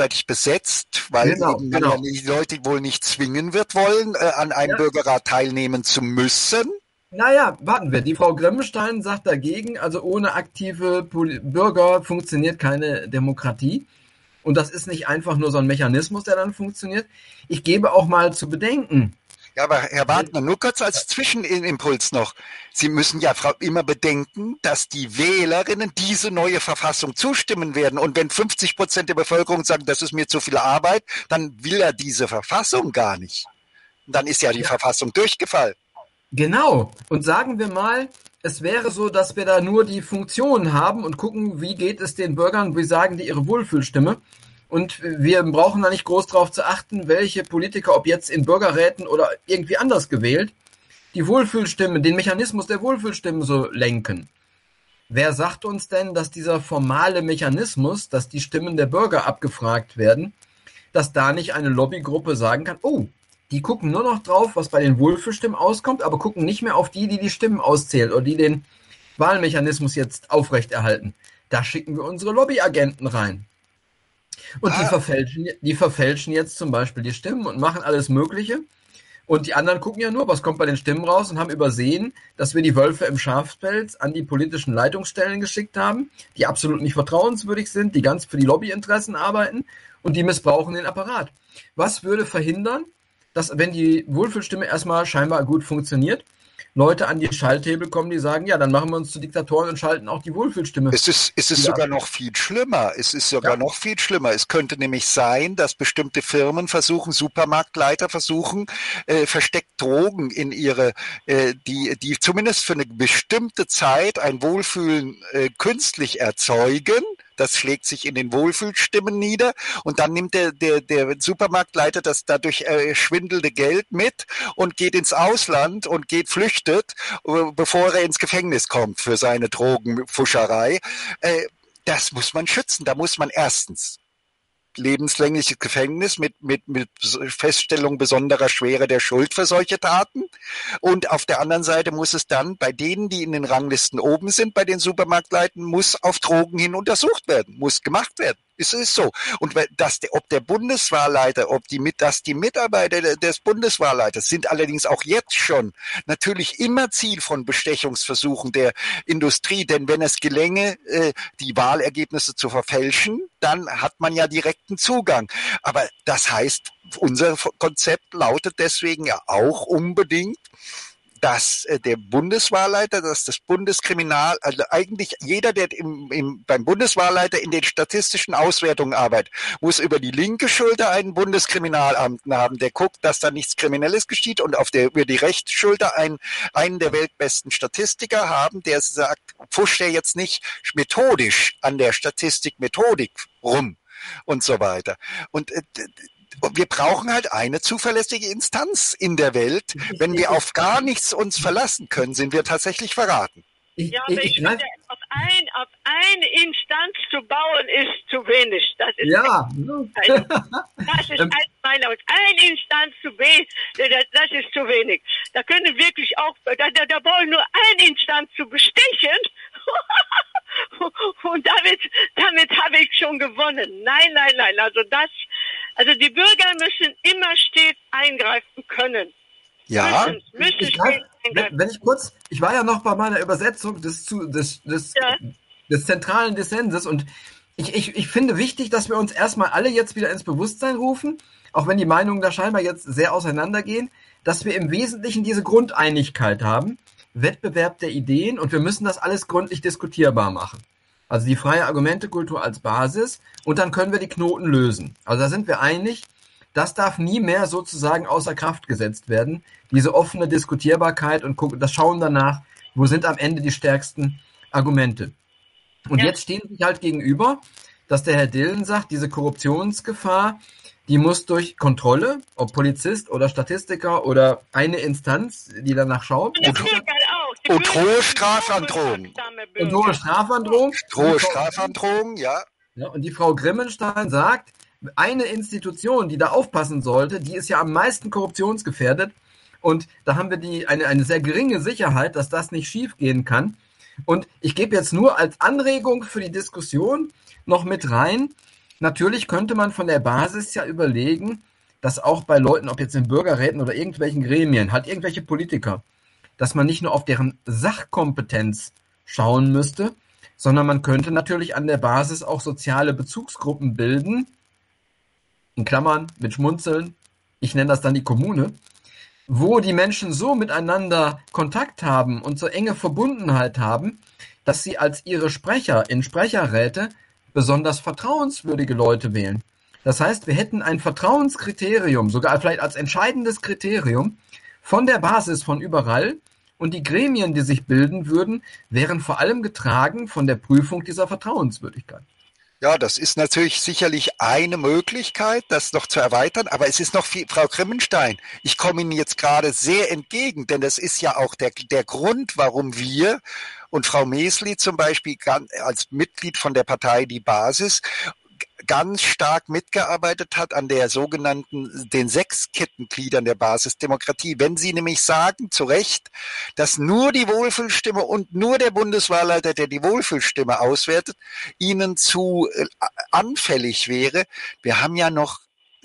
besetzt, weil genau. Die Leute wohl nicht zwingen wollen, an einem Bürgerrat teilnehmen zu müssen. Naja, warten wir. Die Frau Grimmenstein sagt dagegen, also ohne aktive Bürger funktioniert keine Demokratie. Und das ist nicht einfach nur so ein Mechanismus, der dann funktioniert. Ich gebe auch mal zu bedenken. Ja, aber Herr Wagner, nur kurz als Zwischenimpuls noch. Sie müssen ja immer bedenken, dass die Wählerinnen diese neue Verfassung zustimmen werden. Und wenn 50% der Bevölkerung sagen, das ist mir zu viel Arbeit, dann will er diese Verfassung gar nicht. Und dann ist ja die Verfassung durchgefallen. Genau. Und sagen wir mal, es wäre so, dass wir da nur die Funktionen haben und gucken, wie geht es den Bürgern, wie sagen die ihre Wohlfühlstimme. Und wir brauchen da nicht groß drauf zu achten, welche Politiker, ob jetzt in Bürgerräten oder irgendwie anders gewählt, die Wohlfühlstimme, den Mechanismus der Wohlfühlstimmen so lenken. Wer sagt uns denn, dass dieser formale Mechanismus, dass die Stimmen der Bürger abgefragt werden, dass da nicht eine Lobbygruppe sagen kann, oh, die gucken nur noch drauf, was bei den Wohlfühlstimmen auskommt, aber gucken nicht mehr auf die Stimmen auszählen oder die den Wahlmechanismus jetzt aufrechterhalten. Da schicken wir unsere Lobbyagenten rein. Und die verfälschen jetzt zum Beispiel die Stimmen und machen alles Mögliche. Und die anderen gucken ja nur, was kommt bei den Stimmen raus und haben übersehen, dass wir die Wölfe im Schafspelz an die politischen Leitungsstellen geschickt haben, die absolut nicht vertrauenswürdig sind, die ganz für die Lobbyinteressen arbeiten und die missbrauchen den Apparat. Was würde verhindern, dass, wenn die Wohlfühlstimme erstmal scheinbar gut funktioniert, Leute an die Schalthebel kommen, die sagen, ja, dann machen wir uns zu Diktatoren und schalten auch die Wohlfühlstimme. Es ist sogar noch viel schlimmer. Es könnte nämlich sein, dass bestimmte Firmen Supermarktleiter versuchen, versteckt Drogen in ihre, die zumindest für eine bestimmte Zeit ein Wohlfühlen künstlich erzeugen. Das schlägt sich in den Wohlfühlstimmen nieder und dann nimmt der Supermarktleiter das dadurch schwindelnde Geld mit und geht ins Ausland und flüchtet, bevor er ins Gefängnis kommt für seine Drogenpfuscherei. Das muss man schützen. Da muss man erstens lebenslängliches Gefängnis mit Feststellung besonderer Schwere der Schuld für solche Taten. Und auf der anderen Seite muss es dann bei denen, die in den Ranglisten oben sind, bei den Supermarktleuten, muss auf Drogen hin untersucht werden, muss gemacht werden. Es ist so. Und ob der Bundeswahlleiter, dass die Mitarbeiter des Bundeswahlleiters sind allerdings auch jetzt schon natürlich immer Ziel von Bestechungsversuchen der Industrie. Denn wenn es gelänge, die Wahlergebnisse zu verfälschen, dann hat man ja direkten Zugang. Aber das heißt, unser Konzept lautet deswegen ja auch unbedingt, dass der Bundeswahlleiter, dass das also eigentlich jeder, der beim Bundeswahlleiter in den statistischen Auswertungen arbeitet, muss über die linke Schulter einen Bundeskriminalamt haben, der guckt, dass da nichts Kriminelles geschieht, und über die rechte Schulter einen der weltbesten Statistiker haben, der sagt, pfuscht er jetzt nicht methodisch an der Statistikmethodik rum und so weiter. Und wir brauchen halt eine zuverlässige Instanz in der Welt. Wenn wir auf gar nichts uns verlassen können, sind wir tatsächlich verraten. Ja, aber ich finde, auf eine Instanz zu bauen, ist zu wenig. Das ist das ist meine eine Instanz das ist zu wenig. Da können wirklich auch, da brauchen nur eine Instanz zu bestechen. Und damit habe ich schon gewonnen. Nein. Also die Bürger müssen immer stets eingreifen können. Ja. Wenn ich war ja noch bei meiner Übersetzung des zentralen Dissenses, und ich finde wichtig, dass wir uns erstmal alle jetzt wieder ins Bewusstsein rufen, auch wenn die Meinungen da scheinbar jetzt sehr auseinandergehen, dass wir im Wesentlichen diese Grundeinigkeit haben, Wettbewerb der Ideen, und wir müssen das alles gründlich diskutierbar machen. Also die freie Argumentekultur als Basis, und dann können wir die Knoten lösen. Also da sind wir einig, das darf nie mehr sozusagen außer Kraft gesetzt werden. Diese offene Diskutierbarkeit und das Schauen danach, wo sind am Ende die stärksten Argumente. Und jetzt stehen sich halt gegenüber, dass der Herr Dillen sagt, diese Korruptionsgefahr, die muss durch Kontrolle, ob Polizist oder Statistiker oder eine Instanz, die danach schaut. Und hohe Strafandrohungen. Und hohe Strafandrohungen. Hohe Strafandrohungen, ja. Und die Frau Grimmenstein sagt, eine Institution, die da aufpassen sollte, die ist ja am meisten korruptionsgefährdet. Und da haben wir eine sehr geringe Sicherheit, dass das nicht schiefgehen kann. Und ich gebe jetzt nur als Anregung für die Diskussion noch mit rein, natürlich könnte man von der Basis ja überlegen, dass auch bei Leuten, ob jetzt in Bürgerräten oder irgendwelchen Gremien, halt irgendwelche Politiker, dass man nicht nur auf deren Sachkompetenz schauen müsste, sondern man könnte natürlich an der Basis auch soziale Bezugsgruppen bilden, in Klammern mit Schmunzeln, ich nenne das dann die Kommune, wo die Menschen so miteinander Kontakt haben und so enge Verbundenheit haben, dass sie als ihre Sprecher in Sprecherräte besonders vertrauenswürdige Leute wählen. Das heißt, wir hätten ein Vertrauenskriterium, sogar vielleicht als entscheidendes Kriterium, von der Basis von überall, und die Gremien, die sich bilden würden, wären vor allem getragen von der Prüfung dieser Vertrauenswürdigkeit. Ja, das ist natürlich sicherlich eine Möglichkeit, das noch zu erweitern, aber es ist noch viel, Frau Grimmenstein, ich komme Ihnen jetzt gerade sehr entgegen, denn das ist ja auch der Grund, warum wir und Frau Mesli zum Beispiel als Mitglied von der Partei Die Basis ganz stark mitgearbeitet hat an der den 6 Kettengliedern der Basisdemokratie. Wenn Sie nämlich sagen, zu Recht, dass nur die Wohlfühlstimme und nur der Bundeswahlleiter, der die Wohlfühlstimme auswertet, Ihnen zu anfällig wäre. Wir haben ja noch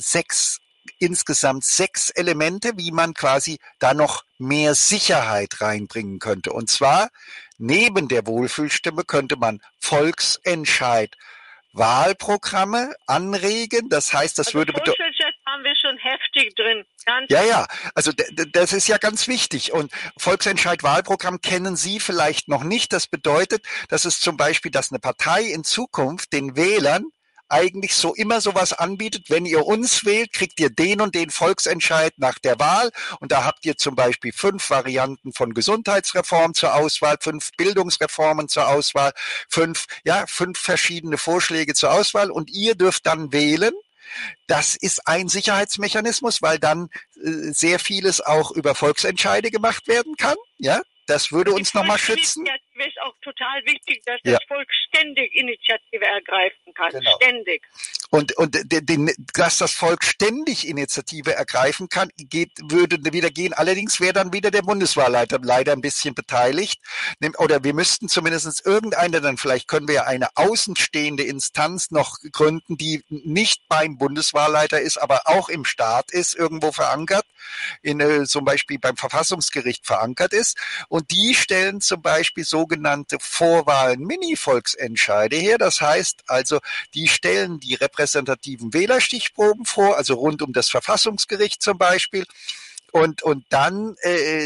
insgesamt 6 Elemente, wie man quasi da noch mehr Sicherheit reinbringen könnte. Und zwar, neben der Wohlfühlstimme könnte man Volksentscheid Wahlprogramme anregen, das heißt, das würde bedeuten. Haben wir schon heftig drin. Ja, also das ist ja ganz wichtig. Und Volksentscheid Wahlprogramm kennen Sie vielleicht noch nicht. Das bedeutet, dass es zum Beispiel, dass eine Partei in Zukunft den Wählern eigentlich immer sowas anbietet, wenn ihr uns wählt, kriegt ihr den und den Volksentscheid nach der Wahl, und da habt ihr zum Beispiel 5 Varianten von Gesundheitsreform zur Auswahl, 5 Bildungsreformen zur Auswahl, 5 verschiedene Vorschläge zur Auswahl, und ihr dürft dann wählen. Das ist ein Sicherheitsmechanismus, weil dann sehr vieles auch über Volksentscheide gemacht werden kann. Ja, das würde uns nochmal schützen. wäre es auch total wichtig, dass Ja. das Volk ständig Initiative ergreifen kann. Genau. Ständig. Und dass das Volk ständig Initiative ergreifen kann, würde wieder gehen. Allerdings wäre dann wieder der Bundeswahlleiter leider ein bisschen beteiligt. Oder wir müssten zumindest irgendeine, dann vielleicht können wir ja eine außenstehende Instanz noch gründen, die nicht beim Bundeswahlleiter ist, aber auch im Staat ist, irgendwo verankert, zum Beispiel beim Verfassungsgericht verankert ist. Und die stellen zum Beispiel sogenannte Vorwahlen-Mini-Volksentscheide her. Das heißt also, die stellen die repräsentativen Wählerstichproben vor, also rund um das Verfassungsgericht zum Beispiel. Und dann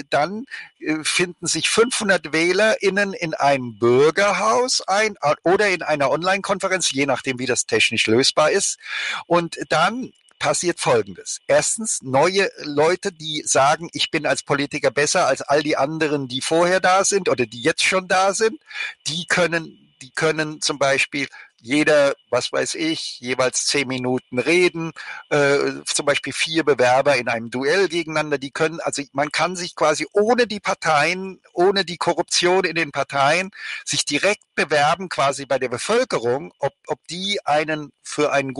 finden sich 500 WählerInnen in einem Bürgerhaus ein oder in einer Online-Konferenz, je nachdem, wie das technisch lösbar ist. Und dann passiert Folgendes. Erstens, neue Leute, die sagen, ich bin als Politiker besser als all die anderen, die vorher da sind oder die jetzt schon da sind, die können zum Beispiel jeder, was weiß ich, jeweils 10 Minuten reden, zum Beispiel 4 Bewerber in einem Duell gegeneinander, die können, also man kann sich quasi ohne die Parteien, ohne die Korruption in den Parteien, sich direkt bewerben quasi bei der Bevölkerung, ob die einen für einen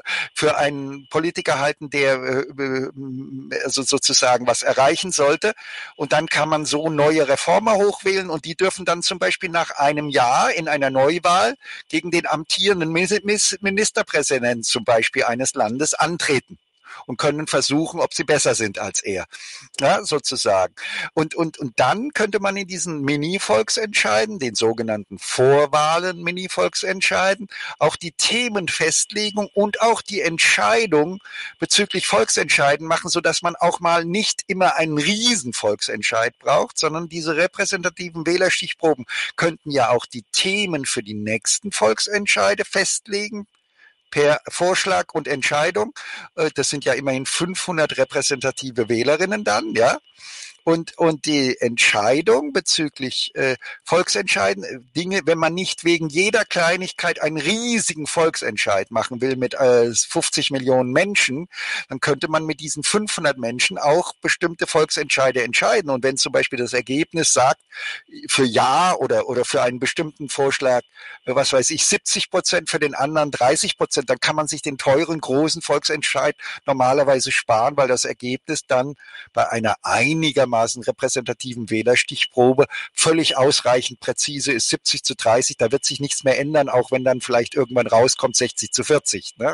Politiker halten, der also sozusagen was erreichen sollte. Und dann kann man so neue Reformer hochwählen und die dürfen dann zum Beispiel nach einem Jahr in einer Neuwahl gegen den amtierenden Ministerpräsidenten zum Beispiel eines Landes antreten und können versuchen, ob sie besser sind als er, ja, sozusagen. Und dann könnte man in diesen Mini-Volksentscheiden, den sogenannten Vorwahlen-Mini-Volksentscheiden, auch die Themenfestlegung und auch die Entscheidung bezüglich Volksentscheiden machen, sodass man auch mal nicht immer einen riesen Volksentscheid braucht, sondern diese repräsentativen Wählerstichproben könnten ja auch die Themen für die nächsten Volksentscheide festlegen, per Vorschlag und Entscheidung. Das sind ja immerhin 500 repräsentative Wählerinnen dann, ja. Und die Entscheidung bezüglich Volksentscheiden, Dinge, wenn man nicht wegen jeder Kleinigkeit einen riesigen Volksentscheid machen will mit 50 Millionen Menschen, dann könnte man mit diesen 500 Menschen auch bestimmte Volksentscheide entscheiden. Und wenn zum Beispiel das Ergebnis sagt, für Ja oder für einen bestimmten Vorschlag, was weiß ich, 70%, für den anderen 30%, dann kann man sich den teuren, großen Volksentscheid normalerweise sparen, weil das Ergebnis dann bei einer einigermaßen repräsentativen Wählerstichprobe völlig ausreichend präzise ist, 70:30, da wird sich nichts mehr ändern, auch wenn dann vielleicht irgendwann rauskommt 60:40. Ne?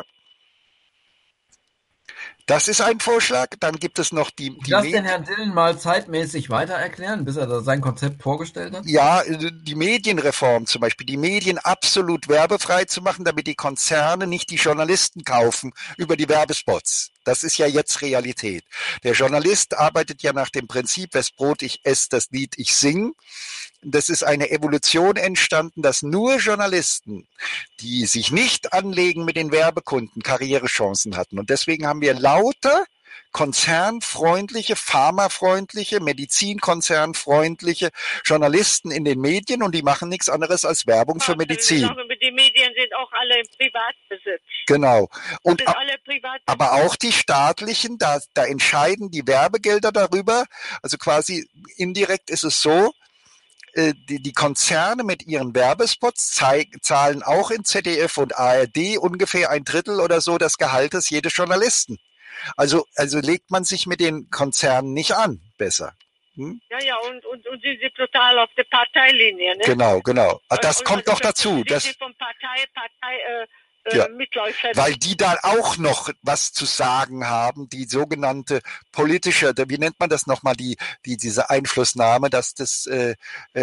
Das ist ein Vorschlag. Dann gibt es noch die Lass den Herrn Dillen mal zeitmäßig weiter erklären, bis er da sein Konzept vorgestellt hat. Ja, die Medienreform zum Beispiel, die Medien absolut werbefrei zu machen, damit die Konzerne nicht die Journalisten kaufen über die Werbespots. Das ist ja jetzt Realität. Der Journalist arbeitet ja nach dem Prinzip, wes Brot ich esse, das Lied ich sing. Das ist eine Evolution entstanden, dass nur Journalisten, die sich nicht anlegen mit den Werbekunden, Karrierechancen hatten. Und deswegen haben wir lauter konzernfreundliche, pharmafreundliche, medizinkonzernfreundliche Journalisten in den Medien und die machen nichts anderes als Werbung für Medizin. Die Medien sind auch alle im Privatbesitz. Genau. Und alle aber auch die staatlichen, da entscheiden die Werbegelder darüber. Also quasi indirekt ist es so, die Konzerne mit ihren Werbespots zahlen auch in ZDF und ARD ungefähr 1/3 oder so des Gehaltes jedes Journalisten. Also legt man sich mit den Konzernen nicht an, besser. Hm? Ja, und sie sind total auf der Parteilinie, ne? Genau. Das kommt noch dazu. Sie vom Partei Mitläufer. Weil die da auch noch was zu sagen haben, die sogenannte politische, wie nennt man das nochmal, diese Einflussnahme, dass die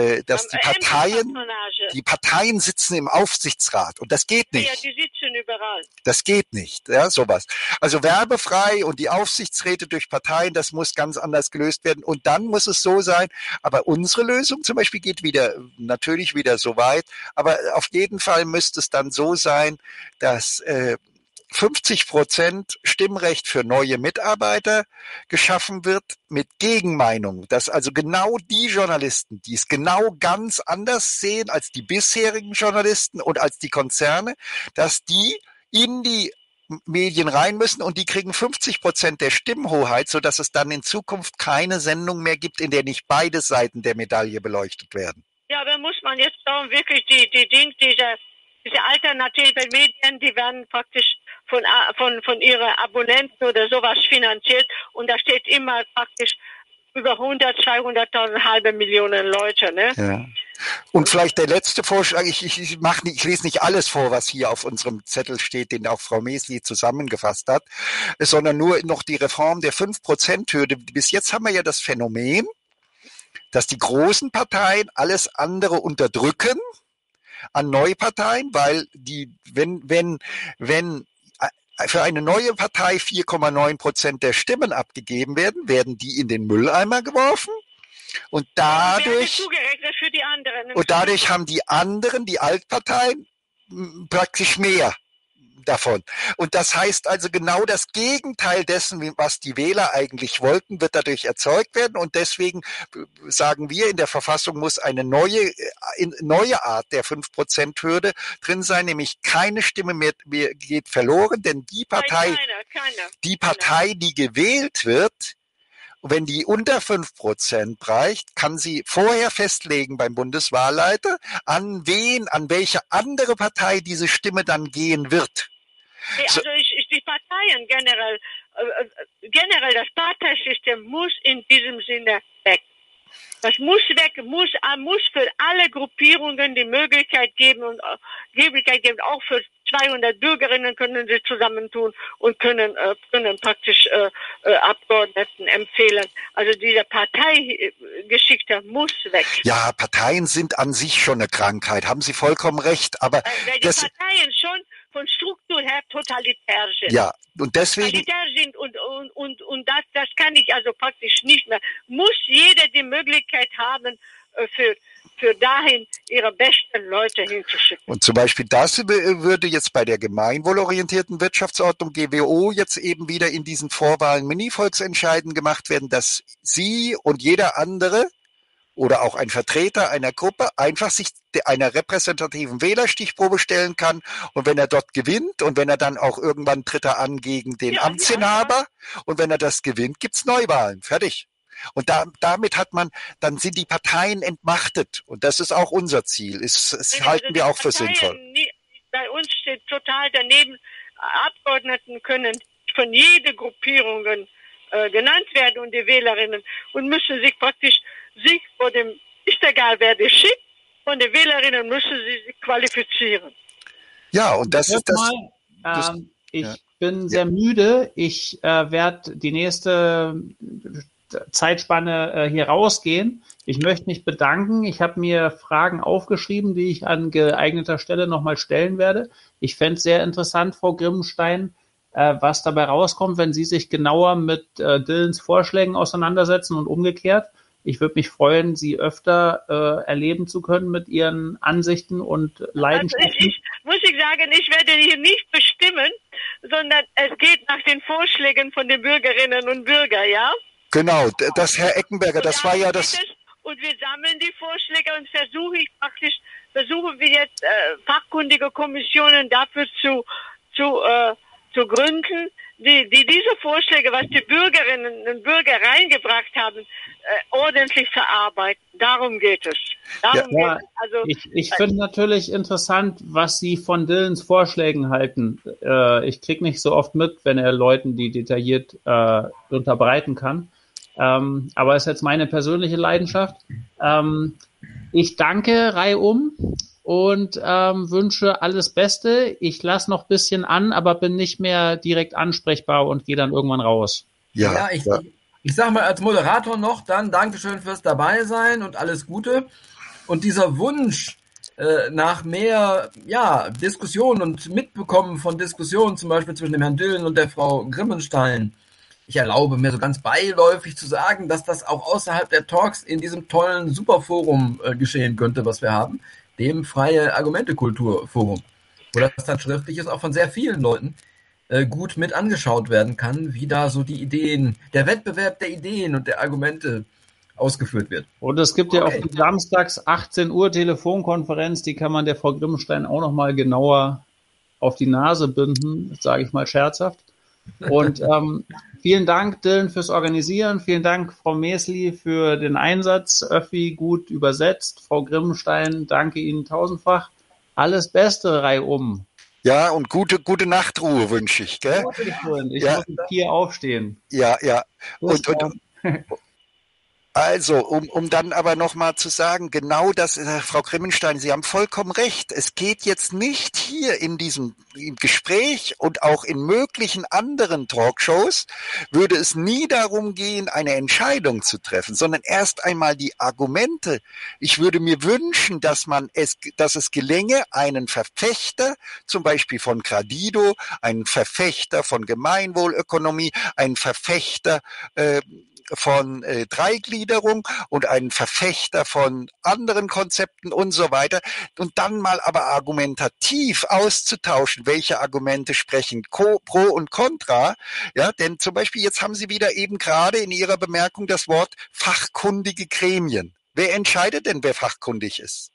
Parteien sitzen im Aufsichtsrat und das geht nicht. Ja, die sitzen überall. Das geht nicht, ja, sowas. Also werbefrei und die Aufsichtsräte durch Parteien, das muss ganz anders gelöst werden und dann muss es so sein, aber unsere Lösung zum Beispiel geht natürlich wieder so weit, aber auf jeden Fall müsste es dann so sein, dass 50% Stimmrecht für neue Mitarbeiter geschaffen wird mit Gegenmeinung, dass also genau die Journalisten, die es genau ganz anders sehen als die bisherigen Journalisten und als die Konzerne, dass die in die Medien rein müssen und die kriegen 50% der Stimmhoheit, sodass es dann in Zukunft keine Sendung mehr gibt, in der nicht beide Seiten der Medaille beleuchtet werden. Ja, aber muss man jetzt auch wirklich diese alternativen Medien, die werden praktisch von ihren Abonnenten oder sowas finanziert und da steht immer praktisch über 100, 200.000, halbe Millionen Leute, ne? Ja. Und vielleicht der letzte Vorschlag, ich lese nicht alles vor, was hier auf unserem Zettel steht, den auch Frau Mesli zusammengefasst hat, sondern nur noch die Reform der 5%-Hürde. Bis jetzt haben wir ja das Phänomen, dass die großen Parteien alles andere unterdrücken an Neuparteien, weil wenn für eine neue Partei 4,9% der Stimmen abgegeben werden, werden die in den Mülleimer geworfen und dadurch haben die anderen, die Altparteien, praktisch mehr davon. Und das heißt also genau das Gegenteil dessen, was die Wähler eigentlich wollten, wird dadurch erzeugt werden. Und deswegen sagen wir, in der Verfassung muss eine neue Art der 5%-Hürde drin sein, nämlich keine Stimme mehr geht verloren, denn die Partei, die gewählt wird, wenn die unter 5% reicht, kann sie vorher festlegen beim Bundeswahlleiter, an welche andere Partei diese Stimme dann gehen wird. Also die Parteien generell das Parteisystem muss in diesem Sinne weg. Das muss weg, muss für alle Gruppierungen die Möglichkeit geben auch für 200 Bürgerinnen können sie zusammentun und können praktisch Abgeordneten empfehlen. Also diese Parteigeschichte muss weg. Ja, Parteien sind an sich schon eine Krankheit, haben Sie vollkommen recht, aber weil die Parteien schon von Struktur her totalitär sind. Ja, und deswegen totalitär sind und das kann ich also praktisch nicht mehr. Muss jeder die Möglichkeit haben, für dahin ihre besten Leute hinzuschicken. Und zum Beispiel das würde jetzt bei der gemeinwohlorientierten Wirtschaftsordnung GWO jetzt eben wieder in diesen Vorwahlen Mini-Volksentscheiden gemacht werden, dass Sie und jeder andere oder auch ein Vertreter einer Gruppe einfach sich einer repräsentativen Wählerstichprobe stellen kann und wenn er dort gewinnt und wenn er dann auch irgendwann tritt er an gegen den Amtsinhaber und wenn er das gewinnt, gibt's Neuwahlen. Fertig. Und dann sind die Parteien entmachtet. Und das ist auch unser Ziel. Das halten wir auch für sinnvoll. Bei uns steht total daneben, Abgeordneten können von jeder Gruppierung genannt werden und die Wählerinnen und müssen sich praktisch vor dem, ist egal wer die schickt, von den Wählerinnen müssen sie sich qualifizieren. Ja, und das ist das. Ich bin sehr müde. Ich werde die nächste Zeitspanne hier rausgehen. Ich möchte mich bedanken. Ich habe mir Fragen aufgeschrieben, die ich an geeigneter Stelle nochmal stellen werde. Ich fände es sehr interessant, Frau Grimmenstein, was dabei rauskommt, wenn Sie sich genauer mit Dillens Vorschlägen auseinandersetzen und umgekehrt. Ich würde mich freuen, Sie öfter erleben zu können mit Ihren Ansichten und Leidenschaften. Also muss ich sagen, ich werde hier nicht bestimmen, sondern es geht nach den Vorschlägen von den Bürgerinnen und Bürgern, ja? Genau, das Herr Eckenberger, das war ja das. Und wir sammeln die Vorschläge und versuchen wir jetzt fachkundige Kommissionen dafür zu gründen, die diese Vorschläge, was die Bürgerinnen und Bürger reingebracht haben, ordentlich verarbeiten. Darum geht es. Also, ich finde natürlich interessant, was Sie von Dillens Vorschlägen halten. Ich kriege nicht so oft mit, wenn er Leuten die detailliert unterbreiten kann. Aber es ist jetzt meine persönliche Leidenschaft. Ich danke reihum und wünsche alles Beste. Ich lasse noch ein bisschen an, aber bin nicht mehr direkt ansprechbar und gehe dann irgendwann raus. Ich sage mal als Moderator noch dann Dankeschön fürs Dabeisein und alles Gute. Und dieser Wunsch nach mehr Diskussion und Mitbekommen von Diskussionen, zum Beispiel zwischen dem Herrn Dillen und der Frau Grimmenstein, ich erlaube mir so ganz beiläufig zu sagen, dass das auch außerhalb der Talks in diesem tollen Superforum geschehen könnte, was wir haben, dem Freie Argumente-Kultur Forum, wo das dann schriftlich ist, auch von sehr vielen Leuten gut mit angeschaut werden kann, wie da so die Ideen, der Wettbewerb der Ideen und der Argumente ausgeführt wird. Und es gibt ja auch die samstags 18 Uhr Telefonkonferenz, die kann man der Frau Grimmenstein auch noch mal genauer auf die Nase binden, sage ich mal scherzhaft. Und vielen Dank, Dylan, fürs Organisieren. Vielen Dank, Frau Mesli, für den Einsatz. Öffi, gut übersetzt. Frau Grimmenstein, danke Ihnen tausendfach. Alles Beste, reihum. Ja, und gute Nachtruhe wünsche ich, gell? Ich muss um 4 aufstehen. Ja. Und Also, um dann aber nochmal zu sagen, genau das, Frau Grimmenstein, Sie haben vollkommen recht. Es geht jetzt nicht hier in diesem Gespräch und auch in möglichen anderen Talkshows, würde es nie darum gehen, eine Entscheidung zu treffen, sondern erst einmal die Argumente. Ich würde mir wünschen, dass es gelänge, einen Verfechter, zum Beispiel von Gradido, einen Verfechter von Gemeinwohlökonomie, einen Verfechter von Dreigliederung und einen Verfechter von anderen Konzepten und so weiter und dann mal aber argumentativ auszutauschen, welche Argumente sprechen pro und contra, ja, denn zum Beispiel jetzt haben Sie wieder eben gerade in Ihrer Bemerkung das Wort fachkundige Gremien. Wer entscheidet denn, wer fachkundig ist?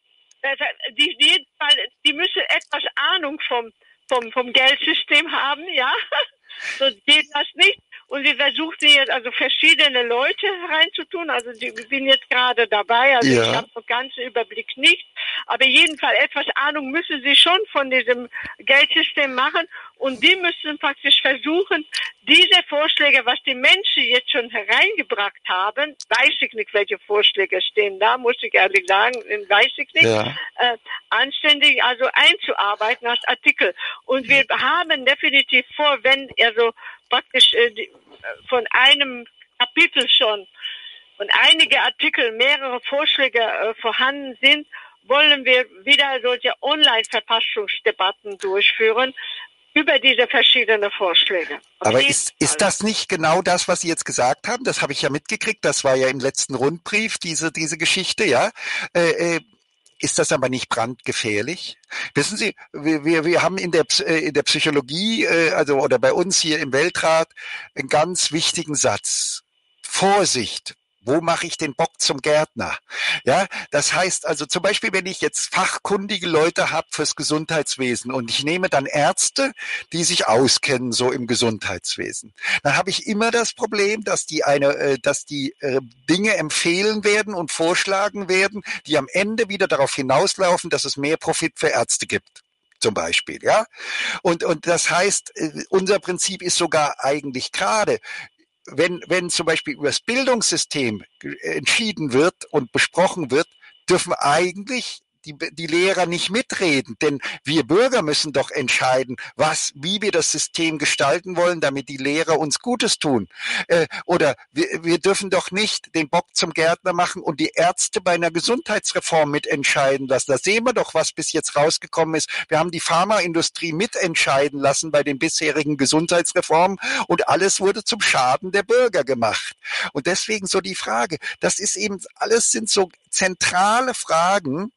Die müssen etwas Ahnung vom Geldsystem haben, ja, sonst geht das nicht. Und wir versuchen jetzt also verschiedene Leute reinzutun. Also ich bin jetzt gerade dabei, also ich habe den ganzen Überblick nicht. Aber jedenfalls etwas Ahnung müssen sie schon von diesem Geldsystem machen. Und die müssen praktisch versuchen, diese Vorschläge, was die Menschen jetzt schon hereingebracht haben, weiß ich nicht, welche Vorschläge stehen da, muss ich ehrlich sagen, weiß ich nicht, anständig also einzuarbeiten als Artikel. Und wir haben definitiv vor, wenn also praktisch von einem Kapitel schon und einige Artikel mehrere Vorschläge vorhanden sind, wollen wir wieder solche Online-Verfassungsdebatten durchführen über diese verschiedenen Vorschläge. Aber ist das nicht genau das, was Sie jetzt gesagt haben? Das habe ich ja mitgekriegt. Das war ja im letzten Rundbrief, diese Geschichte, ja. Ist das aber nicht brandgefährlich? Wissen Sie, wir haben in der Psychologie, oder bei uns hier im Weltrat, einen ganz wichtigen Satz. Vorsicht! Wo mache ich den Bock zum Gärtner? Ja, das heißt also zum Beispiel, wenn ich jetzt fachkundige Leute habe fürs Gesundheitswesen und ich nehme dann Ärzte, die sich auskennen so im Gesundheitswesen, dann habe ich immer das Problem, dass die Dinge empfehlen werden und vorschlagen werden, die am Ende wieder darauf hinauslaufen, dass es mehr Profit für Ärzte gibt. Zum Beispiel, ja. Und das heißt, unser Prinzip ist sogar eigentlich gerade, wenn zum Beispiel über das Bildungssystem entschieden wird und besprochen wird, dürfen eigentlich die Lehrer nicht mitreden, denn wir Bürger müssen doch entscheiden, wie wir das System gestalten wollen, damit die Lehrer uns Gutes tun. Oder wir dürfen doch nicht den Bock zum Gärtner machen und die Ärzte bei einer Gesundheitsreform mitentscheiden lassen. Da sehen wir doch, was bis jetzt rausgekommen ist. Wir haben die Pharmaindustrie mitentscheiden lassen bei den bisherigen Gesundheitsreformen und alles wurde zum Schaden der Bürger gemacht. Und deswegen so die Frage, sind so zentrale Fragen.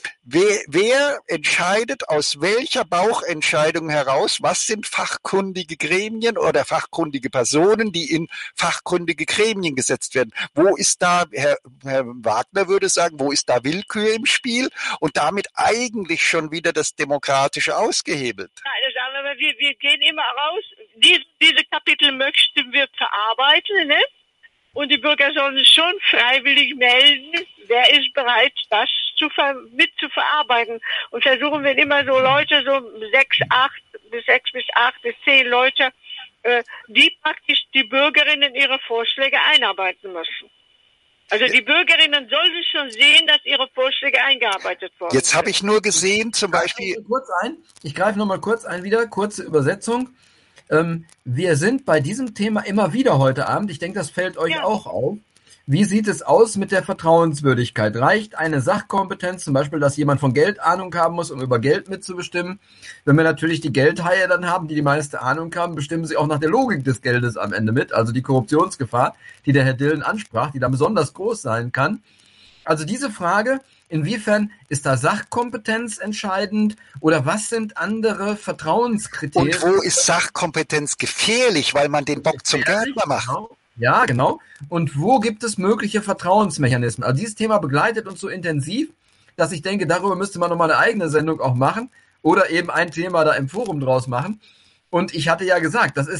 Wer entscheidet aus welcher Bauchentscheidung heraus, was sind fachkundige Gremien oder fachkundige Personen, die in fachkundige Gremien gesetzt werden? Wo ist da, Herr Wagner würde sagen, wo ist da Willkür im Spiel und damit eigentlich schon wieder das Demokratische ausgehebelt? Aber wir gehen immer raus, diese Kapitel möchten wir verarbeiten, ne? Und die Bürger sollen schon freiwillig melden, wer ist bereit, das mit zu verarbeiten. Und versuchen wir immer so Leute, so 6 bis 8 bis 10 Leute, die praktisch die Bürgerinnen ihre Vorschläge einarbeiten müssen. Also die Bürgerinnen sollen schon sehen, dass ihre Vorschläge eingearbeitet wurden. Jetzt habe ich nur gesehen, zum Beispiel... Ich greife noch mal kurz ein wieder, kurze Übersetzung. Wir sind bei diesem Thema immer wieder heute Abend, ich denke, das fällt euch auch auf. Wie sieht es aus mit der Vertrauenswürdigkeit? Reicht eine Sachkompetenz, zum Beispiel, dass jemand von Geld Ahnung haben muss, um über Geld mitzubestimmen? Wenn wir natürlich die Geldhaie dann haben, die meiste Ahnung haben, bestimmen sie auch nach der Logik des Geldes am Ende mit, also die Korruptionsgefahr, die der Herr Dillen ansprach, die dann besonders groß sein kann. Also diese Frage, inwiefern ist da Sachkompetenz entscheidend oder was sind andere Vertrauenskriterien? Und wo ist Sachkompetenz gefährlich, weil man den Bock zum Gärtner macht? Ja, genau. Und wo gibt es mögliche Vertrauensmechanismen? Also dieses Thema begleitet uns so intensiv, dass ich denke, darüber müsste man nochmal eine eigene Sendung auch machen oder eben ein Thema da im Forum draus machen. Und ich hatte ja gesagt, das ist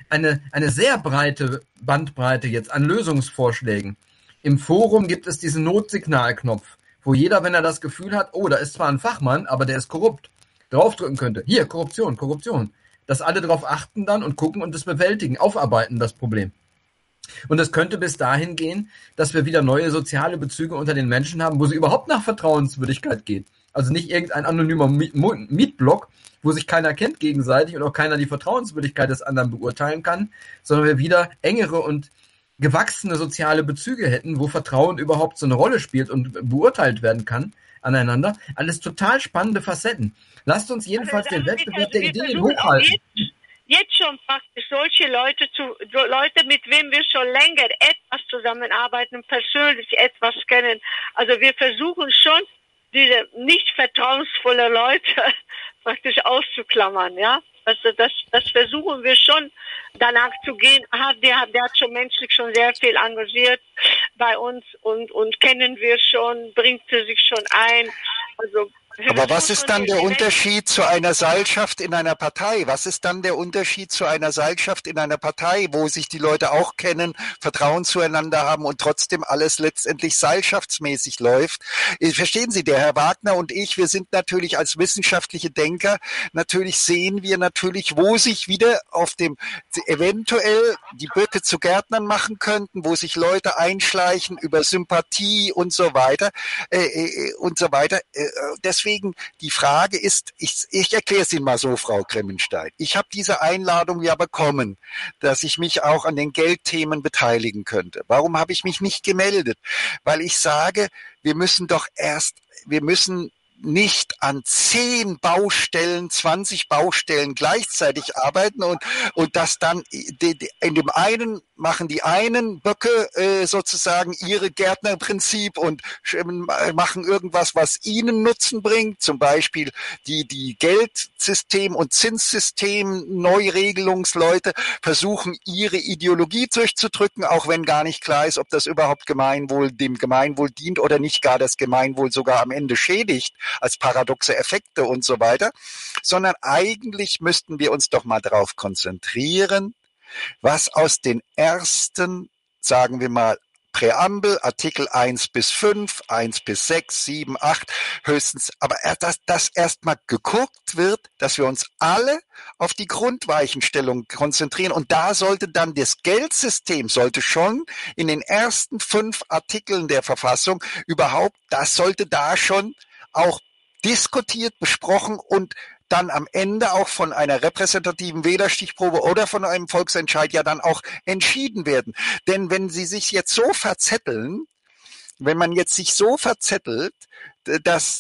eine sehr breite Bandbreite jetzt an Lösungsvorschlägen. Im Forum gibt es diesen Notsignalknopf, wo jeder, wenn er das Gefühl hat, oh, da ist zwar ein Fachmann, aber der ist korrupt, draufdrücken könnte. Hier, Korruption. Dass alle darauf achten dann und gucken und das bewältigen, aufarbeiten, das Problem. Und es könnte bis dahin gehen, dass wir wieder neue soziale Bezüge unter den Menschen haben, wo sie überhaupt nach Vertrauenswürdigkeit gehen. Also nicht irgendein anonymer Mietblock, wo sich keiner kennt gegenseitig und auch keiner die Vertrauenswürdigkeit des anderen beurteilen kann, sondern wir wieder engere und gewachsene soziale Bezüge hätten, wo Vertrauen überhaupt so eine Rolle spielt und beurteilt werden kann aneinander. Alles total spannende Facetten. Lasst uns jedenfalls den Wettbewerb der Ideen hochhalten. Jetzt schon praktisch solche Leute, mit wem wir schon länger etwas zusammenarbeiten, persönlich etwas kennen. Also wir versuchen schon, diese nicht vertrauensvolle Leute praktisch auszuklammern, ja. Also das versuchen wir schon, danach zu gehen. Der hat schon menschlich schon sehr viel engagiert bei uns und kennen wir schon, bringt sie sich schon ein. Also aber was ist dann der Unterschied zu einer Seilschaft in einer Partei? Was ist dann der Unterschied zu einer Seilschaft in einer Partei, wo sich die Leute auch kennen, Vertrauen zueinander haben und trotzdem alles letztendlich seilschaftsmäßig läuft? Verstehen Sie, der Herr Wagner und ich, wir sind natürlich als wissenschaftliche Denker, natürlich sehen wir natürlich, wo sich wieder auf dem eventuell die Böcke zu Gärtnern machen könnten, wo sich Leute einschleichen über Sympathie und so weiter Deswegen die Frage ist, ich erkläre es Ihnen mal so, Frau Grimmenstein. Ich habe diese Einladung ja bekommen, dass ich mich auch an den Geldthemen beteiligen könnte. Warum habe ich mich nicht gemeldet? Weil ich sage, wir müssen nicht an 10 Baustellen, 20 Baustellen gleichzeitig arbeiten und das dann in dem einen machen die einen Böcke sozusagen ihre Gärtnerprinzip und machen irgendwas, was ihnen Nutzen bringt, zum Beispiel die Geldsystem- und Zinssystem Neuregelungsleute versuchen ihre Ideologie durchzudrücken, auch wenn gar nicht klar ist, ob das überhaupt dem Gemeinwohl dient oder nicht gar das Gemeinwohl sogar am Ende schädigt als paradoxe Effekte und so weiter, sondern eigentlich müssten wir uns doch mal darauf konzentrieren, was aus den ersten, sagen wir mal, Präambel, Artikel 1 bis 5, 1 bis 6, 7, 8, höchstens, aber dass erstmal geguckt wird, dass wir uns alle auf die Grundweichenstellung konzentrieren und da sollte dann das Geldsystem, sollte schon in den ersten 5 Artikeln der Verfassung überhaupt, das sollte da schon auch diskutiert, besprochen und dann am Ende auch von einer repräsentativen Wählerstichprobe oder von einem Volksentscheid ja dann auch entschieden werden. Denn wenn Sie sich jetzt so verzetteln, wenn man jetzt sich so verzettelt, dass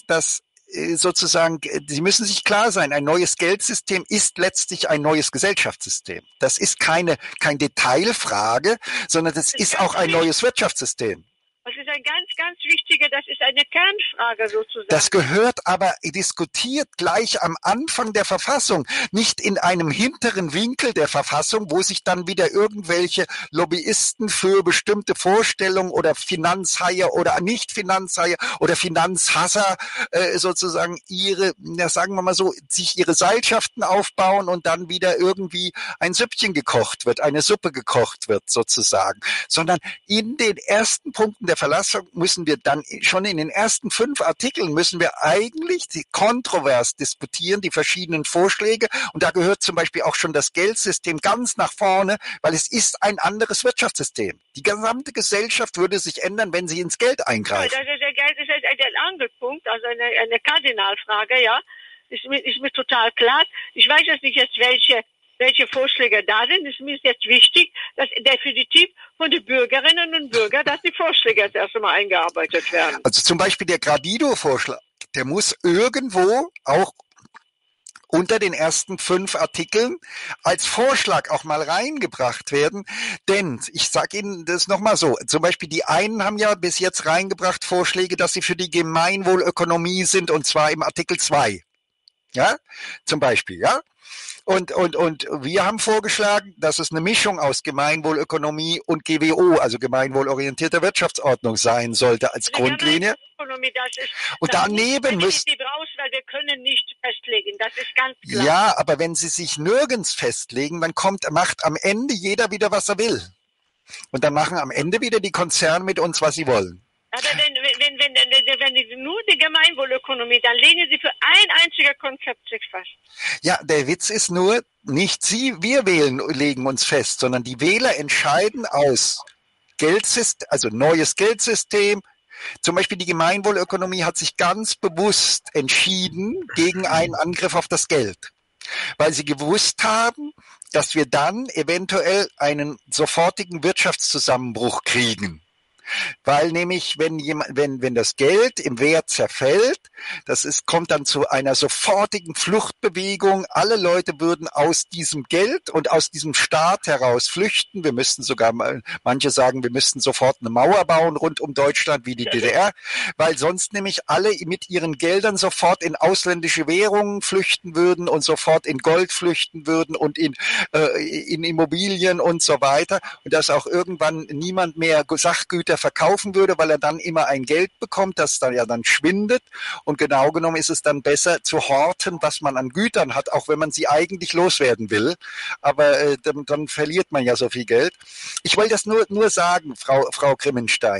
sozusagen, Sie müssen sich klar sein, ein neues Geldsystem ist letztlich ein neues Gesellschaftssystem. Das ist keine Detailfrage, sondern das ist auch ein neues Wirtschaftssystem. Das ist ein ganz wichtiger, das ist eine Kernfrage sozusagen. Das gehört aber diskutiert gleich am Anfang der Verfassung, nicht in einem hinteren Winkel der Verfassung, wo sich dann wieder irgendwelche Lobbyisten für bestimmte Vorstellungen oder Finanzhaie oder Nicht-Finanzhaie oder Finanzhasser sozusagen sagen wir mal so, sich ihre Seilschaften aufbauen und dann wieder irgendwie ein Süppchen gekocht wird, eine Suppe gekocht wird sozusagen, sondern in den ersten Punkten der Verfassung müssen wir dann schon in den ersten 5 Artikeln müssen wir eigentlich die kontrovers diskutieren, die verschiedenen Vorschläge und da gehört zum Beispiel auch schon das Geldsystem ganz nach vorne, weil es ist ein anderes Wirtschaftssystem. Die gesamte Gesellschaft würde sich ändern, wenn sie ins Geld eingreift. Ja, das Geld ist ein Angelpunkt, also eine Kardinalfrage, ja. Ist mir total klar. Ich weiß jetzt nicht jetzt, welche Vorschläge da sind. Es ist mir jetzt wichtig, dass definitiv von den Bürgerinnen und Bürgern, dass die Vorschläge jetzt erst einmal eingearbeitet werden. Also zum Beispiel der Gradido-Vorschlag, der muss irgendwo auch unter den ersten 5 Artikeln als Vorschlag auch mal reingebracht werden. Denn ich sage Ihnen das nochmal so, zum Beispiel die einen haben ja bis jetzt reingebracht Vorschläge, dass sie für die Gemeinwohlökonomie sind und zwar im Artikel 2. Ja, zum Beispiel, ja. Und wir haben vorgeschlagen, dass es eine Mischung aus Gemeinwohlökonomie und GWO, also gemeinwohlorientierter Wirtschaftsordnung sein sollte als Grundlinie. Und daneben müssen wir können nicht festlegen. das ist ganz klar. Ja, aber wenn Sie sich nirgends festlegen, dann macht am Ende jeder wieder, was er will. Und dann machen am Ende wieder die Konzerne mit uns, was sie wollen. Aber wenn nur die Gemeinwohlökonomie, dann legen Sie für ein einziger Konzept sich fest. Ja, der Witz ist nur, nicht wir legen uns fest, sondern die Wähler entscheiden aus Geldsystem, also neues Geldsystem. Zum Beispiel die Gemeinwohlökonomie hat sich ganz bewusst entschieden gegen einen Angriff auf das Geld, weil sie gewusst haben, dass wir dann eventuell einen sofortigen Wirtschaftszusammenbruch kriegen. Weil nämlich, wenn das Geld im Wert zerfällt, kommt dann zu einer sofortigen Fluchtbewegung. Alle Leute würden aus diesem Geld und aus diesem Staat heraus flüchten. Wir müssten sogar manche sagen, wir müssten sofort eine Mauer bauen rund um Deutschland wie die DDR, weil sonst nämlich alle mit ihren Geldern sofort in ausländische Währungen flüchten würden und sofort in Gold flüchten würden und in Immobilien und so weiter. Und dass auch irgendwann niemand mehr Sachgüter verkaufen würde, weil er dann immer ein Geld bekommt, das dann schwindet. Und genau genommen ist es dann besser zu horten, was man an Gütern hat, auch wenn man sie eigentlich loswerden will. Aber dann verliert man ja so viel Geld. Ich wollte das nur sagen, Frau Grimmenstein.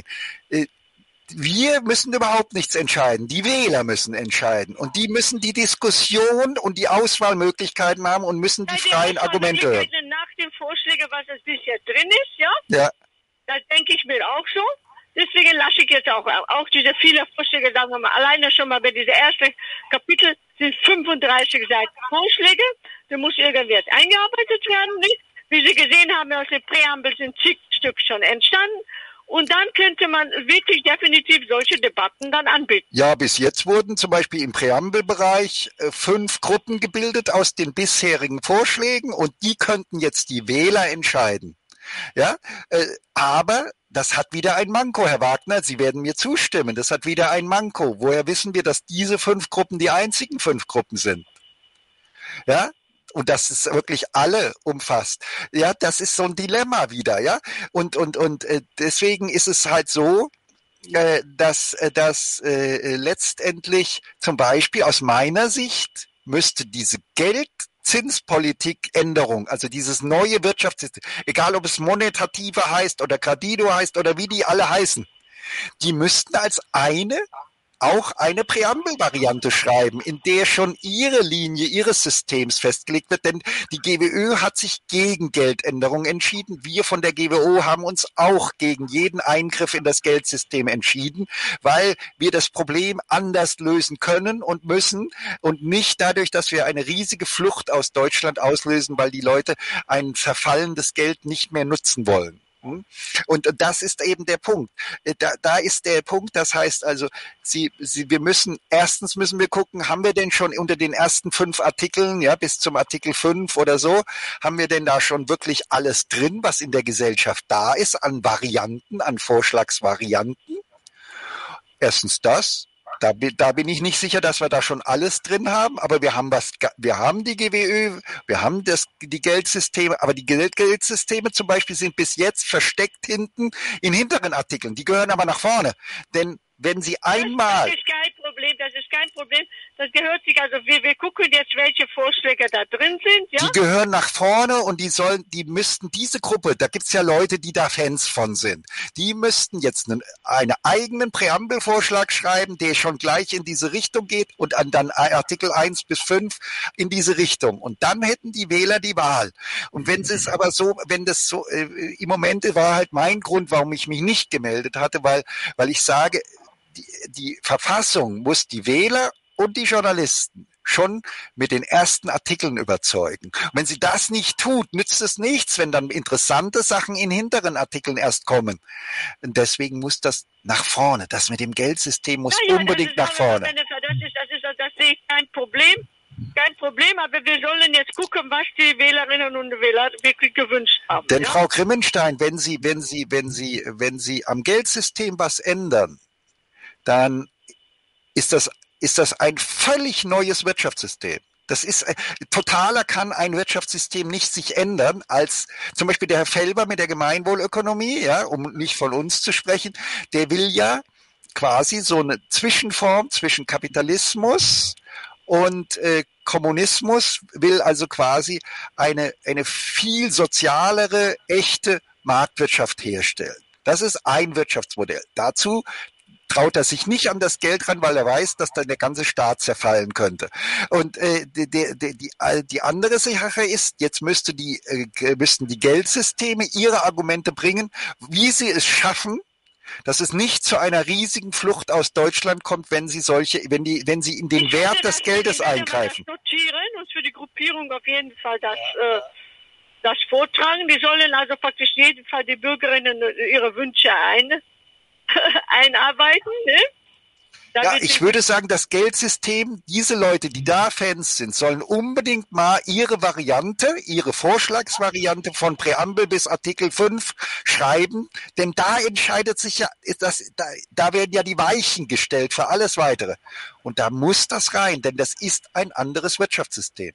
Wir müssen überhaupt nichts entscheiden. Die Wähler müssen entscheiden. Und die müssen die Diskussion und die Auswahlmöglichkeiten haben und müssen die freien Argumente hören. Nach den Vorschlägen, was es bisher drin ist, ja? Ja. Das denke ich mir auch so. Deswegen lasse ich jetzt auch diese vielen Vorschläge, sagen wir mal, alleine schon mal bei diesem ersten Kapitel sind 35 Seiten Vorschläge. Da muss irgendwas eingearbeitet werden, nicht? Wie Sie gesehen haben, aus dem Präambel sind zig Stück schon entstanden. Und dann könnte man wirklich definitiv solche Debatten dann anbieten. Ja, bis jetzt wurden zum Beispiel im Präambelbereich 5 Gruppen gebildet aus den bisherigen Vorschlägen und die könnten jetzt die Wähler entscheiden. Ja, aber das hat wieder ein Manko, Herr Wagner. Sie werden mir zustimmen. Das hat wieder ein Manko. Woher wissen wir, dass diese 5 Gruppen die einzigen 5 Gruppen sind? Ja, und dass es wirklich alle umfasst. Ja, das ist so ein Dilemma wieder. Ja, und deswegen ist es halt so, dass letztendlich zum Beispiel aus meiner Sicht müsste diese Zinspolitikänderung, also dieses neue Wirtschaftssystem, egal ob es monetative heißt oder Gradido heißt oder wie die alle heißen, die müssten als auch eine Präambelvariante schreiben, in der schon ihre Linie ihres Systems festgelegt wird, denn die GWÖ hat sich gegen Geldänderung entschieden. Wir von der GWO haben uns auch gegen jeden Eingriff in das Geldsystem entschieden, weil wir das Problem anders lösen können und müssen und nicht dadurch, dass wir eine riesige Flucht aus Deutschland auslösen, weil die Leute ein verfallendes Geld nicht mehr nutzen wollen. Und das ist eben der Punkt. Da ist der Punkt, das heißt also, erstens müssen wir gucken, haben wir denn schon unter den ersten 5 Artikeln, ja, bis zum Artikel 5 oder so, haben wir denn da schon wirklich alles drin, was in der Gesellschaft da ist, an Varianten, an Vorschlagsvarianten? Erstens das. Da bin ich nicht sicher, dass wir da schon alles drin haben, aber wir haben die GWÖ, wir haben die Geldsysteme, aber die Geldsysteme zum Beispiel sind bis jetzt versteckt hinten in hinteren Artikeln. Die gehören aber nach vorne. Denn wenn Sie einmal... Das ist kein Problem. Das gehört sich, also wir gucken jetzt, welche Vorschläge da drin sind, ja? Die gehören nach vorne und die müssten diese Gruppe, da gibt's ja Leute, die da Fans von sind, die müssten jetzt einen eigenen Präambelvorschlag schreiben, der schon gleich in diese Richtung geht und dann Artikel 1 bis 5 in diese Richtung. Und dann hätten die Wähler die Wahl. Und wenn das so, im Moment war halt mein Grund, warum ich mich nicht gemeldet hatte, weil ich sage, die Verfassung muss die Wähler und die Journalisten schon mit den ersten Artikeln überzeugen. Und wenn sie das nicht tut, nützt es nichts, wenn dann interessante Sachen in hinteren Artikeln erst kommen. Und deswegen muss das nach vorne. Das mit dem Geldsystem muss unbedingt nach vorne. Das sehe ich kein Problem. Kein Problem, aber wir sollen jetzt gucken, was die Wählerinnen und Wähler wirklich gewünscht haben. Denn Frau Grimmenstein, wenn Sie am Geldsystem was ändern, dann ist das ein völlig neues Wirtschaftssystem. Das ist totaler kann ein Wirtschaftssystem nicht sich ändern, als zum Beispiel der Herr Felber mit der Gemeinwohlökonomie, ja, um nicht von uns zu sprechen, der will ja quasi so eine Zwischenform zwischen Kapitalismus Und Kommunismus will also quasi eine viel sozialere, echte Marktwirtschaft herstellen. Das ist ein Wirtschaftsmodell. Dazu traut er sich nicht an das Geld ran, weil er weiß, dass dann der ganze Staat zerfallen könnte. Und die andere Sache ist, jetzt müssten die Geldsysteme ihre Argumente bringen, wie sie es schaffen, dass es nicht zu einer riesigen Flucht aus Deutschland kommt, wenn sie in den Wert des Geldes eingreifen. Das notieren und für die Gruppierung auf jeden Fall das vortragen. Die sollen also praktisch jeden Fall die Bürgerinnen ihre Wünsche einarbeiten, ne? Ja, ich würde sagen, das Geldsystem, diese Leute, die da Fans sind, sollen unbedingt mal ihre Vorschlagsvariante von Präambel bis Artikel 5 schreiben, denn da entscheidet sich ja, da werden ja die Weichen gestellt für alles Weitere. Und da muss das rein, denn das ist ein anderes Wirtschaftssystem.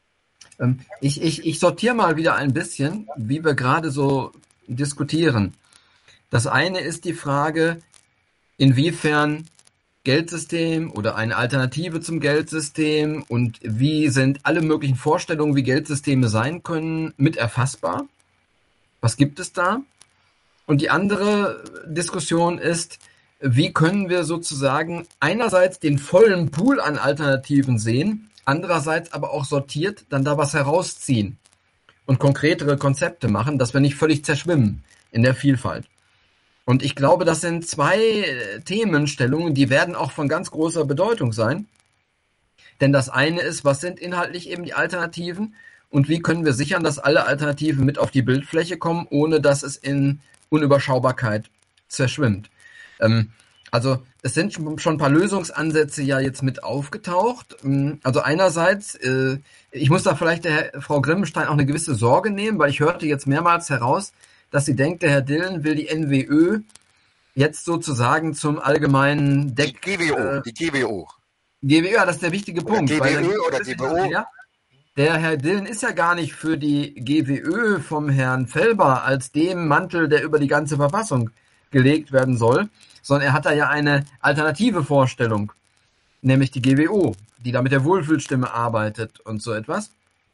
Ich sortiere mal wieder ein bisschen, wie wir gerade so diskutieren. Das eine ist die Frage, inwiefern Geldsystem oder eine Alternative zum Geldsystem und wie sind alle möglichen Vorstellungen, wie Geldsysteme sein können, mit erfassbar? Was gibt es da? Und die andere Diskussion ist, wie können wir sozusagen einerseits den vollen Pool an Alternativen sehen, andererseits aber auch sortiert dann da was herausziehen und konkretere Konzepte machen, dass wir nicht völlig zerschwimmen in der Vielfalt. Und ich glaube, das sind zwei Themenstellungen, die werden auch von ganz großer Bedeutung sein. Denn das eine ist, was sind inhaltlich eben die Alternativen und wie können wir sichern, dass alle Alternativen mit auf die Bildfläche kommen, ohne dass es in Unüberschaubarkeit zerschwimmt. Also es sind schon ein paar Lösungsansätze ja jetzt mit aufgetaucht. Also einerseits, ich muss da vielleicht Frau Grimmenstein auch eine gewisse Sorge nehmen, weil ich hörte jetzt mehrmals heraus, dass sie denkt, der Herr Dillen will die NWÖ jetzt sozusagen zum allgemeinen Die GWO. GWÖ, ja, das ist der wichtige Punkt. GWÖ oder GWO. Der Herr Dillen ist ja gar nicht für die GWÖ vom Herrn Felber als dem Mantel, der über die ganze Verfassung gelegt werden soll, sondern er hat da ja eine alternative Vorstellung, nämlich die GWO, die da mit der Wohlfühlstimme arbeitet und so etwas.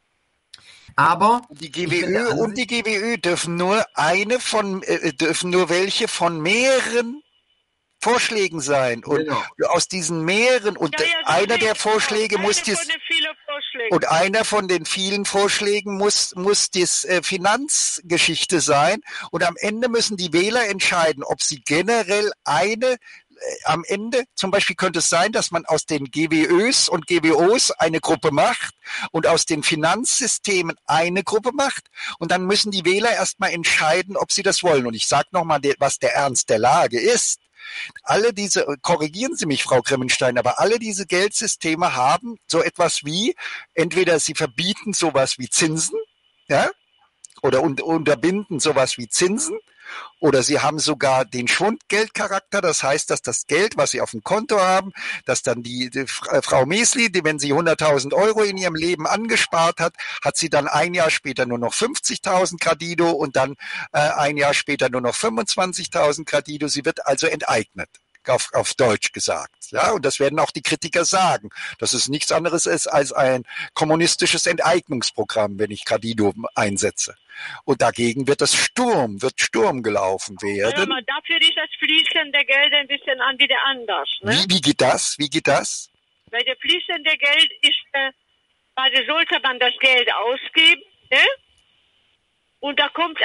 Aber die GWÖ dürfen nur welche von mehreren Vorschlägen sein. Und genau. Aus diesen mehreren, und einer der Vorschläge muss und einer von den vielen Vorschlägen muss das Finanzgeschichte sein. Und am Ende müssen die Wähler entscheiden, ob sie generell am Ende zum Beispiel könnte es sein, dass man aus den GWÖs und GWOs eine Gruppe macht und aus den Finanzsystemen eine Gruppe macht. Und dann müssen die Wähler erstmal entscheiden, ob sie das wollen. Und ich sage nochmal, was der Ernst der Lage ist. Korrigieren Sie mich, Frau Grimmenstein, aber alle diese Geldsysteme haben so etwas wie, entweder sie verbieten sowas wie Zinsen, ja, oder unterbinden sowas wie Zinsen, oder sie haben sogar den Schwundgeldcharakter, das heißt, dass das Geld, was sie auf dem Konto haben, dass dann die Frau Mesli, wenn sie 100.000 € in ihrem Leben angespart hat, hat sie dann ein Jahr später nur noch 50.000 Gradido und dann ein Jahr später nur noch 25.000 Gradido. Sie wird also enteignet. Auf Deutsch gesagt. Ja, und das werden auch die Kritiker sagen, dass es nichts anderes ist als ein kommunistisches Enteignungsprogramm, wenn ich Gradido einsetze. Und dagegen wird Sturm gelaufen werden. Aber dafür ist das Fließen der Gelder ein bisschen wieder anders. Ne? Wie geht das? Weil der Fließen der Geld ist, also sollte man das Geld ausgeben, ne? Und da kommt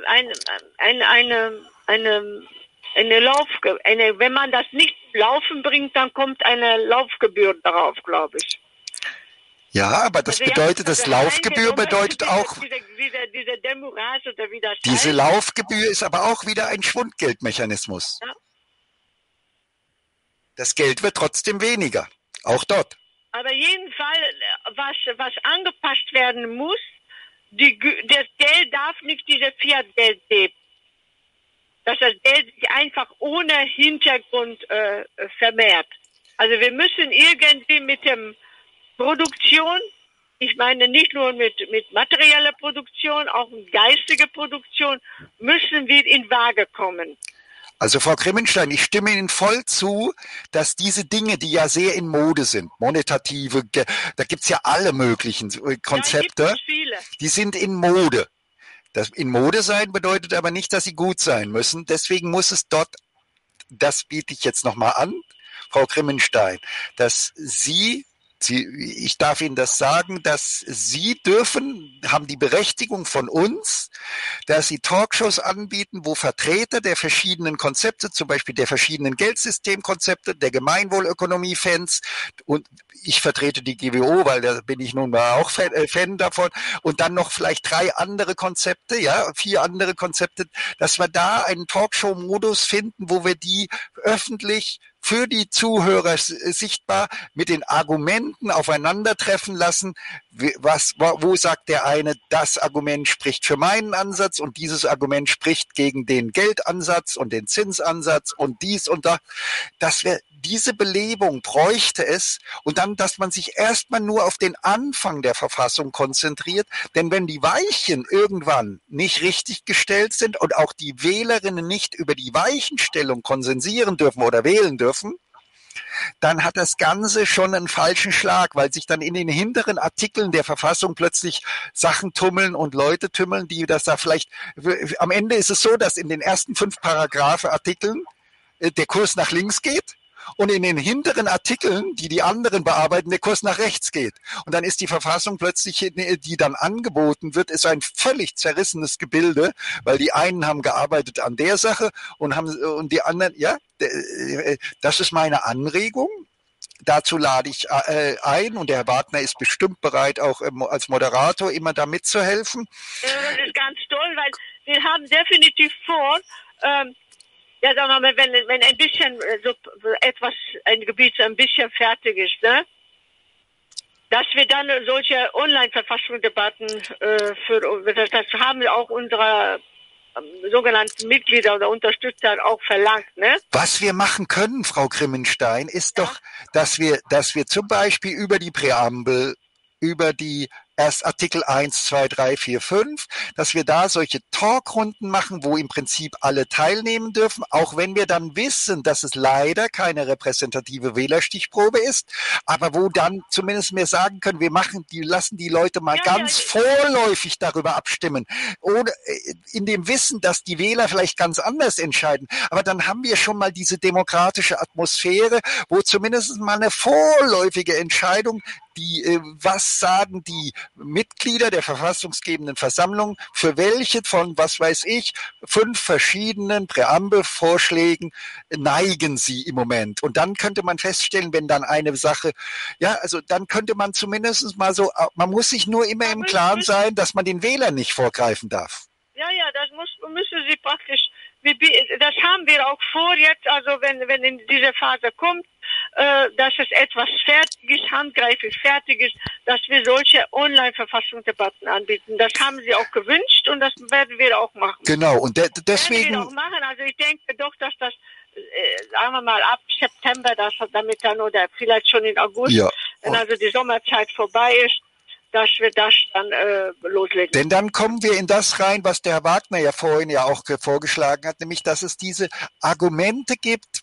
wenn man das nicht laufen bringt, dann kommt eine Laufgebühr darauf, glaube ich. Ja, aber das bedeutet, das Laufgebühr bedeutet auch, diese Demurrage oder wie das heißt. Diese Laufgebühr ist aber auch wieder ein Schwundgeldmechanismus. Ja. Das Geld wird trotzdem weniger, auch dort. Aber jedenfalls, was angepasst werden muss, das Geld darf nicht diese Fiat-Geld geben. Dass das Geld sich einfach ohne Hintergrund vermehrt. Also wir müssen irgendwie mit dem Produktion, ich meine nicht nur mit materieller Produktion, auch mit geistiger Produktion, müssen wir in Waage kommen. Also Frau Grimmenstein, ich stimme Ihnen voll zu, dass diese Dinge, die ja sehr in Mode sind, monetative, da gibt's ja alle möglichen Konzepte, Ja, gibt es viele. die sind in Mode. Das in Mode sein bedeutet aber nicht, dass sie gut sein müssen. Deswegen muss es dort, das biete ich jetzt nochmal an, Frau Grimmenstein, dass ich darf Ihnen das sagen, dass Sie haben die Berechtigung von uns, dass Sie Talkshows anbieten, wo Vertreter der verschiedenen Konzepte, zum Beispiel der verschiedenen Geldsystemkonzepte, der Gemeinwohlökonomie-Fans, und ich vertrete die GWO, weil da bin ich nun mal auch Fan davon, und dann noch vielleicht 4 andere Konzepte, dass wir da einen Talkshow-Modus finden, wo wir die öffentlich für die Zuhörer sichtbar mit den Argumenten aufeinandertreffen lassen. Wo sagt der eine, das Argument spricht für meinen Ansatz und dieses Argument spricht gegen den Geldansatz und den Zinsansatz und dies und das. Diese Belebung bräuchte es, und dann, dass man sich erstmal nur auf den Anfang der Verfassung konzentriert, denn wenn die Weichen irgendwann nicht richtig gestellt sind und auch die Wählerinnen nicht über die Weichenstellung konsensieren dürfen oder wählen dürfen, dann hat das Ganze schon einen falschen Schlag, weil sich dann in den hinteren Artikeln der Verfassung plötzlich Sachen tummeln und Leute tümmeln, die das da vielleicht, am Ende ist es so, dass in den ersten 5 Artikeln der Kurs nach links geht. Und in den hinteren Artikeln, die anderen bearbeiten, der Kurs nach rechts geht. Und dann ist die Verfassung plötzlich, die dann angeboten wird, ist ein völlig zerrissenes Gebilde, weil die einen haben gearbeitet an der Sache und die anderen, ja, das ist meine Anregung. Dazu lade ich ein, und der Herr Wagner ist bestimmt bereit, auch als Moderator immer da mitzuhelfen. Das ist ganz toll, weil wir haben definitiv vor, ja, sagen wir mal, wenn ein bisschen ein Gebiet so ein bisschen fertig ist, ne? Dass wir dann solche Online-Verfassungsdebatten das haben wir auch unsere sogenannten Mitglieder oder Unterstützer auch verlangt, ne? Was wir machen können, Frau Grimmenstein, ist doch, dass wir zum Beispiel über die Präambel, über die erst Artikel 1, 2, 3, 4, 5, dass wir da solche Talkrunden machen, wo im Prinzip alle teilnehmen dürfen, auch wenn wir dann wissen, dass es leider keine repräsentative Wählerstichprobe ist, aber wo dann zumindest wir sagen können, lassen die Leute mal vorläufig darüber abstimmen, ohne, in dem Wissen, dass die Wähler vielleicht ganz anders entscheiden, aber dann haben wir schon mal diese demokratische Atmosphäre, wo zumindest mal eine vorläufige Entscheidung, was sagen die Mitglieder der verfassungsgebenden Versammlung, für welche von, 5 verschiedenen Präambelvorschlägen neigen sie im Moment. Und dann könnte man feststellen, wenn dann eine Sache, dann könnte man zumindest mal so, man muss sich nur immer im Klaren sein, dass man den Wählern nicht vorgreifen darf. Ja, das müssen sie praktisch, das haben wir auch vor jetzt, also wenn in diese Phase kommt, dass es etwas fertig ist, handgreiflich fertig ist, dass wir solche Online-Verfassungsdebatten anbieten. Das haben sie auch gewünscht und das werden wir auch machen. Genau, und deswegen... Werden wir auch machen. Also ich denke doch, dass das, sagen wir mal, ab September, damit dann, oder vielleicht schon in August, wenn also die Sommerzeit vorbei ist, dass wir das dann loslegen. Denn dann kommen wir in das rein, was der Herr Wagner ja vorhin ja auch vorgeschlagen hat, nämlich, dass es diese Argumente gibt,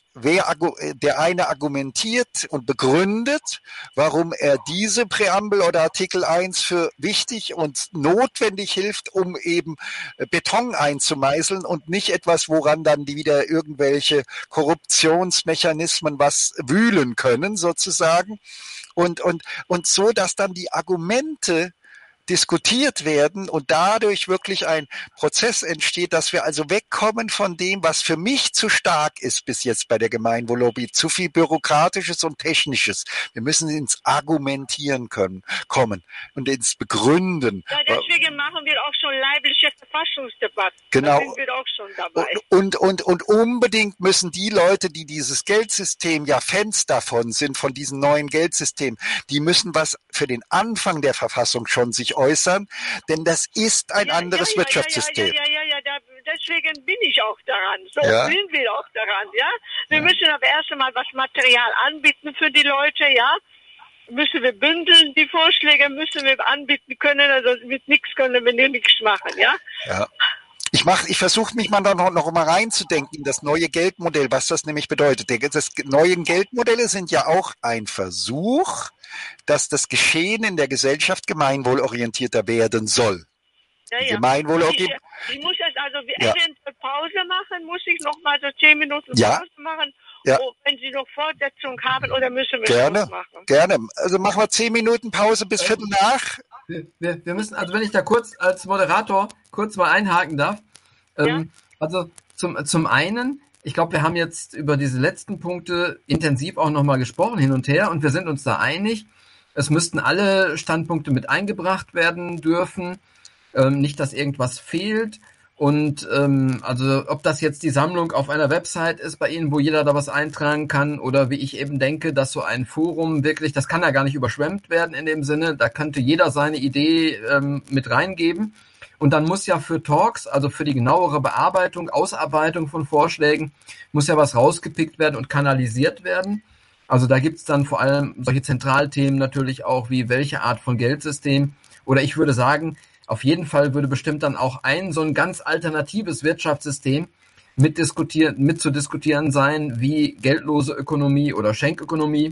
der eine argumentiert und begründet, warum er diese Präambel oder Artikel 1 für wichtig und notwendig hilft, um eben Beton einzumeißeln und nicht etwas, woran dann wieder irgendwelche Korruptionsmechanismen was wühlen können, sozusagen. Und so, dass dann die Argumente diskutiert werden und dadurch wirklich ein Prozess entsteht, dass wir also wegkommen von dem, was für mich zu stark ist bis jetzt bei der Gemeinwohllobby, zu viel Bürokratisches und Technisches. Wir müssen ins Argumentieren kommen und ins Begründen. Ja, deswegen machen wir auch schon leibliche Verfassungsdebatten. Genau. Da sind wir auch schon dabei. Und unbedingt müssen die Leute, die dieses Geldsystem, ja Fans davon sind, von diesem neuen Geldsystem, die müssen was für den Anfang der Verfassung schon sich äußern, denn das ist ein anderes Wirtschaftssystem. Deswegen bin ich auch daran. So sind wir auch daran, ja. Wir müssen aber erst einmal was Material anbieten für die Leute, ja. Müssen wir bündeln, die Vorschläge müssen wir anbieten können, also mit nichts können wir nichts machen, ja. Ja. Ich versuche mich mal noch mal reinzudenken in das neue Geldmodell, was das nämlich bedeutet. Das neue Geldmodelle sind ja auch ein Versuch, dass das Geschehen in der Gesellschaft gemeinwohlorientierter werden soll. Ja, ja. Gemeinwohlorientiert. Ich muss jetzt also Ja. eventuell Pause machen, muss ich noch mal so 10 Minuten Ja. Pause machen, Ja. wenn Sie noch Fortsetzung haben, oder müssen wir Gerne, Schluss machen? gerne. Also machen wir 10 Minuten Pause bis Viertel nach. Wir müssen, also wenn ich da kurz als Moderator kurz mal einhaken darf. Also zum einen, ich glaube, wir haben jetzt über diese letzten Punkte intensiv auch nochmal gesprochen, hin und her, und wir sind uns da einig. Es müssten alle Standpunkte mit eingebracht werden dürfen. Nicht, dass irgendwas fehlt. Und also ob das jetzt die Sammlung auf einer Website ist bei Ihnen, wo jeder da was eintragen kann, oder wie ich eben denke, dass so ein Forum wirklich, das kann ja gar nicht überschwemmt werden in dem Sinne, da könnte jeder seine Idee mit reingeben. Und dann muss ja für Talks, also für die genauere Bearbeitung, Ausarbeitung von Vorschlägen, muss ja was rausgepickt werden und kanalisiert werden. Also da gibt's dann vor allem solche Zentralthemen natürlich auch, wie welche Art von Geldsystem. Oder ich würde sagen, auf jeden Fall würde bestimmt dann auch so ein ganz alternatives Wirtschaftssystem mitzudiskutieren sein, wie geldlose Ökonomie oder Schenkökonomie.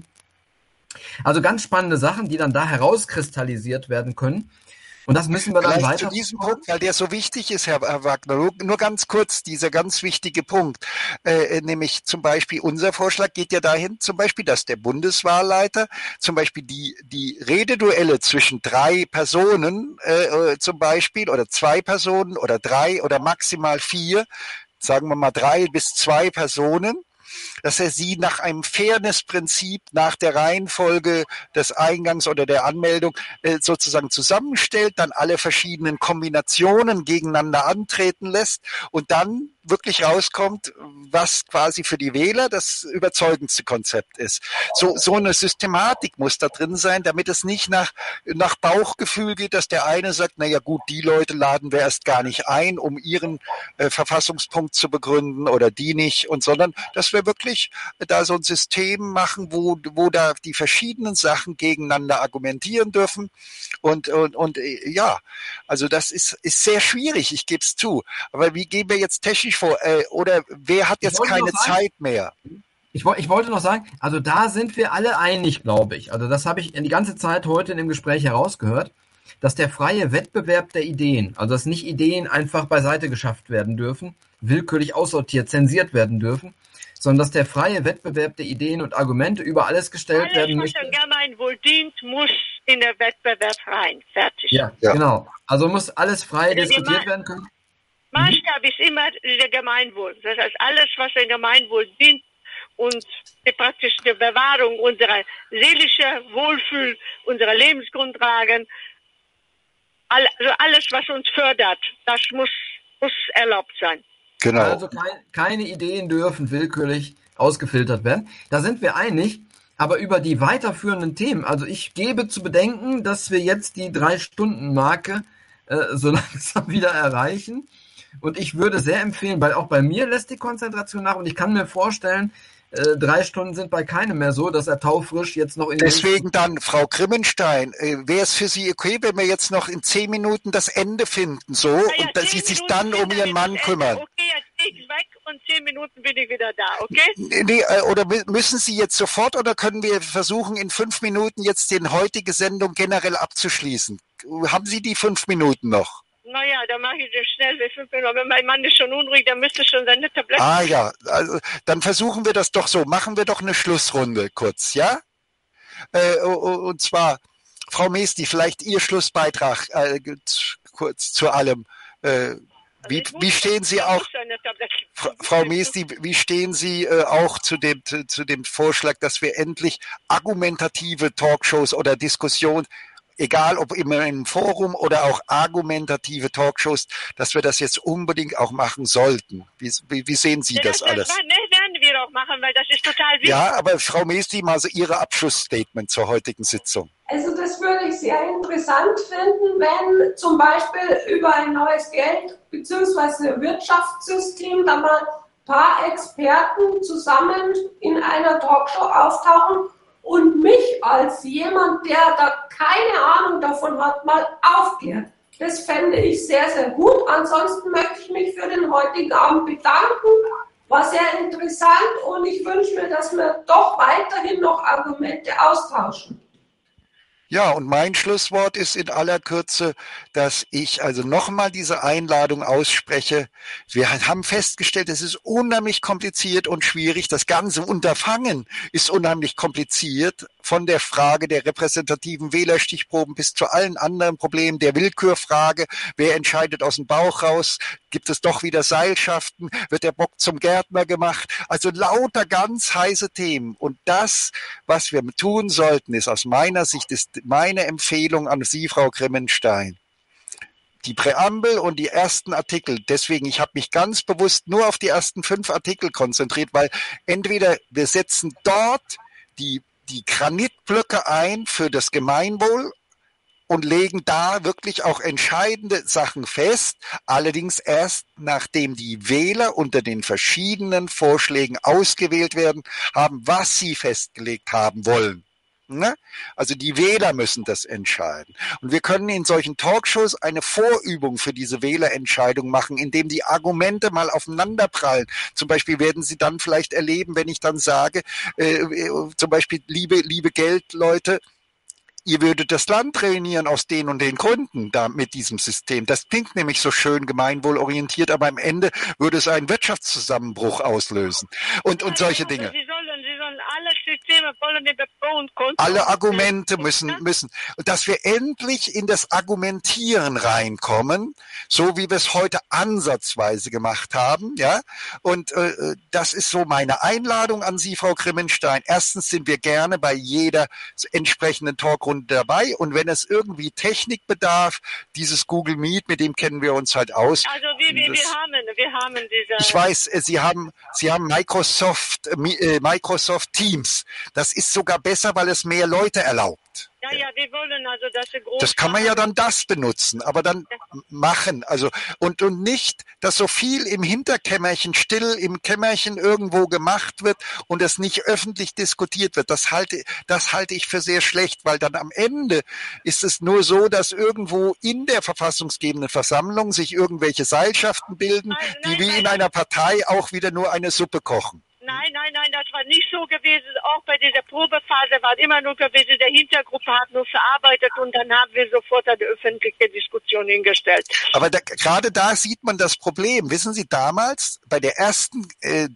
Also ganz spannende Sachen, die dann da herauskristallisiert werden können. Und das müssen wir dann Vielleicht weiter. zu diesem Punkt, weil der so wichtig ist, Herr Wagner, nur ganz kurz, dieser ganz wichtige Punkt, nämlich zum Beispiel unser Vorschlag geht ja dahin, zum Beispiel, dass der Bundeswahlleiter zum Beispiel die Rededuelle zwischen 3 Personen zum Beispiel oder 2 Personen oder 3 oder maximal 4, sagen wir mal 3 bis 2 Personen, dass er sie nach einem Fairness-Prinzip, nach der Reihenfolge des Eingangs oder der Anmeldung sozusagen zusammenstellt, dann alle verschiedenen Kombinationen gegeneinander antreten lässt und dann wirklich rauskommt, was quasi für die Wähler das überzeugendste Konzept ist. So eine Systematik muss da drin sein, damit es nicht nach Bauchgefühl geht, dass der eine sagt, na ja gut, die Leute laden wir erst gar nicht ein, um ihren Verfassungspunkt zu begründen oder die nicht, sondern dass wir wirklich da so ein System machen, wo da die verschiedenen Sachen gegeneinander argumentieren dürfen und ja, also das ist sehr schwierig, ich gebe es zu. Aber wie gehen wir jetzt technisch vor? Oder wer hat jetzt keine Zeit mehr? Ich wollte noch sagen, also da sind wir alle einig, glaube ich. Also das habe ich die ganze Zeit heute in dem Gespräch herausgehört, dass der freie Wettbewerb der Ideen, also dass nicht Ideen einfach beiseite geschafft werden dürfen, willkürlich aussortiert, zensiert werden dürfen, sondern dass der freie Wettbewerb der Ideen und Argumente über alles gestellt werden müsste. Alles, was dem Gemeinwohl dient, muss in der Wettbewerb rein. Fertig. Ja, genau. Also muss alles frei diskutiert werden können. Maßstab ist immer der Gemeinwohl. Das heißt, alles, was dem Gemeinwohl dient und praktisch die Bewahrung unserer seelischen Wohlfühl, unserer Lebensgrundlagen, also alles, was uns fördert, das muss erlaubt sein. Genau. Also keine Ideen dürfen willkürlich ausgefiltert werden. Da sind wir einig. Aber über die weiterführenden Themen, also ich gebe zu bedenken, dass wir jetzt die 3-Stunden-Marke so langsam wieder erreichen. Und ich würde sehr empfehlen, weil auch bei mir lässt die Konzentration nach und ich kann mir vorstellen, 3 Stunden sind bei keinem mehr so, dass er taufrisch jetzt noch in Deswegen dann, Frau Grimmenstein, wäre es für Sie okay, wenn wir jetzt noch in 10 Minuten das Ende finden, so, und dass Sie sich dann um Ihren Mann kümmern? Okay, jetzt gehe ich weg und 10 Minuten bin ich wieder da, okay? Nee, oder müssen Sie jetzt sofort oder können wir versuchen, in 5 Minuten jetzt die heutige Sendung generell abzuschließen? Haben Sie die 5 Minuten noch? Naja, dann mache ich das schnell, 5 Minuten. Wenn mein Mann ist schon unruhig, dann müsste schon seine Tabletten. Ah ja, also dann versuchen wir das doch so. Machen wir doch eine Schlussrunde kurz, ja? Und zwar, Frau Mesti, vielleicht Ihr Schlussbeitrag kurz zu allem. Wie stehen Sie auch, Frau Mesti, wie stehen Sie auch zu dem Vorschlag, dass wir endlich argumentative Talkshows oder Diskussionen, egal ob immer im Forum oder auch argumentative Talkshows, dass wir das jetzt unbedingt auch machen sollten? Wie sehen Sie das alles? Das werden wir auch machen, weil das ist total wichtig. Ja, aber Frau Mesti, mal so Ihre Abschlussstatement zur heutigen Sitzung. Also das würde ich sehr interessant finden, wenn zum Beispiel über ein neues Geld- bzw. Wirtschaftssystem da mal ein paar Experten zusammen in einer Talkshow auftauchen und mich als jemand, der da keine Ahnung davon hat, mal aufklärt. Das fände ich sehr, sehr gut. Ansonsten möchte ich mich für den heutigen Abend bedanken. War sehr interessant und ich wünsche mir, dass wir doch weiterhin noch Argumente austauschen. Ja, und mein Schlusswort ist in aller Kürze, dass ich also nochmal diese Einladung ausspreche. Wir haben festgestellt, es ist unheimlich kompliziert und schwierig. Das ganze Unterfangen ist unheimlich kompliziert, von der Frage der repräsentativen Wählerstichproben bis zu allen anderen Problemen, der Willkürfrage, wer entscheidet aus dem Bauch raus, gibt es doch wieder Seilschaften, wird der Bock zum Gärtner gemacht. Also lauter ganz heiße Themen. Und das, was wir tun sollten, ist aus meiner Sicht, ist meine Empfehlung an Sie, Frau Grimmenstein. Die Präambel und die ersten Artikel. Deswegen, ich habe mich ganz bewusst nur auf die ersten 5 Artikel konzentriert, weil entweder wir setzen dort die Granitblöcke ein für das Gemeinwohl und legen da wirklich auch entscheidende Sachen fest, allerdings erst nachdem die Wähler unter den verschiedenen Vorschlägen ausgewählt werden haben, was sie festgelegt haben wollen. Ne? Also die Wähler müssen das entscheiden. Und wir können in solchen Talkshows eine Vorübung für diese Wählerentscheidung machen, indem die Argumente mal aufeinanderprallen. Zum Beispiel werden Sie dann vielleicht erleben, wenn ich dann sage, zum Beispiel, liebe Geldleute, ihr würdet das Land ruinieren aus den und den Gründen da mit diesem System. Das klingt nämlich so schön gemeinwohlorientiert, aber am Ende würde es einen Wirtschaftszusammenbruch auslösen. Und solche Dinge. Sie sollen alle Systeme wollen über Pro und Contra. Alle Argumente müssen, und dass wir endlich in das Argumentieren reinkommen, so wie wir es heute ansatzweise gemacht haben, ja. Und das ist so meine Einladung an Sie, Frau Grimmenstein. Erstens sind wir gerne bei jeder entsprechenden Talkrunde dabei, und wenn es irgendwie Technik bedarf, dieses Google Meet, mit dem kennen wir uns halt aus. Also wir haben diese. Ich weiß, Sie haben Microsoft Teams. Das ist sogar besser, weil es mehr Leute erlaubt. Ja, wir wollen also, dass sie groß. Das kann man ja dann das benutzen, aber dann machen, also und nicht, dass so viel im Hinterkämmerchen still im Kämmerchen irgendwo gemacht wird und es nicht öffentlich diskutiert wird. Das halte ich für sehr schlecht, weil dann am Ende ist es nur so, dass irgendwo in der verfassungsgebenden Versammlung sich irgendwelche Seilschaften bilden, die wie in einer Partei auch wieder nur eine Suppe kochen. Nein, das war nicht so gewesen. Auch bei dieser Probephase war immer nur gewesen, der Hintergruppe hat nur verarbeitet und dann haben wir sofort eine öffentliche Diskussion hingestellt. Aber gerade da sieht man das Problem. Wissen Sie, damals bei der ersten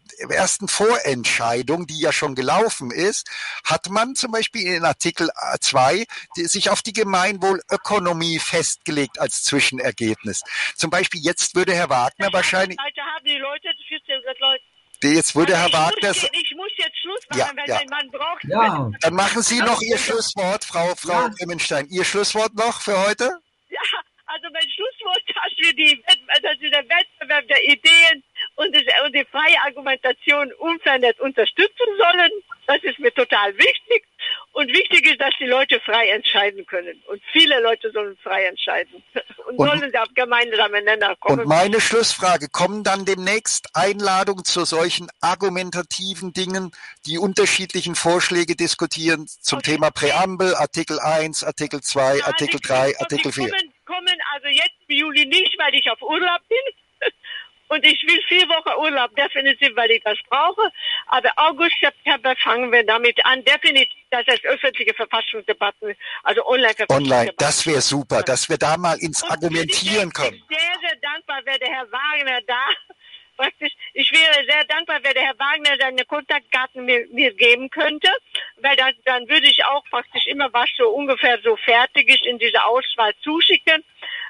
Vorentscheidung, die ja schon gelaufen ist, hat man zum Beispiel in Artikel 2 sich auf die Gemeinwohlökonomie festgelegt als Zwischenergebnis. Zum Beispiel jetzt würde Herr Wagner wahrscheinlich... Heute haben die Leute, 1400 Leute. Jetzt würde Herr Wagner... Ich muss jetzt Schluss machen, wenn mein Mann braucht. Ja. Dann machen Sie noch Ihr Schlusswort, Frau Grimmenstein. Ihr Schlusswort noch für heute? Ja, also mein Schlusswort, dass wir den Wettbewerb der Ideen und die freie Argumentation unverändert unterstützen sollen. Das ist mir total wichtig. Und wichtig ist, dass die Leute frei entscheiden können. Und viele Leute sollen frei entscheiden. Und sollen auf gemeinsame Nenner kommen. Und meine Schlussfrage, kommen dann demnächst Einladungen zu solchen argumentativen Dingen, die unterschiedlichen Vorschläge diskutieren zum Thema Präambel, Artikel 1, Artikel 2, ja, Artikel 3, Artikel 4? Kommen also jetzt im Juli nicht, weil ich auf Urlaub bin. Und ich will 4 Wochen Urlaub, definitiv, weil ich das brauche. Aber August, September fangen wir damit an. Definitiv, dass es öffentliche Verfassungsdebatten, also Online-Verfassungsdebatten. Online, das wäre super, dass wir da mal ins Argumentieren kommen. Ich wäre sehr, sehr dankbar, wäre der Herr Wagner da. Ich wäre sehr dankbar, wenn der Herr Wagner seine Kontaktdaten mir geben könnte, weil dann würde ich auch praktisch immer, was so ungefähr so fertig ist, in diese Auswahl zuschicken.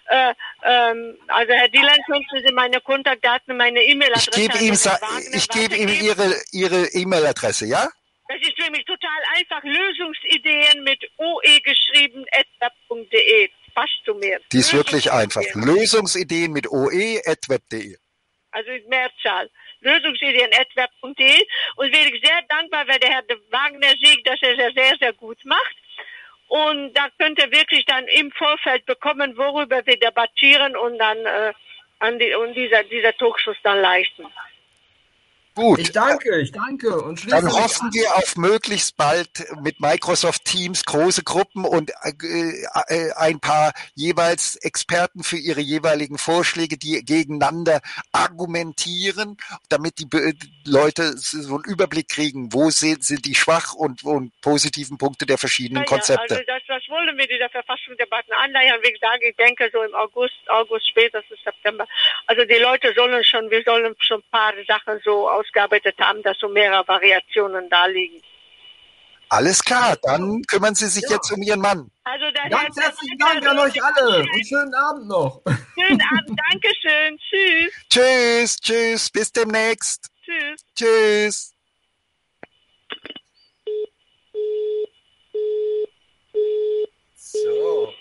Also Herr Dieland, könnten Sie meine Kontaktdaten, meine E-Mail-Adresse... Ich gebe ihm Ihre E-Mail-Adresse, ja? Das ist für mich total einfach. Lösungsideen mit OE geschrieben, @web.de. Passt zu mir. Die ist wirklich einfach. Lösungsideen mit OE@web.de. Also in Mehrzahl. Lösungsideen@web.de. Und wäre ich sehr dankbar, wenn der Herr Wagner sieht, dass er das sehr, sehr gut macht. Und da könnt ihr wirklich dann im Vorfeld bekommen, worüber wir debattieren und dann dieser Talkshows dann leisten. Gut. Ich danke. Und schließe Dann mich hoffen an. wir auf möglichst bald mit Microsoft Teams große Gruppen und ein paar jeweils Experten für ihre jeweiligen Vorschläge, die gegeneinander argumentieren, damit die Leute so einen Überblick kriegen, wo sind die schwach und positiven Punkte der verschiedenen Konzepte. Also das wollen wir dieser Verfassungsdebatten anleiern. Wie gesagt, ich denke so im August, spätestens September. Also die Leute wir sollen schon ein paar Sachen so ausgearbeitet haben, dass so mehrere Variationen da liegen. Alles klar, dann kümmern Sie sich jetzt um Ihren Mann. Also Ganz herzlichen Dank an euch alle und schönen Abend noch. Schönen Abend, Dankeschön, tschüss. Tschüss, bis demnächst. Tschüss. Tschüss. So.